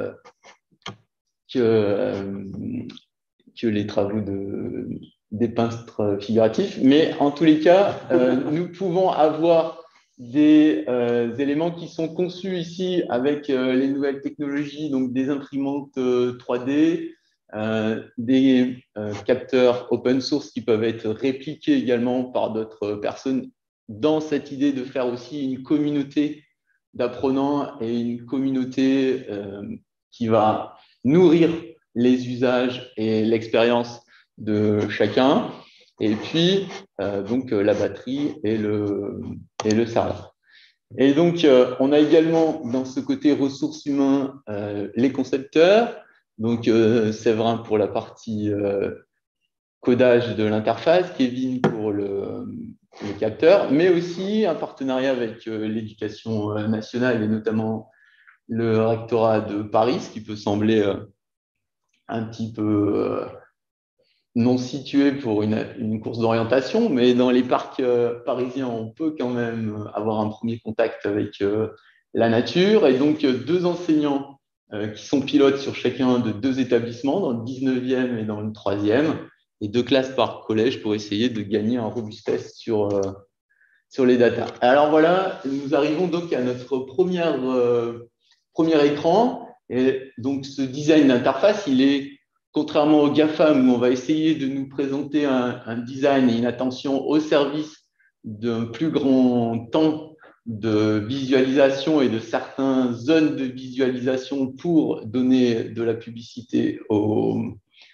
que les travaux des peintres figuratifs. Mais en tous les cas, nous pouvons avoir des éléments qui sont conçus ici avec les nouvelles technologies, donc des imprimantes 3D, des capteurs open source qui peuvent être répliqués également par d'autres personnes dans cette idée de faire aussi une communauté d'apprenants et une communauté qui va nourrir les usages et l'expérience de chacun. Et puis, donc, la batterie et le serveur. Et donc, on a également dans ce côté ressources humaines les concepteurs. Donc, Séverin pour la partie codage de l'interface, Kevin pour le capteur, mais aussi un partenariat avec l'éducation nationale et notamment le rectorat de Paris, ce qui peut sembler un petit peu non situé pour une course d'orientation, mais dans les parcs parisiens, on peut quand même avoir un premier contact avec la nature. Et donc, 2 enseignants qui sont pilotes sur chacun de 2 établissements, dans le 19e et dans le 3e, et 2 classes par collège pour essayer de gagner en robustesse sur les datas. Alors voilà, nous arrivons donc à notre premier écran. Et donc, ce design d'interface, il est, contrairement au GAFAM, où on va essayer de nous présenter un design et une attention au service d'un plus grand temps de visualisation et de certaines zones de visualisation pour donner de la publicité aux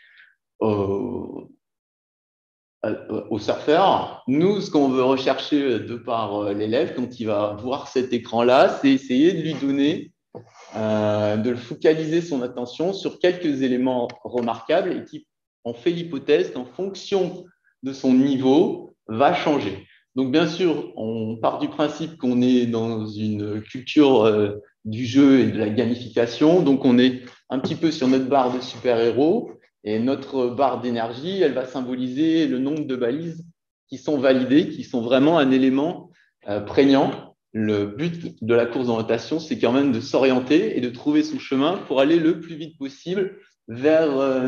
surfeurs. Nous, ce qu'on veut rechercher de par l'élève, quand il va voir cet écran-là, c'est essayer de lui donner de le focaliser son attention sur quelques éléments remarquables et qui ont fait l'hypothèse qu'en fonction de son niveau, va changer. Donc, bien sûr, on part du principe qu'on est dans une culture du jeu et de la gamification. Donc, on est un petit peu sur notre barre de super-héros et notre barre d'énergie, elle va symboliser le nombre de balises qui sont validées, qui sont vraiment un élément prégnant. Le but de la course d'orientation, c'est quand même de s'orienter et de trouver son chemin pour aller le plus vite possible vers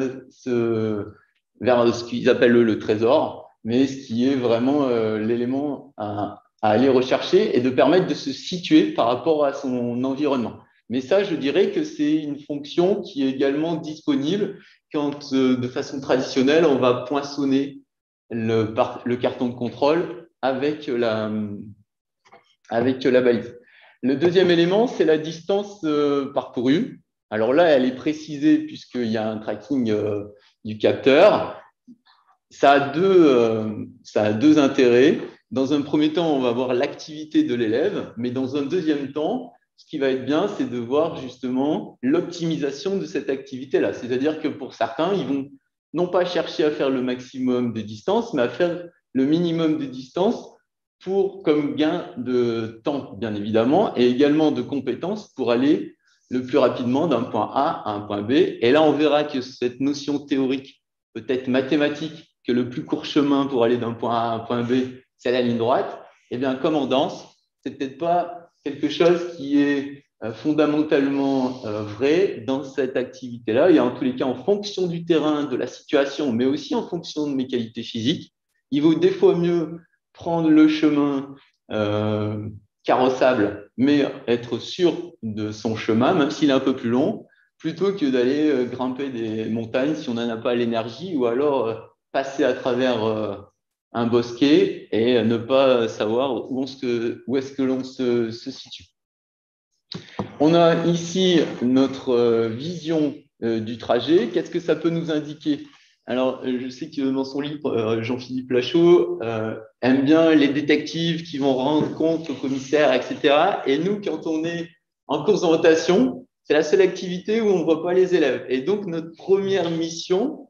ce qu'ils appellent le trésor, mais ce qui est vraiment l'élément à aller rechercher et de permettre de se situer par rapport à son environnement. Mais ça, je dirais que c'est une fonction qui est également disponible quand, de façon traditionnelle, on va poinçonner le carton de contrôle avec la balise. Le deuxième élément, c'est la distance parcourue. Alors là, elle est précisée puisqu'il y a un tracking du capteur. Ça a deux intérêts. Dans un premier temps, on va voir l'activité de l'élève, mais dans un deuxième temps, ce qui va être bien, c'est de voir justement l'optimisation de cette activité-là. C'est-à-dire que pour certains, ils vont non pas chercher à faire le maximum de distance, mais à faire le minimum de distance comme gain de temps, bien évidemment, et également de compétences pour aller le plus rapidement d'un point A à un point B. Et là, on verra que cette notion théorique, peut-être mathématique, que le plus court chemin pour aller d'un point A à un point B, c'est la ligne droite, eh bien, comme en danse, c'est peut-être pas quelque chose qui est fondamentalement vrai dans cette activité-là. Et en tous les cas, en fonction du terrain, de la situation, mais aussi en fonction de mes qualités physiques, il vaut des fois mieux prendre le chemin carrossable, mais être sûr de son chemin, même s'il est un peu plus long, plutôt que d'aller grimper des montagnes si on n'en a pas l'énergie, ou alors passer à travers un bosquet et ne pas savoir où est-ce que l'on se situe. On a ici notre vision du trajet. Qu'est-ce que ça peut nous indiquer? Alors, je sais que dans son livre, Jean-Philippe Lachaud aime bien les détectives qui vont rendre compte au commissaire, etc. Et nous, quand on est en course d'orientation, c'est la seule activité où on ne voit pas les élèves. Et donc, notre première mission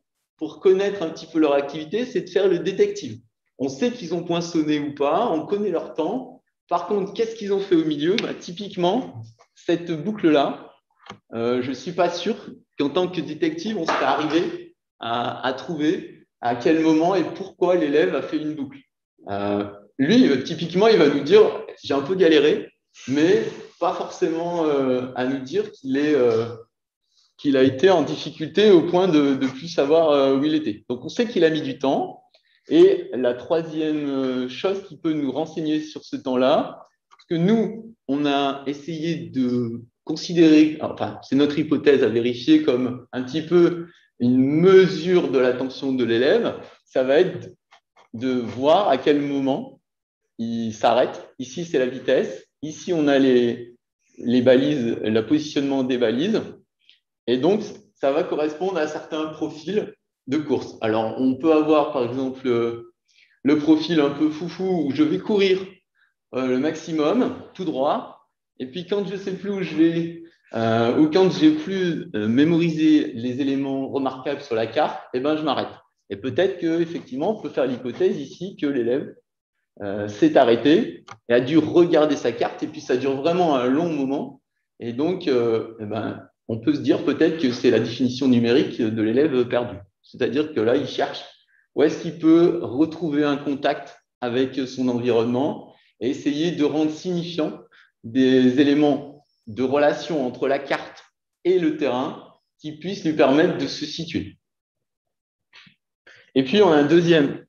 pour connaître un petit peu leur activité, c'est de faire le détective. On sait qu'ils ont poinçonné ou pas, on connaît leur temps. Par contre, qu'est-ce qu'ils ont fait au milieu? Typiquement, cette boucle-là, je ne suis pas sûr qu'en tant que détective, on serait arrivé à trouver à quel moment et pourquoi l'élève a fait une boucle. Lui, typiquement, il va nous dire « j'ai un peu galéré », mais pas forcément à nous dire qu'il a été en difficulté au point de ne plus savoir où il était. Donc, on sait qu'il a mis du temps. Et la troisième chose qui peut nous renseigner sur ce temps-là, parce que nous, on a essayé de considérer, enfin, c'est notre hypothèse à vérifier comme un petit peu une mesure de l'attention de l'élève, ça va être de voir à quel moment il s'arrête. Ici, c'est la vitesse. Ici, on a les balises, le positionnement des balises. Et donc, ça va correspondre à certains profils de course. Alors, on peut avoir, par exemple, le profil un peu foufou où je vais courir le maximum, tout droit. Et puis, quand je ne sais plus où je vais, ou quand je n'ai plus mémorisé les éléments remarquables sur la carte, eh ben, je m'arrête. Et peut-être qu'effectivement, on peut faire l'hypothèse ici que l'élève s'est arrêté et a dû regarder sa carte. Et puis, ça dure vraiment un long moment. Et donc, eh ben, on peut se dire peut-être que c'est la définition numérique de l'élève perdu. C'est-à-dire que là, il cherche où est-ce qu'il peut retrouver un contact avec son environnement et essayer de rendre signifiant des éléments de relation entre la carte et le terrain qui puissent lui permettre de se situer. Et puis, on a un deuxième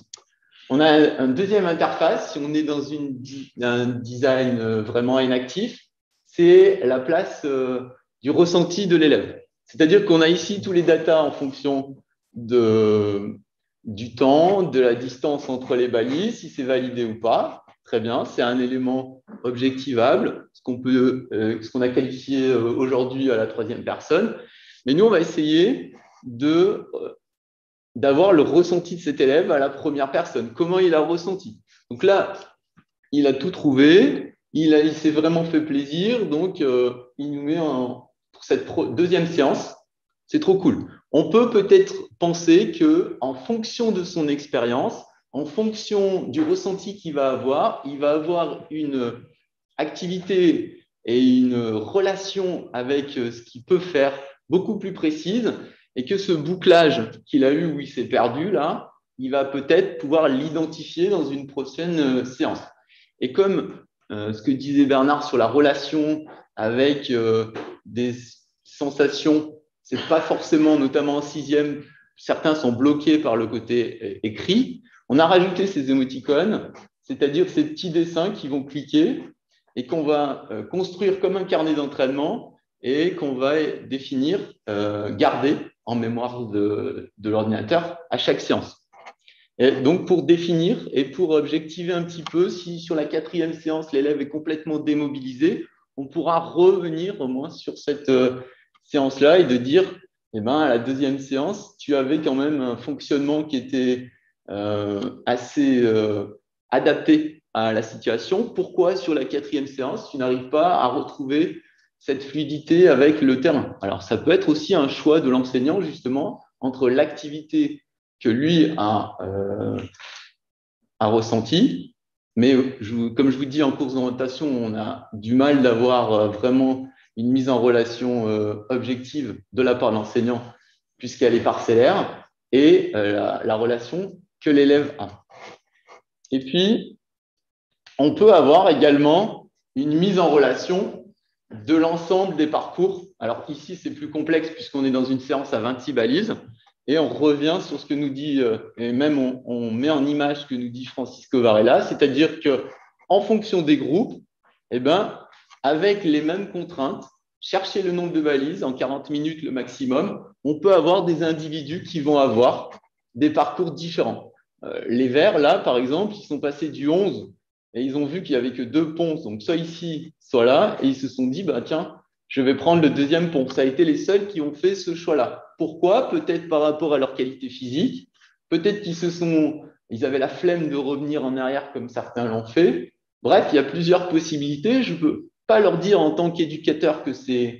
interface, si on est dans un design vraiment inactif, c'est la place du ressenti de l'élève. C'est-à-dire qu'on a ici tous les datas en fonction du temps, de la distance entre les balises, si c'est validé ou pas. Très bien, c'est un élément objectivable, ce qu'on a qualifié aujourd'hui à la troisième personne. Mais nous, on va essayer d'avoir le ressenti de cet élève à la première personne. Comment il a ressenti? Donc là, il a tout trouvé, il s'est vraiment fait plaisir, donc il nous met pour cette deuxième séance. C'est trop cool. On peut peut-être penser qu'en fonction de son expérience, en fonction du ressenti qu'il va avoir, il va avoir une activité et une relation avec ce qu'il peut faire beaucoup plus précise, et que ce bouclage qu'il a eu où il s'est perdu, là, il va peut-être pouvoir l'identifier dans une prochaine séance. Et comme ce que disait Bernard sur la relation avec des sensations, c'est pas forcément, notamment en sixième, certains sont bloqués par le côté écrit. On a rajouté ces émoticônes, c'est-à-dire ces petits dessins qui vont cliquer et qu'on va construire comme un carnet d'entraînement et qu'on va définir, garder en mémoire de l'ordinateur à chaque séance. Et donc, pour définir et pour objectiver un petit peu, si sur la quatrième séance, l'élève est complètement démobilisé, on pourra revenir au moins sur cette séance-là et de dire, eh ben, à la deuxième séance, tu avais quand même un fonctionnement qui était assez adapté à la situation. Pourquoi sur la quatrième séance, tu n'arrives pas à retrouver cette fluidité avec le terrain? Alors, ça peut être aussi un choix de l'enseignant, justement, entre l'activité que lui a ressenti, mais comme je vous dis, en cours d'orientation, on a du mal d'avoir vraiment une mise en relation objective de la part de l'enseignant, puisqu'elle est parcellaire, et la relation que l'élève a. Et puis, on peut avoir également une mise en relation de l'ensemble des parcours. Alors ici, c'est plus complexe puisqu'on est dans une séance à 26 balises et on revient sur ce que nous dit, et même on met en image ce que nous dit Francisco Varela, c'est-à-dire qu'en fonction des groupes, eh ben, avec les mêmes contraintes, chercher le nombre de balises en 40 minutes le maximum, on peut avoir des individus qui vont avoir des parcours différents. Les Verts, là, par exemple, ils sont passés du 11 et ils ont vu qu'il n'y avait que 2 ponts, donc soit ici, soit là, et ils se sont dit, bah, tiens, je vais prendre le deuxième pont. Ça a été les seuls qui ont fait ce choix-là. Pourquoi? Peut-être par rapport à leur qualité physique, peut-être qu'ils avaient la flemme de revenir en arrière comme certains l'ont fait. Bref, il y a plusieurs possibilités. Je ne peux pas leur dire en tant qu'éducateur que c'est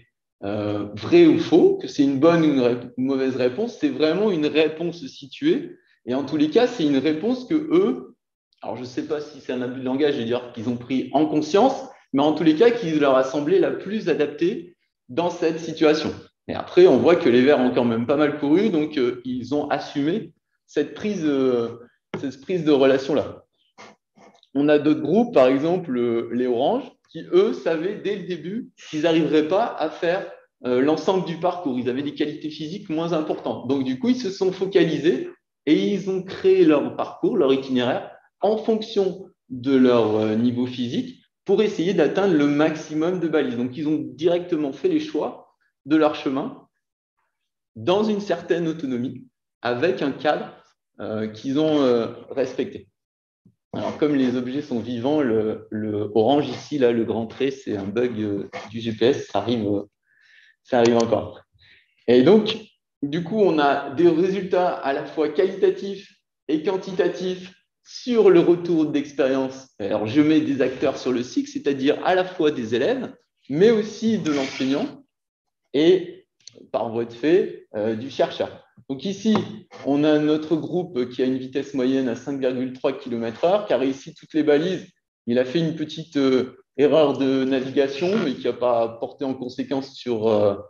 vrai ou faux, que c'est une bonne ou une mauvaise réponse, c'est vraiment une réponse située. Et en tous les cas, c'est une réponse que eux, alors je ne sais pas si c'est un abus de langage, je vais dire qu'ils ont pris en conscience, mais en tous les cas, qui leur a semblé la plus adaptée dans cette situation. Et après, on voit que les Verts ont quand même pas mal couru, donc ils ont assumé cette prise de relation-là. On a d'autres groupes, par exemple les Oranges, qui, eux, savaient dès le début qu'ils n'arriveraient pas à faire l'ensemble du parcours. Ils avaient des qualités physiques moins importantes. Donc, du coup, ils se sont focalisés et ils ont créé leur parcours, leur itinéraire, en fonction de leur niveau physique pour essayer d'atteindre le maximum de balises. Donc, ils ont directement fait les choix de leur chemin dans une certaine autonomie, avec un cadre qu'ils ont respecté. Alors, comme les objets sont vivants, le orange ici, là, le grand trait, c'est un bug du GPS, ça arrive encore. Et donc, du coup, on a des résultats à la fois qualitatifs et quantitatifs sur le retour d'expérience. Alors, je mets des acteurs sur le cycle, c'est-à-dire à la fois des élèves, mais aussi de l'enseignant et, par voie de fait, du chercheur. Donc ici, on a notre groupe qui a une vitesse moyenne à 5,3 km/h, qui a réussi toutes les balises. Il a fait une petite erreur de navigation, mais qui n'a pas porté en conséquence sur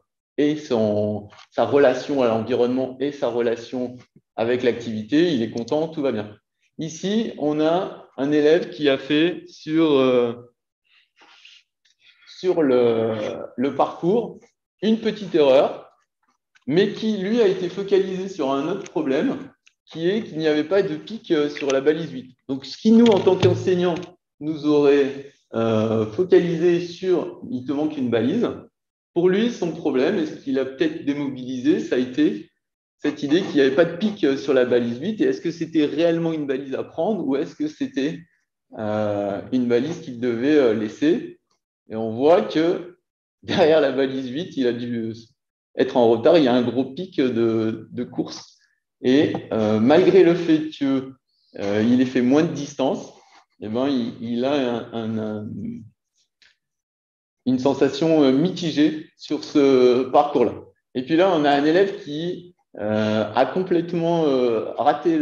sa relation à l'environnement et sa relation avec l'activité. Il est content, tout va bien. Ici, on a un élève qui a fait sur le parcours une petite erreur, mais qui, lui, a été focalisé sur un autre problème, qui est qu'il n'y avait pas de pic sur la balise 8. Donc, ce qui, nous, en tant qu'enseignants, nous aurait focalisé sur « il te manque une balise », pour lui, son problème, et ce qu'il a peut-être démobilisé, ça a été cette idée qu'il n'y avait pas de pic sur la balise 8, et est-ce que c'était réellement une balise à prendre, ou est-ce que c'était une balise qu'il devait laisser? Et on voit que derrière la balise 8, il a dû être en retard, il y a un gros pic de course. Et malgré le fait qu'il ait fait moins de distance, eh ben, il a une sensation mitigée sur ce parcours-là. Et puis là, on a un élève qui a complètement raté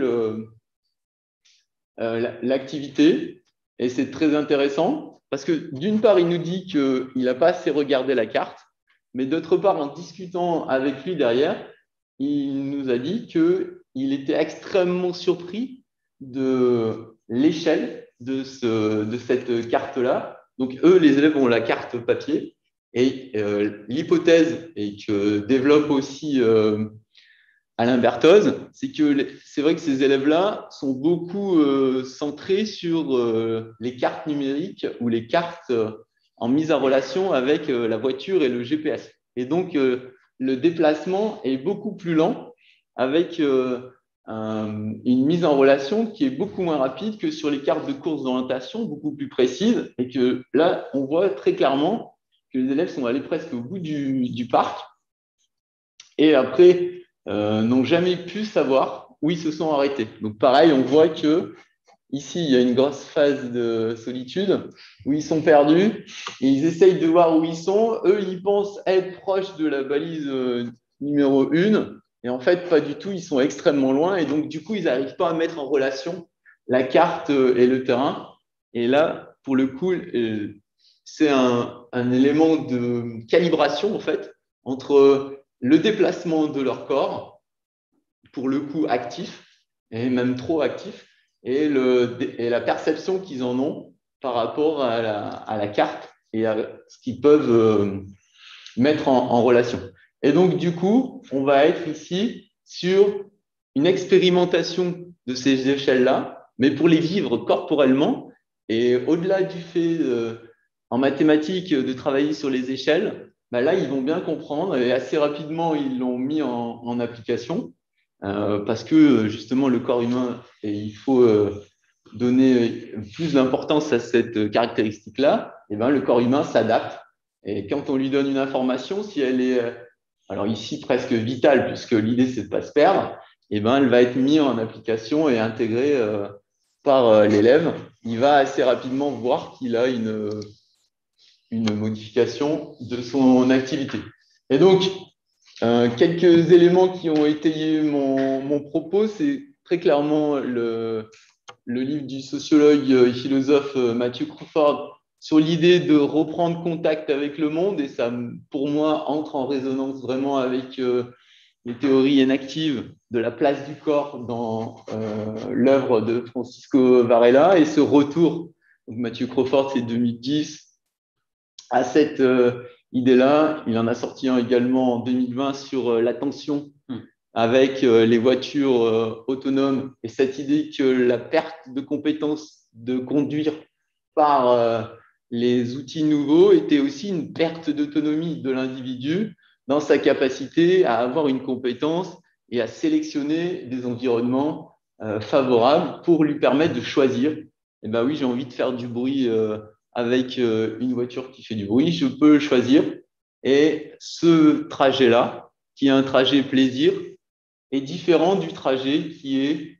l'activité. Et c'est très intéressant parce que d'une part, il nous dit qu'il n'a pas assez regardé la carte. Mais d'autre part, en discutant avec lui derrière, il nous a dit qu'il était extrêmement surpris de l'échelle de cette carte-là. Donc, eux, les élèves ont la carte papier. Et l'hypothèse, et que développe aussi Alain Berthoz, c'est que c'est vrai que ces élèves-là sont beaucoup centrés sur les cartes numériques ou les cartes en mise en relation avec la voiture et le GPS. Et donc, le déplacement est beaucoup plus lent avec une mise en relation qui est beaucoup moins rapide que sur les cartes de course d'orientation, beaucoup plus précises. Et que là, on voit très clairement que les élèves sont allés presque au bout du parc et après n'ont jamais pu savoir où ils se sont arrêtés. Donc, pareil, on voit que ici, il y a une grosse phase de solitude où ils sont perdus et ils essayent de voir où ils sont. Eux, ils pensent être proches de la balise numéro 1 et en fait, pas du tout. Ils sont extrêmement loin et donc, du coup, ils n'arrivent pas à mettre en relation la carte et le terrain. Et là, pour le coup, c'est un élément de calibration en fait entre le déplacement de leur corps, pour le coup actif et même trop actif, et la perception qu'ils en ont par rapport à la carte et à ce qu'ils peuvent mettre en relation. Et donc, du coup, on va être ici sur une expérimentation de ces échelles-là, mais pour les vivre corporellement. Et au-delà du fait, en mathématiques, de travailler sur les échelles, bah là, ils vont bien comprendre et assez rapidement, ils l'ont mis en application. Parce que justement le corps humain, et il faut donner plus d'importance à cette caractéristique-là, et ben, le corps humain s'adapte. Et quand on lui donne une information, si elle est, alors ici presque vitale, puisque l'idée c'est de ne pas se perdre, et ben, elle va être mise en application et intégrée par l'élève. Il va assez rapidement voir qu'il a une modification de son activité. Et donc, quelques éléments qui ont étayé mon propos, c'est très clairement le livre du sociologue et philosophe Matthew Crawford sur l'idée de reprendre contact avec le monde, et ça, pour moi, entre en résonance vraiment avec les théories inactives de la place du corps dans l'œuvre de Francisco Varela, et ce retour, donc Matthew Crawford, c'est 2010, à cette idée-là. Il en a sorti un également en 2020 sur l'attention avec les voitures autonomes, et cette idée que la perte de compétence de conduire par les outils nouveaux était aussi une perte d'autonomie de l'individu dans sa capacité à avoir une compétence et à sélectionner des environnements favorables pour lui permettre de choisir. Et ben oui, j'ai envie de faire du bruit avec une voiture qui fait du bruit, je peux choisir. Et ce trajet-là, qui est un trajet plaisir, est différent du trajet qui est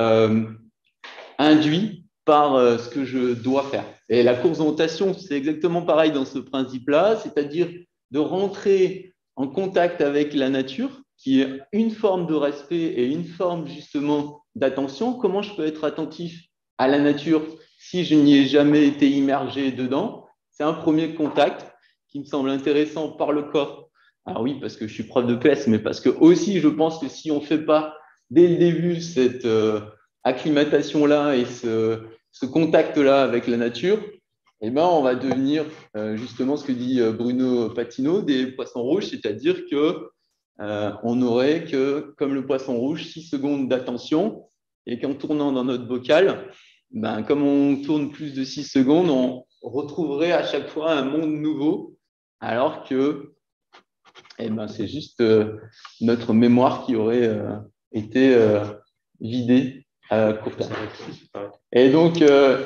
induit par ce que je dois faire. Et la course d'orientation, c'est exactement pareil dans ce principe-là, c'est-à-dire de rentrer en contact avec la nature, qui est une forme de respect et une forme justement d'attention. Comment je peux être attentif à la nature si je n'y ai jamais été immergé dedans? C'est un premier contact qui me semble intéressant par le corps. Alors oui, parce que je suis prof de PS, mais parce que aussi, je pense que si on ne fait pas dès le début cette acclimatation-là et ce contact-là avec la nature, eh ben, on va devenir justement ce que dit Bruno Patino, des poissons rouges, c'est-à-dire que on n'aurait que, comme le poisson rouge, 6 secondes d'attention, et qu'en tournant dans notre bocal, ben, comme on tourne plus de 6 secondes, on retrouverait à chaque fois un monde nouveau, alors que eh ben, c'est juste notre mémoire qui aurait été vidée à court terme. Et donc,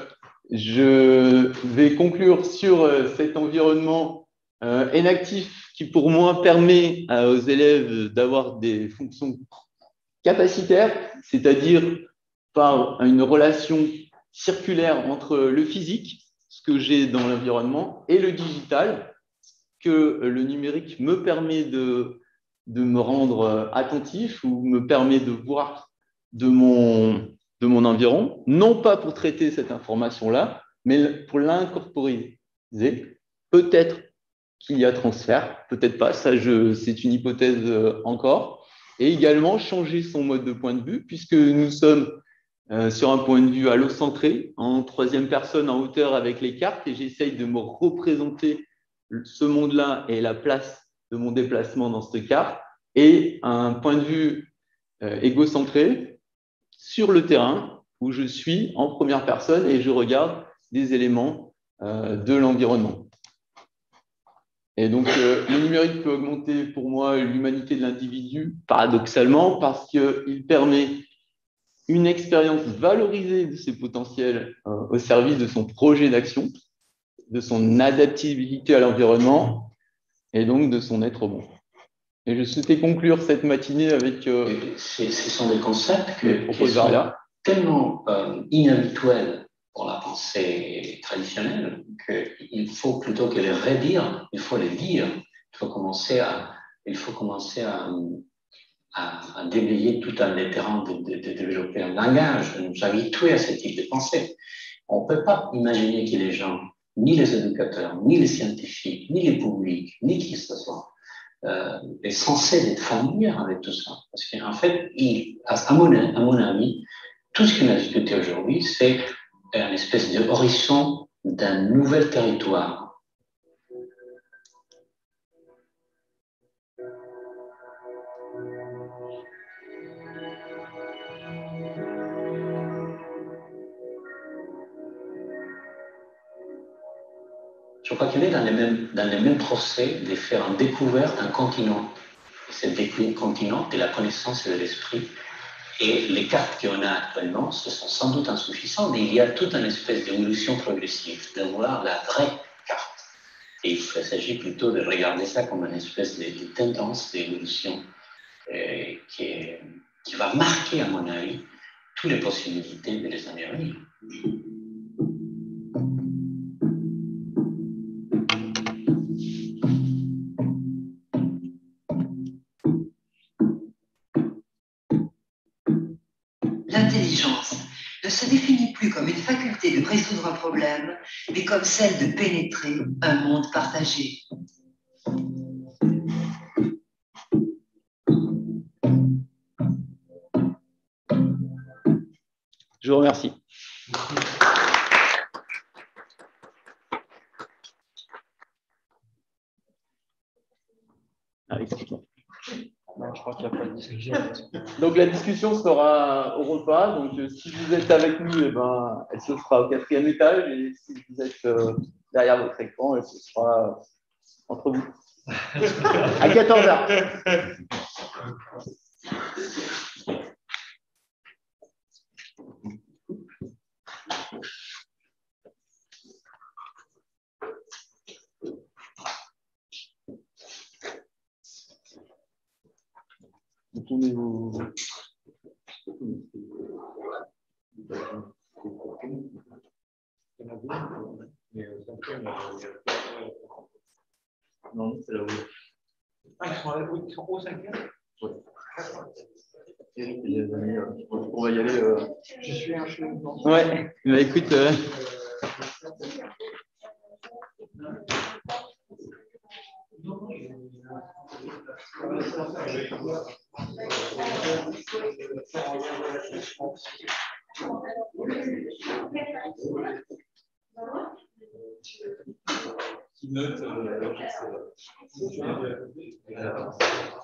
je vais conclure sur cet environnement inactif qui, pour moi, permet aux élèves d'avoir des fonctions capacitaires, c'est-à-dire par une relation circulaire entre le physique, ce que j'ai dans l'environnement, et le digital, que le numérique me permet de me rendre attentif ou me permet de voir de mon environ, non pas pour traiter cette information-là, mais pour l'incorporiser. Peut-être qu'il y a transfert, peut-être pas, ça c'est une hypothèse encore, et également changer son mode de point de vue, puisque nous sommes sur un point de vue allocentré, en troisième personne en hauteur avec les cartes, et j'essaye de me représenter ce monde-là et la place de mon déplacement dans cette carte, et un point de vue égocentré sur le terrain où je suis en première personne et je regarde des éléments de l'environnement. Et donc, le numérique peut augmenter pour moi l'humanité de l'individu, paradoxalement, parce qu'il permet une expérience valorisée de ses potentiels au service de son projet d'action, de son adaptabilité à l'environnement et donc de son être bon. Et je souhaitais conclure cette matinée avec… ce sont des concepts qui sont tellement inhabituels pour la pensée traditionnelle qu'il faut, plutôt que les redire, il faut les dire. Il faut commencer à déblayer tout un terrain de développer un langage, de nous habituer à ce type de pensée. On ne peut pas imaginer que les gens, ni les éducateurs, ni les scientifiques, ni les publics, ni qui que ce soit, est censé être familier avec tout ça. Parce qu'en fait, à mon avis, tout ce qu'on a discuté aujourd'hui, c'est une espèce de horizon d'un nouvel territoire. Je crois qu'il est dans les mêmes procès de faire une découverte d'un continent. Cette continent de la connaissance et de l'esprit. Et les cartes qu'on a actuellement, ce sont sans doute insuffisantes, mais il y a toute une espèce d'évolution progressive, de voir la vraie carte. Et il s'agit plutôt de regarder ça comme une espèce de tendance d'évolution qui va marquer, à mon avis, toutes les possibilités de les années à venir. intelligence ne se définit plus comme une faculté de résoudre un problème, mais comme celle de pénétrer un monde partagé. Je vous remercie. Non, je crois qu'il n'y a pas de discussion. Donc la discussion sera au repas. Donc si vous êtes avec nous, eh ben, elle se fera au 4e étage. Et si vous êtes derrière votre écran, elle se fera entre vous. À 14h. Tournez-vous. Non, c'est là où. Ah, ils sont au 5e? Oui. On va y aller. Je suis un chef. Ouais, bah écoute. Note,